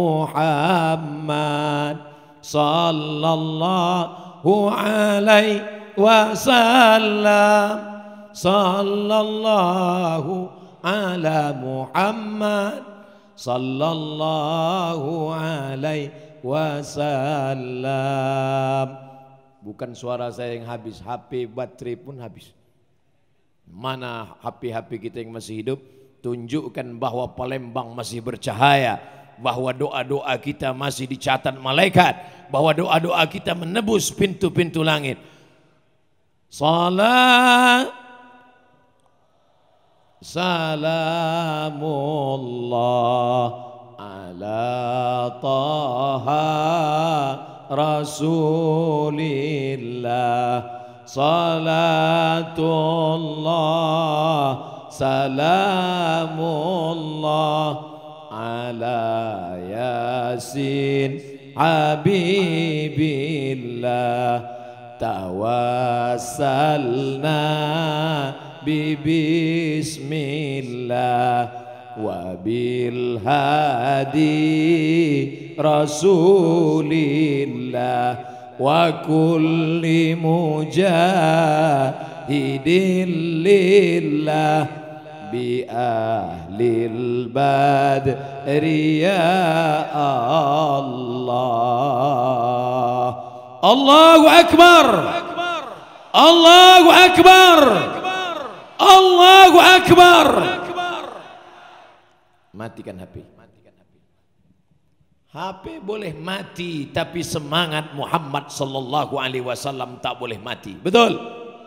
[SPEAKER 12] Muhammad sallallahu alaihi wasallam. sallallahu ala Muhammad sallallahu alaihi wasallam. Bukan suara saya yang habis, HP baterai pun habis. Mana HP-HP kita yang masih hidup? Tunjukkan bahwa Palembang masih bercahaya, bahwa doa-doa kita masih dicatat malaikat, bahwa doa-doa kita menebus pintu-pintu langit. Salamullah ala taha rasulillah, salatullah salamullah ala yasin habibillah, tawassalna bismillah wa bil hadi rasulillah wa kulli mujahidin lillah bi ahlil badri ya Allah. Allahu akbar, Allahu akbar, Allahu akbar. Matikan HP. HP boleh mati, tapi semangat Muhammad sallallahu alaihi wasallam tak boleh mati. Betul?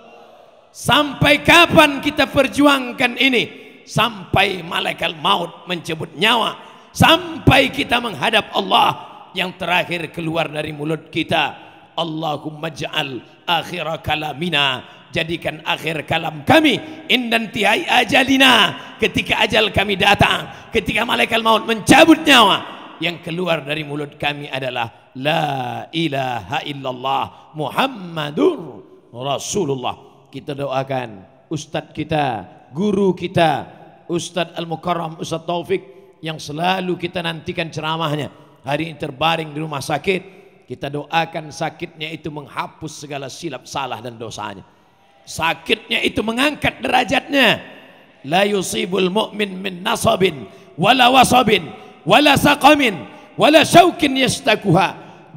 [SPEAKER 12] Sampai kapan kita perjuangkan ini? Sampai malaikat maut mencabut nyawa, sampai kita menghadap Allah. Yang terakhir keluar dari mulut kita, Allahumma ja'al akhir kalamina, jadikan akhir kalam kami indantihai ajalina, ketika ajal kami datang, ketika malaikat maut mencabut nyawa, yang keluar dari mulut kami adalah la ilaha illallah Muhammadur Rasulullah. Kita doakan ustadz kita, guru kita, Ustadz Al-Mukarram Ustadz Taufik, yang selalu kita nantikan ceramahnya. Hari ini terbaring di rumah sakit, kita doakan sakitnya itu menghapus segala silap salah dan dosanya. Sakitnya itu mengangkat derajatnya. La yusibul mu'min min nasabin wala wasabin wala saqamin wala syaukin yastakuha.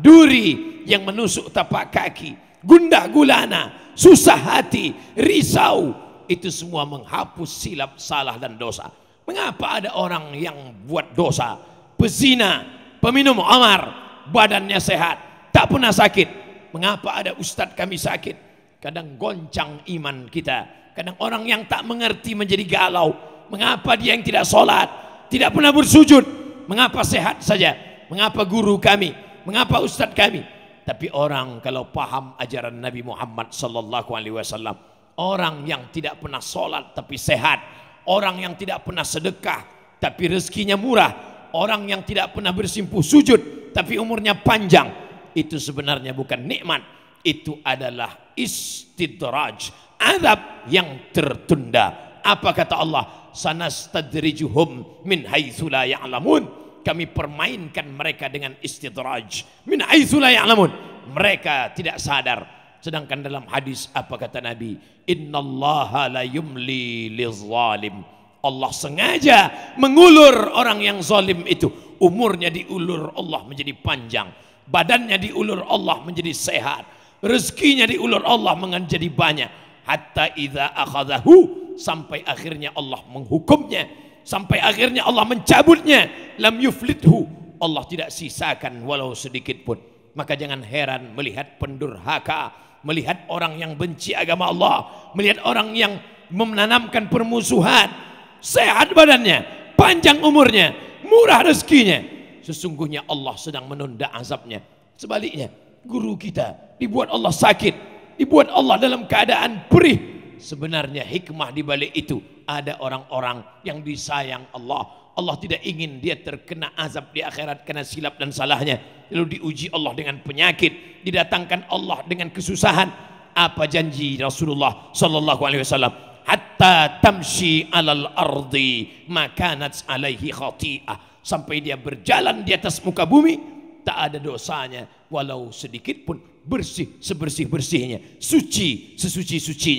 [SPEAKER 12] Duri yang menusuk tapak kaki, gundah gulana, susah hati, risau, itu semua menghapus silap salah dan dosa. Mengapa ada orang yang buat dosa, pezina, peminum khamar, badannya sehat, tak pernah sakit? Mengapa ada ustadz kami sakit? Kadang goncang iman kita. Kadang orang yang tak mengerti menjadi galau. Mengapa dia yang tidak sholat, tidak pernah bersujud? Mengapa sehat saja? Mengapa guru kami? Mengapa ustadz kami? Tapi orang kalau paham ajaran Nabi Muhammad sallallahu alaihi wasallam, orang yang tidak pernah sholat tapi sehat, orang yang tidak pernah sedekah tapi rezekinya murah, orang yang tidak pernah bersimpuh sujud tapi umurnya panjang, itu sebenarnya bukan nikmat, itu adalah istidraj, azab yang tertunda. Apa kata Allah? Sanastadrijuhum min haitsu la ya'lamun. Kami permainkan mereka dengan istidraj min haitsu la ya'lamun. Mereka tidak sadar. Sedangkan dalam hadis apa kata Nabi? Innallaha la yumli lizzalim. Allah sengaja mengulur orang yang zalim itu. Umurnya diulur Allah menjadi panjang, badannya diulur Allah menjadi sehat, rezekinya diulur Allah menjadi banyak. Hatta idza akhadhahu, sampai akhirnya Allah menghukumnya, sampai akhirnya Allah mencabutnya. Lam yuflithu, Allah tidak sisakan walau sedikit pun. Maka jangan heran melihat pendurhaka, melihat orang yang benci agama Allah, melihat orang yang menanamkan permusuhan. Sehat badannya, panjang umurnya, murah rezekinya, sesungguhnya Allah sedang menunda azabnya. Sebaliknya, guru kita dibuat Allah sakit, dibuat Allah dalam keadaan perih. Sebenarnya hikmah di balik itu, ada orang-orang yang disayang Allah. Allah tidak ingin dia terkena azab di akhirat karena silap dan salahnya. Lalu diuji Allah dengan penyakit, didatangkan Allah dengan kesusahan. Apa janji Rasulullah sallallahu alaihi wasallam? Hatta tamshi alal ardi makanat alaihi khati'ah, sampai dia berjalan di atas muka bumi tak ada dosanya walau sedikit pun, bersih sebersih-bersihnya, suci sesuci-sucinya.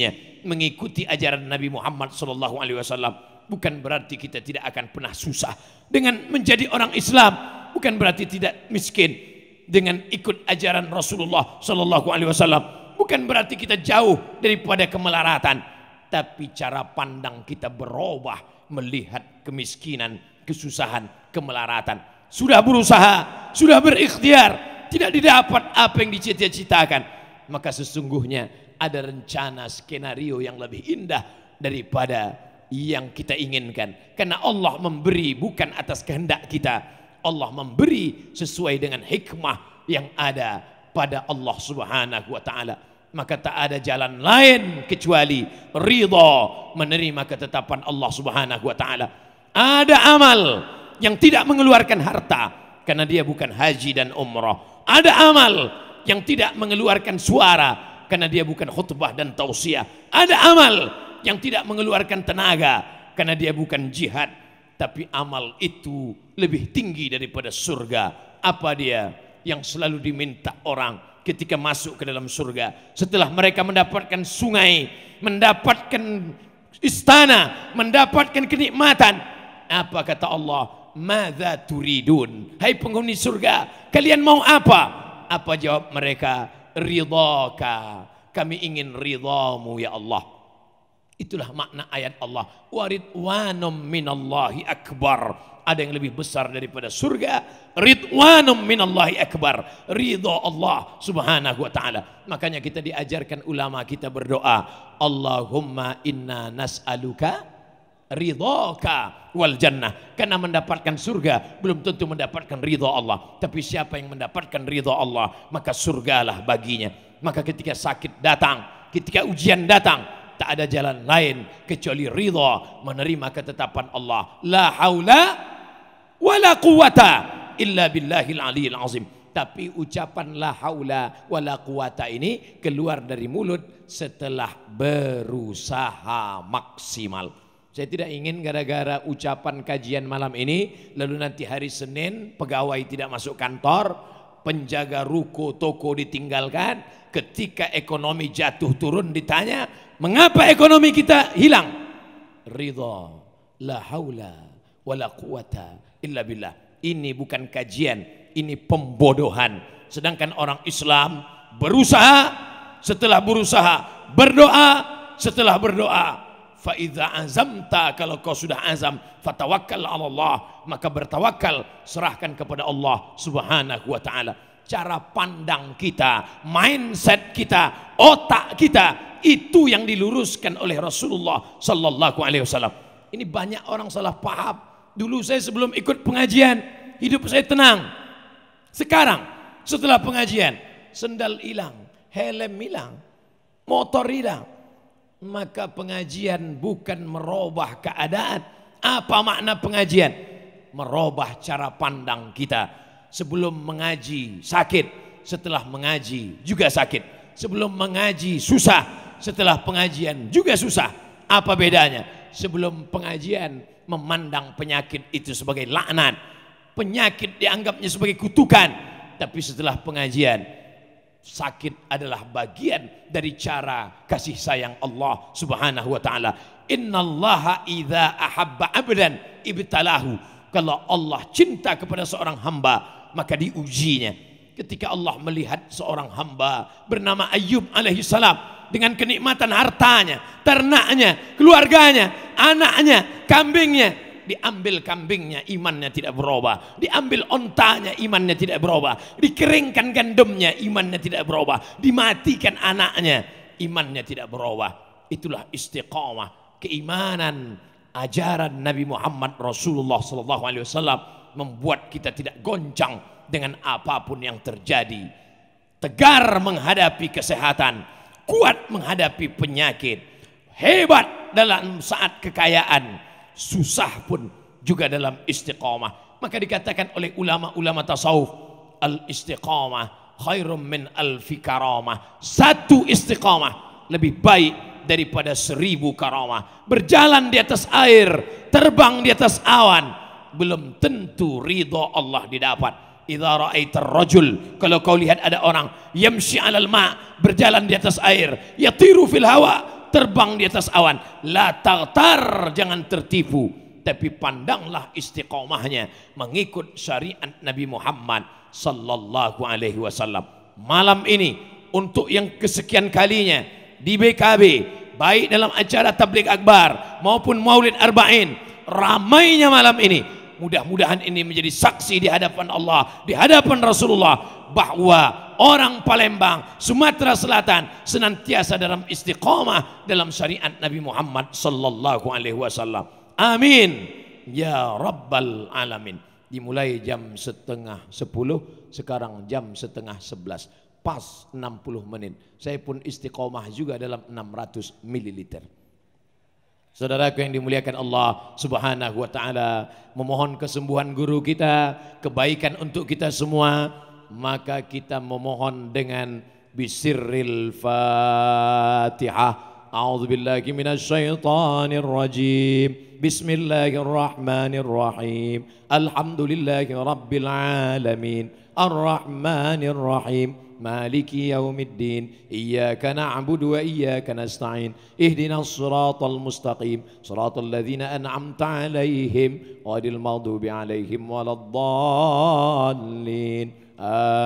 [SPEAKER 12] mengikuti ajaran Nabi Muhammad SAW, bukan berarti kita tidak akan pernah susah dengan menjadi orang Islam, bukan berarti tidak miskin dengan ikut ajaran Rasulullah SAW, bukan berarti kita jauh daripada kemelaratan, tapi cara pandang kita berubah melihat kemiskinan, kesusahan, kemelaratan. Sudah berusaha, sudah berikhtiar, tidak didapat apa yang dicita-citakan, maka sesungguhnya ada rencana skenario yang lebih indah daripada yang kita inginkan. Karena Allah memberi bukan atas kehendak kita, Allah memberi sesuai dengan hikmah yang ada pada Allah Subhanahu wa taala. Maka tak ada jalan lain kecuali ridha, menerima ketetapan Allah Subhanahu wa taala. Ada amal yang tidak mengeluarkan harta karena dia bukan haji dan umrah. Ada amal yang tidak mengeluarkan suara karena dia bukan khutbah dan tausiah. Ada amal yang tidak mengeluarkan tenaga karena dia bukan jihad, tapi amal itu lebih tinggi daripada surga. Apa dia yang selalu diminta orang ketika masuk ke dalam surga? Setelah mereka mendapatkan sungai, mendapatkan istana, mendapatkan kenikmatan, apa kata Allah? Madza turidun? Hai penghuni surga, kalian mau apa? Apa jawab mereka? Ridhaka, kami ingin ridhamu ya Allah. Itulah makna ayat Allah, waridwanum minallahi akbar. Ada yang lebih besar daripada surga, ridwanum minallahi akbar, ridha Allah Subhanahu wa taala. Makanya kita diajarkan ulama kita berdoa, Allahumma inna nas'aluka ridhaka wal jannah. Karena mendapatkan surga belum tentu mendapatkan ridha Allah, tapi siapa yang mendapatkan ridha Allah maka surgalah baginya. Maka ketika sakit datang, ketika ujian datang, tak ada jalan lain kecuali ridha, menerima ketetapan Allah. La haula wala quwata illa billahil aliyil azim. Tapi ucapan la haula wala quwata ini keluar dari mulut setelah berusaha maksimal. Saya tidak ingin gara-gara ucapan kajian malam ini lalu nanti hari Senin pegawai tidak masuk kantor, penjaga ruko toko ditinggalkan, ketika ekonomi jatuh turun ditanya, mengapa ekonomi kita hilang? Ridha, la haula wala quwata illa billah. Ini bukan kajian, ini pembodohan. Sedangkan orang Islam berusaha, setelah berusaha berdoa, setelah berdoa fa'idha azamta, kalau kau sudah azam, fatawakkal ala Allah, maka bertawakal, serahkan kepada Allah Subhanahu wa ta'ala. Cara pandang kita, mindset kita, otak kita, itu yang diluruskan oleh Rasulullah sallallahu alaihi wasallam. Ini banyak orang salah paham. Dulu saya sebelum ikut pengajian, hidup saya tenang. Sekarang setelah pengajian, sendal hilang, helm hilang, motor hilang. Maka pengajian bukan merubah keadaan. Apa makna pengajian? Merubah cara pandang kita. Sebelum mengaji sakit, setelah mengaji juga sakit. Sebelum mengaji susah, setelah pengajian juga susah. Apa bedanya? Sebelum pengajian memandang penyakit itu sebagai laknat, penyakit dianggapnya sebagai kutukan. Tapi setelah pengajian, sakit adalah bagian dari cara kasih sayang Allah Subhanahu wa taala. Innallaha idza ahabba 'abdan ibtalahu. Kalau Allah cinta kepada seorang hamba, maka diujinya. Ketika Allah melihat seorang hamba bernama Ayyub alaihi salam dengan kenikmatan hartanya, ternaknya, keluarganya, anaknya, kambingnya, diambil kambingnya, imannya tidak berubah. Diambil ontanya, imannya tidak berubah. Dikeringkan gandumnya, imannya tidak berubah. Dimatikan anaknya, imannya tidak berubah. Itulah istiqamah, keimanan, ajaran Nabi Muhammad Rasulullah SAW membuat kita tidak goncang dengan apapun yang terjadi. Tegar menghadapi kesehatan, kuat menghadapi penyakit, hebat dalam saat kekayaan, susah pun juga dalam istiqamah. Maka dikatakan oleh ulama-ulama tasawuf, al-istiqamah khairum min alfi karamah. Satu istiqamah lebih baik daripada 1000 karamah. Berjalan di atas air, terbang di atas awan, belum tentu ridha Allah didapat. Idza ra'aitar rajul, kalau kau lihat ada orang yamshi 'alal ma', berjalan di atas air, yatiru fil hawa, terbang di atas awan. La taghtar, jangan tertipu, tapi pandanglah istiqomahnya mengikut syariat Nabi Muhammad sallallahu alaihi wasallam. Malam ini untuk yang kesekian kalinya di BKB, baik dalam acara tabligh akbar maupun maulid arba'in, ramainya malam ini, mudah-mudahan ini menjadi saksi di hadapan Allah, di hadapan Rasulullah, bahwa orang Palembang, Sumatera Selatan senantiasa dalam istiqomah dalam syariat Nabi Muhammad sallallahu alaihi wasallam. Amin ya rabbal alamin. Dimulai jam 9:30, sekarang jam 10:30, pas 60 menit. Saya pun istiqomah juga dalam 600 ml. Saudaraku yang dimuliakan Allah Subhanahu wa taala, memohon kesembuhan guru kita, kebaikan untuk kita semua, maka kita memohon dengan bisirril Fatihah. A'udzubillahi minasyaitonir rajim. Bismillahirrahmanirrahim. Alhamdulillahi rabbil alamin. Ar-Rahmanir Rahim. Maliki yaumiddin. Iyyaka na'budu wa iyyaka nasta'in. Ihdinas siratal mustaqim. Siratal ladzina an'amta 'alaihim ghairil maghdubi 'alaihim waladdallin.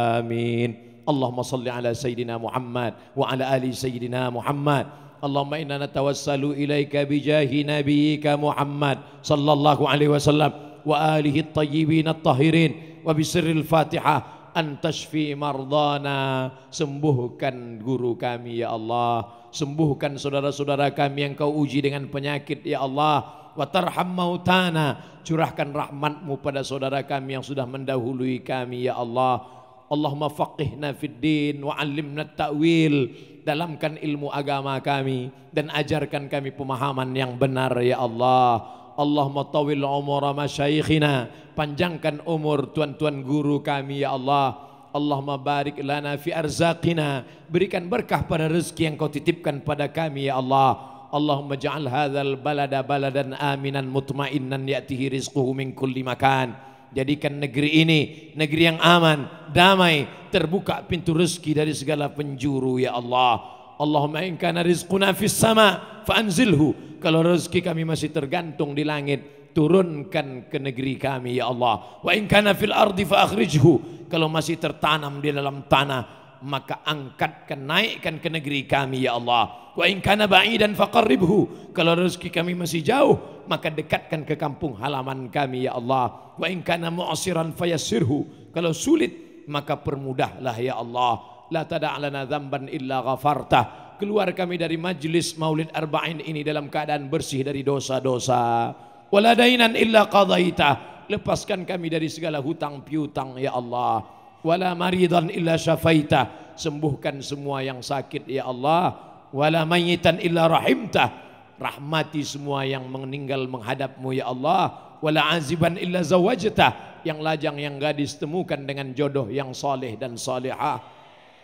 [SPEAKER 12] Amin. Allahumma salli ala sayyidina Muhammad wa ala ali sayyidina Muhammad. Allahumma inna natawassalu ilaika bijahi nabiyyika Muhammad sallallahu alaihi wasallam wa alihi at-tayyibin at-tahirin wa bisirril Fatihah an tashfi mardana. Sembuhkan guru kami ya Allah, sembuhkan saudara-saudara kami yang kau uji dengan penyakit ya Allah. Wa tarham mautana, curahkan rahmatmu pada saudara kami yang sudah mendahului kami ya Allah. Allahumma faqihna fid din wa 'allimna at-ta'wil. Dalamkan ilmu agama kami dan ajarkan kami pemahaman yang benar ya Allah. Allahumma tawil umura masyayikhina, panjangkan umur tuan-tuan guru kami ya Allah. Allahumma barik lana fi arzaqina, berikan berkah pada rezeki yang kau titipkan pada kami ya Allah. Allahumma ja'al hadzal balada baladan aminan mutmainnan ya'tihi rizquhu min kulli makan. Jadikan negeri ini negeri yang aman, damai, terbuka pintu rezeki dari segala penjuru ya Allah. Allahumma in kana rizquna fis sama fa'anzilhu. Kalau rezeki kami masih tergantung di langit, turunkan ke negeri kami ya Allah. Wa in kana fil ardi fa akhrijhu. Kalau masih tertanam di dalam tanah, maka angkatkan, naikkan ke negeri kami ya Allah. Wa in kana ba'idan faqarribhu. Kalau rezeki kami masih jauh, maka dekatkan ke kampung halaman kami ya Allah. Wa in kana mu'siran fayassirhu. Kalau sulit, maka permudahlah ya Allah. La tada' lana dzamban illa ghafartah. Keluar kami dari majlis maulid arba'in ini dalam keadaan bersih dari dosa-dosa. Wala dainan illa qadaitah. Lepaskan kami dari segala hutang piutang ya Allah. Wala maridan illa syafaitah. Sembuhkan semua yang sakit ya Allah. Wala mayyitan illa rahimtah. Rahmati semua yang meninggal menghadapmu ya Allah. Wala aziban illa zawajtah. Yang lajang yang gadis temukan dengan jodoh yang saleh dan salihah.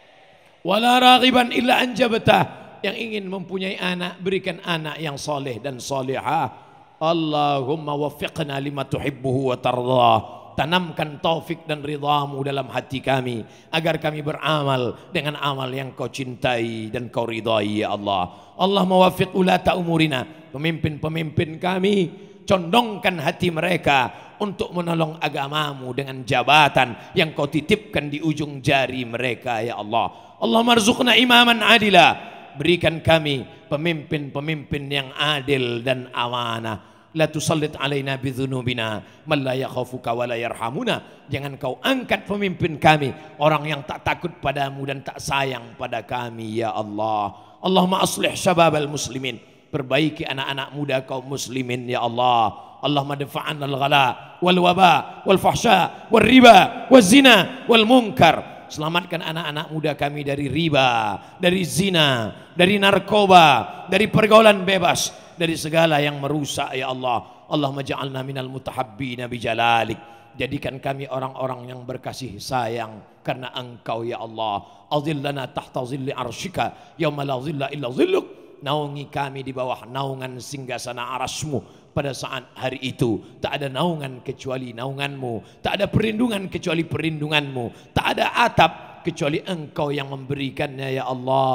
[SPEAKER 12] Wala raghiban illa anjabtah. Yang ingin mempunyai anak, berikan anak yang saleh dan salihah. Allahumma waffiqna lima tuhibbuhu wa tardah. Tanamkan taufik dan ridhamu dalam hati kami, agar kami beramal dengan amal yang kau cintai dan kau ridhai ya Allah. Allahumma waffiq ulata umurina, pemimpin-pemimpin kami, condongkan hati mereka untuk menolong agamamu dengan jabatan yang kau titipkan di ujung jari mereka ya Allah. Allahumma arzuqna imaman adila, berikan kami pemimpin-pemimpin yang adil dan amanah. La tusallit alaina bidzunubina man la yakhafuka wa la yarhamuna. Jangan kau angkat pemimpin kami orang yang tak takut padamu dan tak sayang pada kami ya Allah. Allahumma aslih syababal muslimin, perbaiki anak-anak muda kaum muslimin ya Allah. Allahumma dafa'an al-ghala wal waba wal fahsya wal riba wal zina wal munkar. Selamatkan anak-anak muda kami dari riba, dari zina, dari narkoba, dari pergaulan bebas, dari segala yang merusak ya Allah. Allahumma ja'alna minal mutahabbina bijalalik. Jadikan kami orang-orang yang berkasih sayang karena Engkau ya Allah. Azillana tahta zilli arsyika yauma la zilla illa zilluk. Naungi kami di bawah naungan singgasana arasmu. Pada saat hari itu tak ada naungan kecuali naunganmu, tak ada perlindungan kecuali perlindunganmu, tak ada atap kecuali Engkau yang memberikannya ya Allah.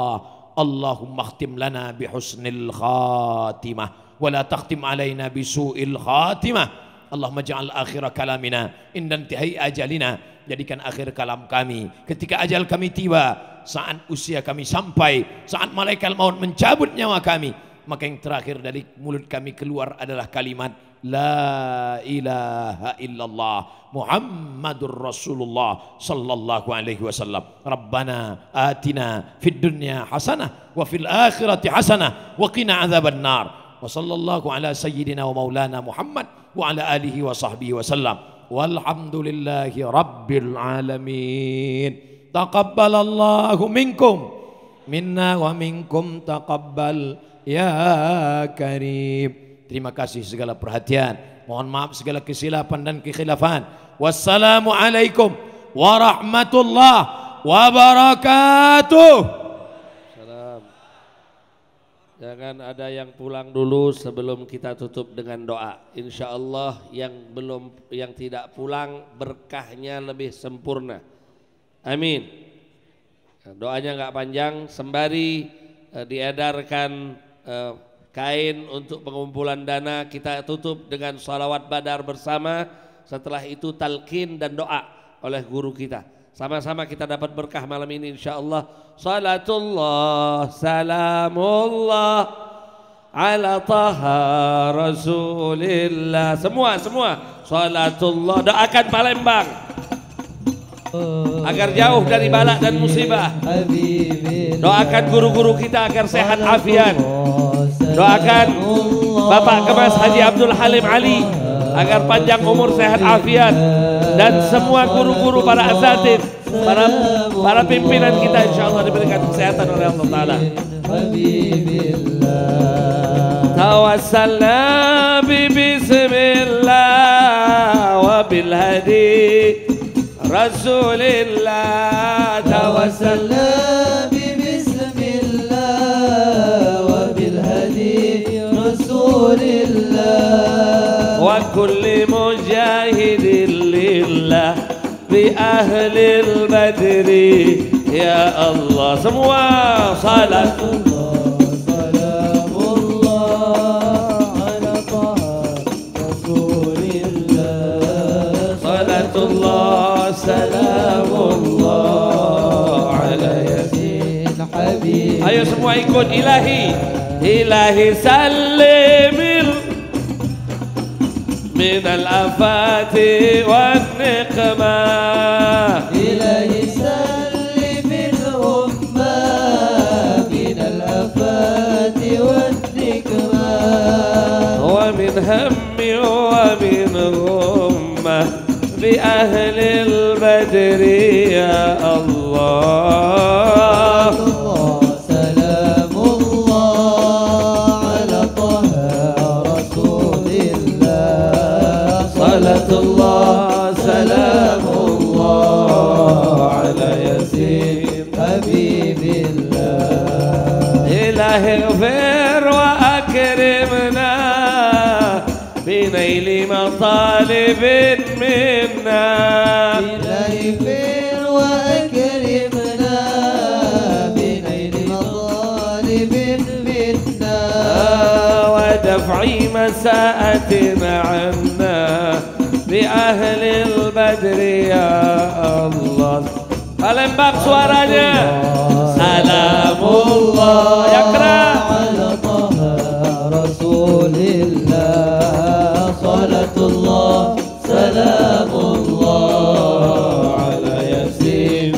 [SPEAKER 12] Allahumma khtim lana bihusnil khatimah wa la takhtim alaina bisu'il khatimah. Allahumma ja'al akhir kalamina inda intihai ajalina, jadikan akhir kalam kami ketika ajal kami tiba, saat usia kami sampai, saat malaikat maut mencabut nyawa kami, maka yang terakhir dari mulut kami keluar adalah kalimat la ilaha illallah Muhammadur Rasulullah sallallahu alaihi wasallam. Rabbana atina fid dunya hasanah wa fil akhirati hasanah wa qina adzaban nar. Wa sallallahu ala sayyidina wa maulana Muhammad wa ala alihi wa sahbihi wa sallam. Walhamdulillahi rabbil alamin. Taqabbalallahu minkum minna wa minkum taqabbal ya karim. Terima kasih segala perhatian. Mohon maaf segala kesilapan dan kekhilafan. Wassalamualaikum warahmatullahi wabarakatuh.
[SPEAKER 1] Jangan ada yang pulang dulu sebelum kita tutup dengan doa. Insya Allah yang tidak pulang berkahnya lebih sempurna. Amin. Doanya nggak panjang, sembari diedarkan kain untuk pengumpulan dana, kita tutup dengan sholawat badar bersama. Setelah itu talqin dan doa oleh guru kita. Sama-sama kita dapat berkah malam ini insyaallah. Salatullah salamullah ala taha rasulillah. Semua salatullah, doakan Palembang agar jauh dari balak dan musibah. Doakan guru-guru kita agar sehat afiat. Doakan Bapak Kemas Haji Abdul Halim Ali agar panjang umur, sehat afiat, dan semua guru-guru, para asatidz, para pimpinan kita insyaallah diberikan kesehatan oleh Allah Ta'ala. Tawassalna bi bismillah wa bil hadi rasulillah. Tawassalna bi bismillah wa bil hadi rasulillah. Wa kulli mujahidin lillah bi ahlil badri ya Allah. Semua salatullah salamullah ala taha rasulillah. Salatullah salamullah ala yasin habib. Ayo semua ikut. Ilahi sallimil من الآفات والنقمة. إلهي سلم الأمة من الآفات والنقمة ومن هم ومن غمة بأهل البدر يا الله. سلام الله على طه رسول الله. Salatullah salamullah ala yasin habibillah. Ilahi ighfir wa akrimna binaili matalibin minna. Ilahi ighfir wa akrimna binaili matalibin minna wa daf'i masa'atina 'anna بأهل البدر يا الله. Palembang suaranya. Salamullah yakra ala taha rasulillah. Salatullah salamullah ala yasin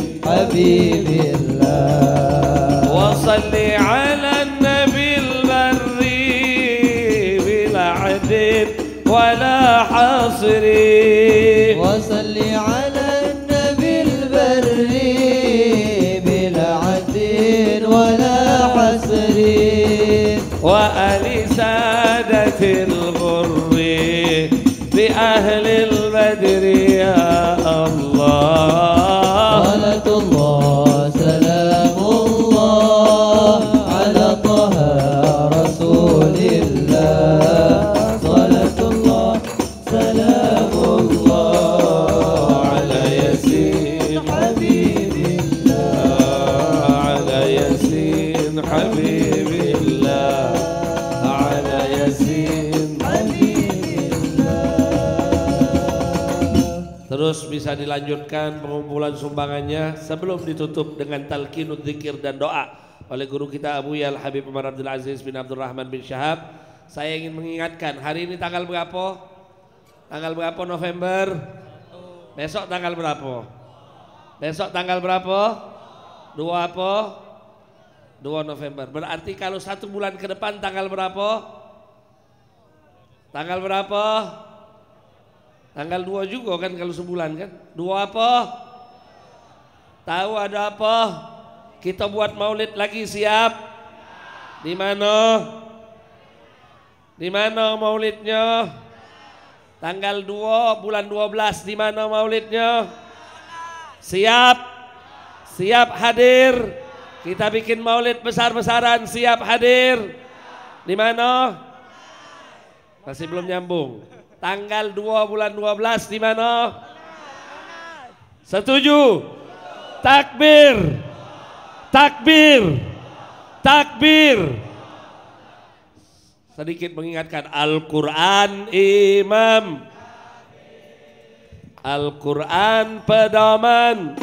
[SPEAKER 1] habibillah. Wa salli ala nabil barri bila adid ولا حصري. وصل على النبي البري بلا عد ولا حصر. وآل سادة الغر بأهل البدر يا الله. صلاة الله سلام الله على طه رسول الله. سلام الله على ياسين حبيب الله. على ياسين Terus bisa dilanjutkan pengumpulan sumbangannya sebelum ditutup dengan talqinud zikir dan doa oleh guru kita Abu Yal Habib Umar Abdul Aziz bin Abdul Rahman bin Syahab. Saya ingin mengingatkan, hari ini tanggal berapa? Tanggal berapa November? Besok tanggal berapa? Besok tanggal berapa? 2 apa? 2 November. Berarti kalau 1 bulan ke depan tanggal berapa? Tanggal berapa? Tanggal 2 juga kan kalau sebulan kan? 2 apa? Tahu ada apa? Kita buat maulid lagi, siap? Di mana? Di mana maulidnya? Tanggal 2 bulan 12 di mana maulidnya? Siap? Siap hadir? Kita bikin maulid besar-besaran, siap hadir? Di mana? Masih belum nyambung. Tanggal 2 bulan 12 di mana? Setuju? Takbir. Takbir. Takbir. Sedikit mengingatkan, Al-Quran imam, Al-Quran pedoman,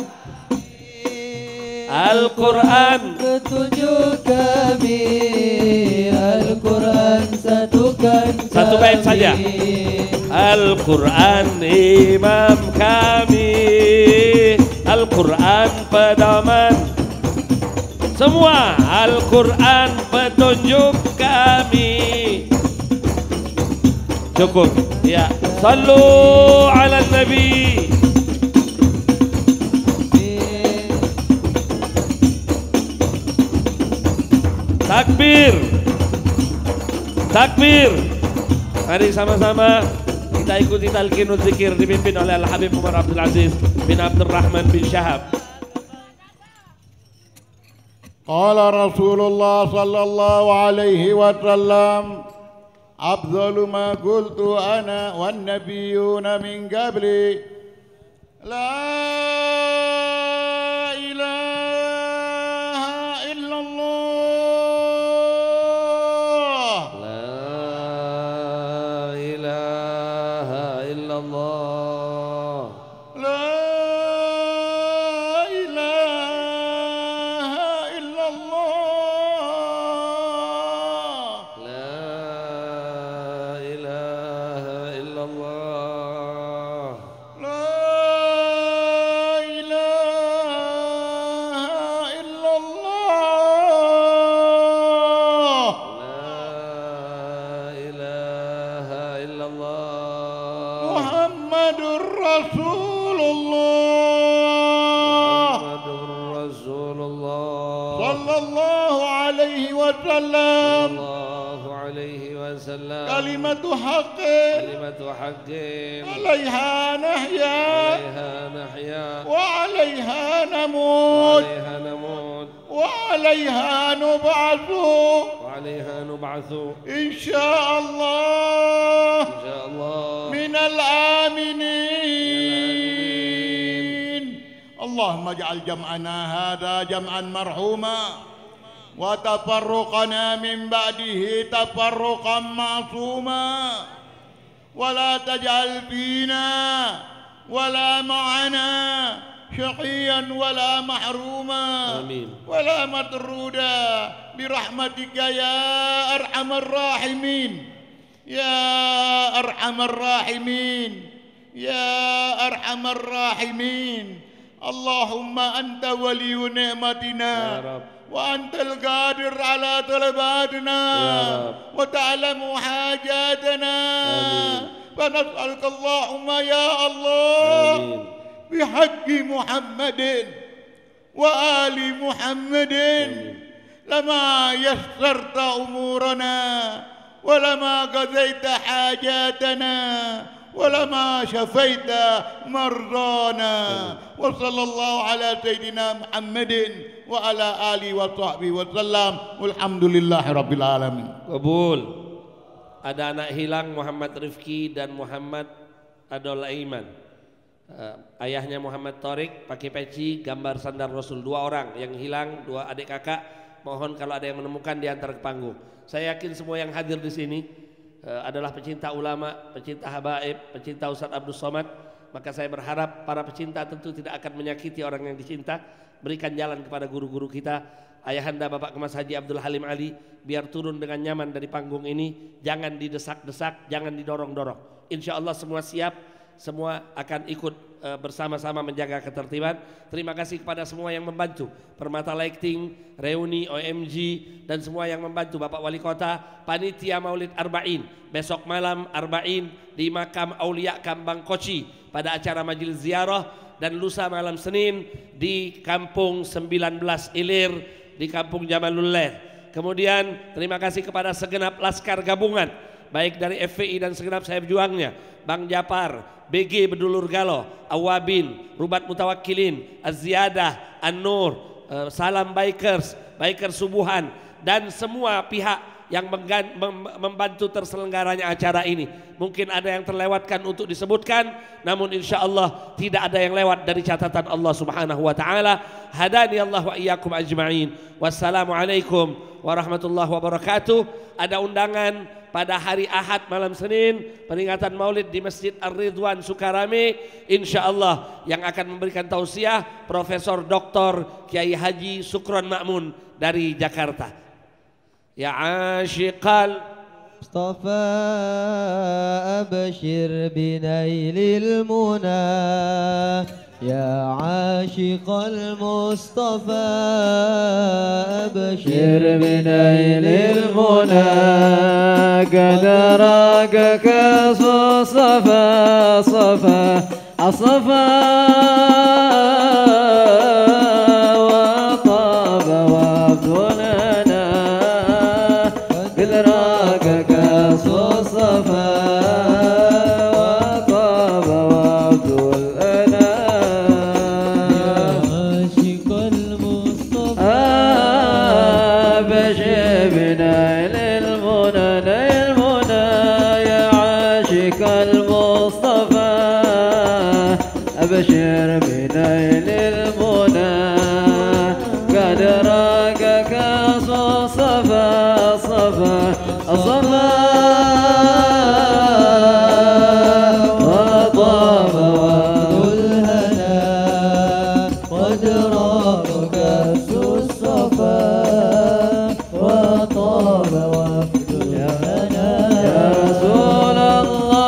[SPEAKER 1] Al-Quran
[SPEAKER 2] petunjuk kami, Al-Quran satukan kami.
[SPEAKER 1] Satu bait saja. Al-Quran imam kami, Al-Quran pedoman, semua Al-Quran petunjuk kami. Cukup. Ya, sallu ala nabi. Takbir. Takbir. Mari sama-sama kita ikuti talqinul zikir dipimpin oleh Al-Habib Umar Abdul Aziz bin Abdul Rahman bin Syahab.
[SPEAKER 6] Qala Rasulullah sallallahu alaihi wasallam, afdalu ma qultu ana wan nabiyyuna min qabli, la ilaha illallah,
[SPEAKER 1] la ilaha illallah,
[SPEAKER 6] la kalimatu haqqin,
[SPEAKER 1] kalimatu haqqin,
[SPEAKER 6] alaiha nahya,
[SPEAKER 1] alaiha nahya,
[SPEAKER 6] wa alaiha namut,
[SPEAKER 1] wa alaiha namut,
[SPEAKER 6] wa alaiha nub'athu,
[SPEAKER 1] wa alaiha nub'athu,
[SPEAKER 6] insyaallah,
[SPEAKER 1] insyaallah,
[SPEAKER 6] minal aminin. Allahumma ij'al jam'ana hadha jam'an marhuma wa tafarruqana min ba'dihi tafarruqan ma'suma wa la taj'al fina wa la ma'ana syaqiyan wa la mahruma wa la matruda birahmatika ya arhamar rahimin, ya arhamar rahimin, ya arhamar rahimin. Allahumma anta waliyu ni'matina وأنت القادر على طلباتنا وتعلم حاجاتنا فنسألك اللهم يا الله بحق محمد وآل محمد لما يسرت أمورنا ولما قضيت حاجاتنا ولما شفيت مرضانا وصلى الله على سيدنا محمد وعلى آله وصحبه وسلم والحمد لله رب العالمين.
[SPEAKER 1] Kabul. Ada anak hilang Muhammad Rifki dan Muhammad Adol Aiman. Ayahnya Muhammad Torik pakai peci gambar sandal Rasul. 2 orang yang hilang, 2 adik kakak. Mohon kalau ada yang menemukan diantar ke panggung. Saya yakin semua yang hadir di sini adalah pecinta ulama, pecinta habaib, pecinta Ustaz Abdul Somad. Maka saya berharap para pecinta tentu tidak akan menyakiti orang yang dicinta. Berikan jalan kepada guru-guru kita. Ayahanda Bapak Kemas Haji Abdul Halim Ali, biar turun dengan nyaman dari panggung ini. Jangan didesak-desak, jangan didorong-dorong. Insya Allah semua siap, semua akan ikut bersama-sama menjaga ketertiban. Terima kasih kepada semua yang membantu, Permata Lighting, Reuni, OMG, dan semua yang membantu, Bapak Wali Kota, Panitia Maulid Arba'in, besok malam Arba'in di Makam Aulia Kambang Koci pada acara majelis ziarah, dan lusa malam Senin di Kampung 19 Ilir di Kampung Jamalullah. Kemudian terima kasih kepada segenap laskar gabungan, baik dari FPI dan segenap sayap juangnya, Bang Japar, BG Bedulur Galo, Awabin, Rubat Mutawakkilin, Az-Ziyadah, An-Nur, Salam Bikers, Biker Subuhan, dan semua pihak yang membantu terselenggaranya acara ini. Mungkin ada yang terlewatkan untuk disebutkan, namun insya Allah tidak ada yang lewat dari catatan Allah Subhanahu wa Ta'ala. Hadani Allah wa iyyakum ajma'in. Wassalamualaikum warahmatullahi wabarakatuh. Ada undangan pada hari Ahad malam Senin, peringatan Maulid di Masjid Ar-Ridwan Sukarame, insya Allah yang akan memberikan tausiah Profesor Dr. Kiai Haji Sukron Ma'mun dari Jakarta. Ya asyiqal
[SPEAKER 2] Mustafa abshir binailil muna, ya asyiqal Mustafa abshir binailil muna, qad raqaka safa safa asafa wa taba wa abdulana, qad raqaka safa wa taba wa abdulana, ya asyiqal Mustafa abshir binailil muna, أبشر بنيل المنى قد راقك صفا صفا صفا وطاب وادو الهنا قد راقك الصفا وطاب وادو الهنا يا رسول الله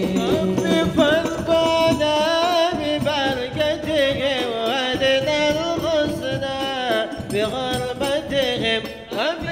[SPEAKER 13] ببركته ودنا
[SPEAKER 2] بغربتهم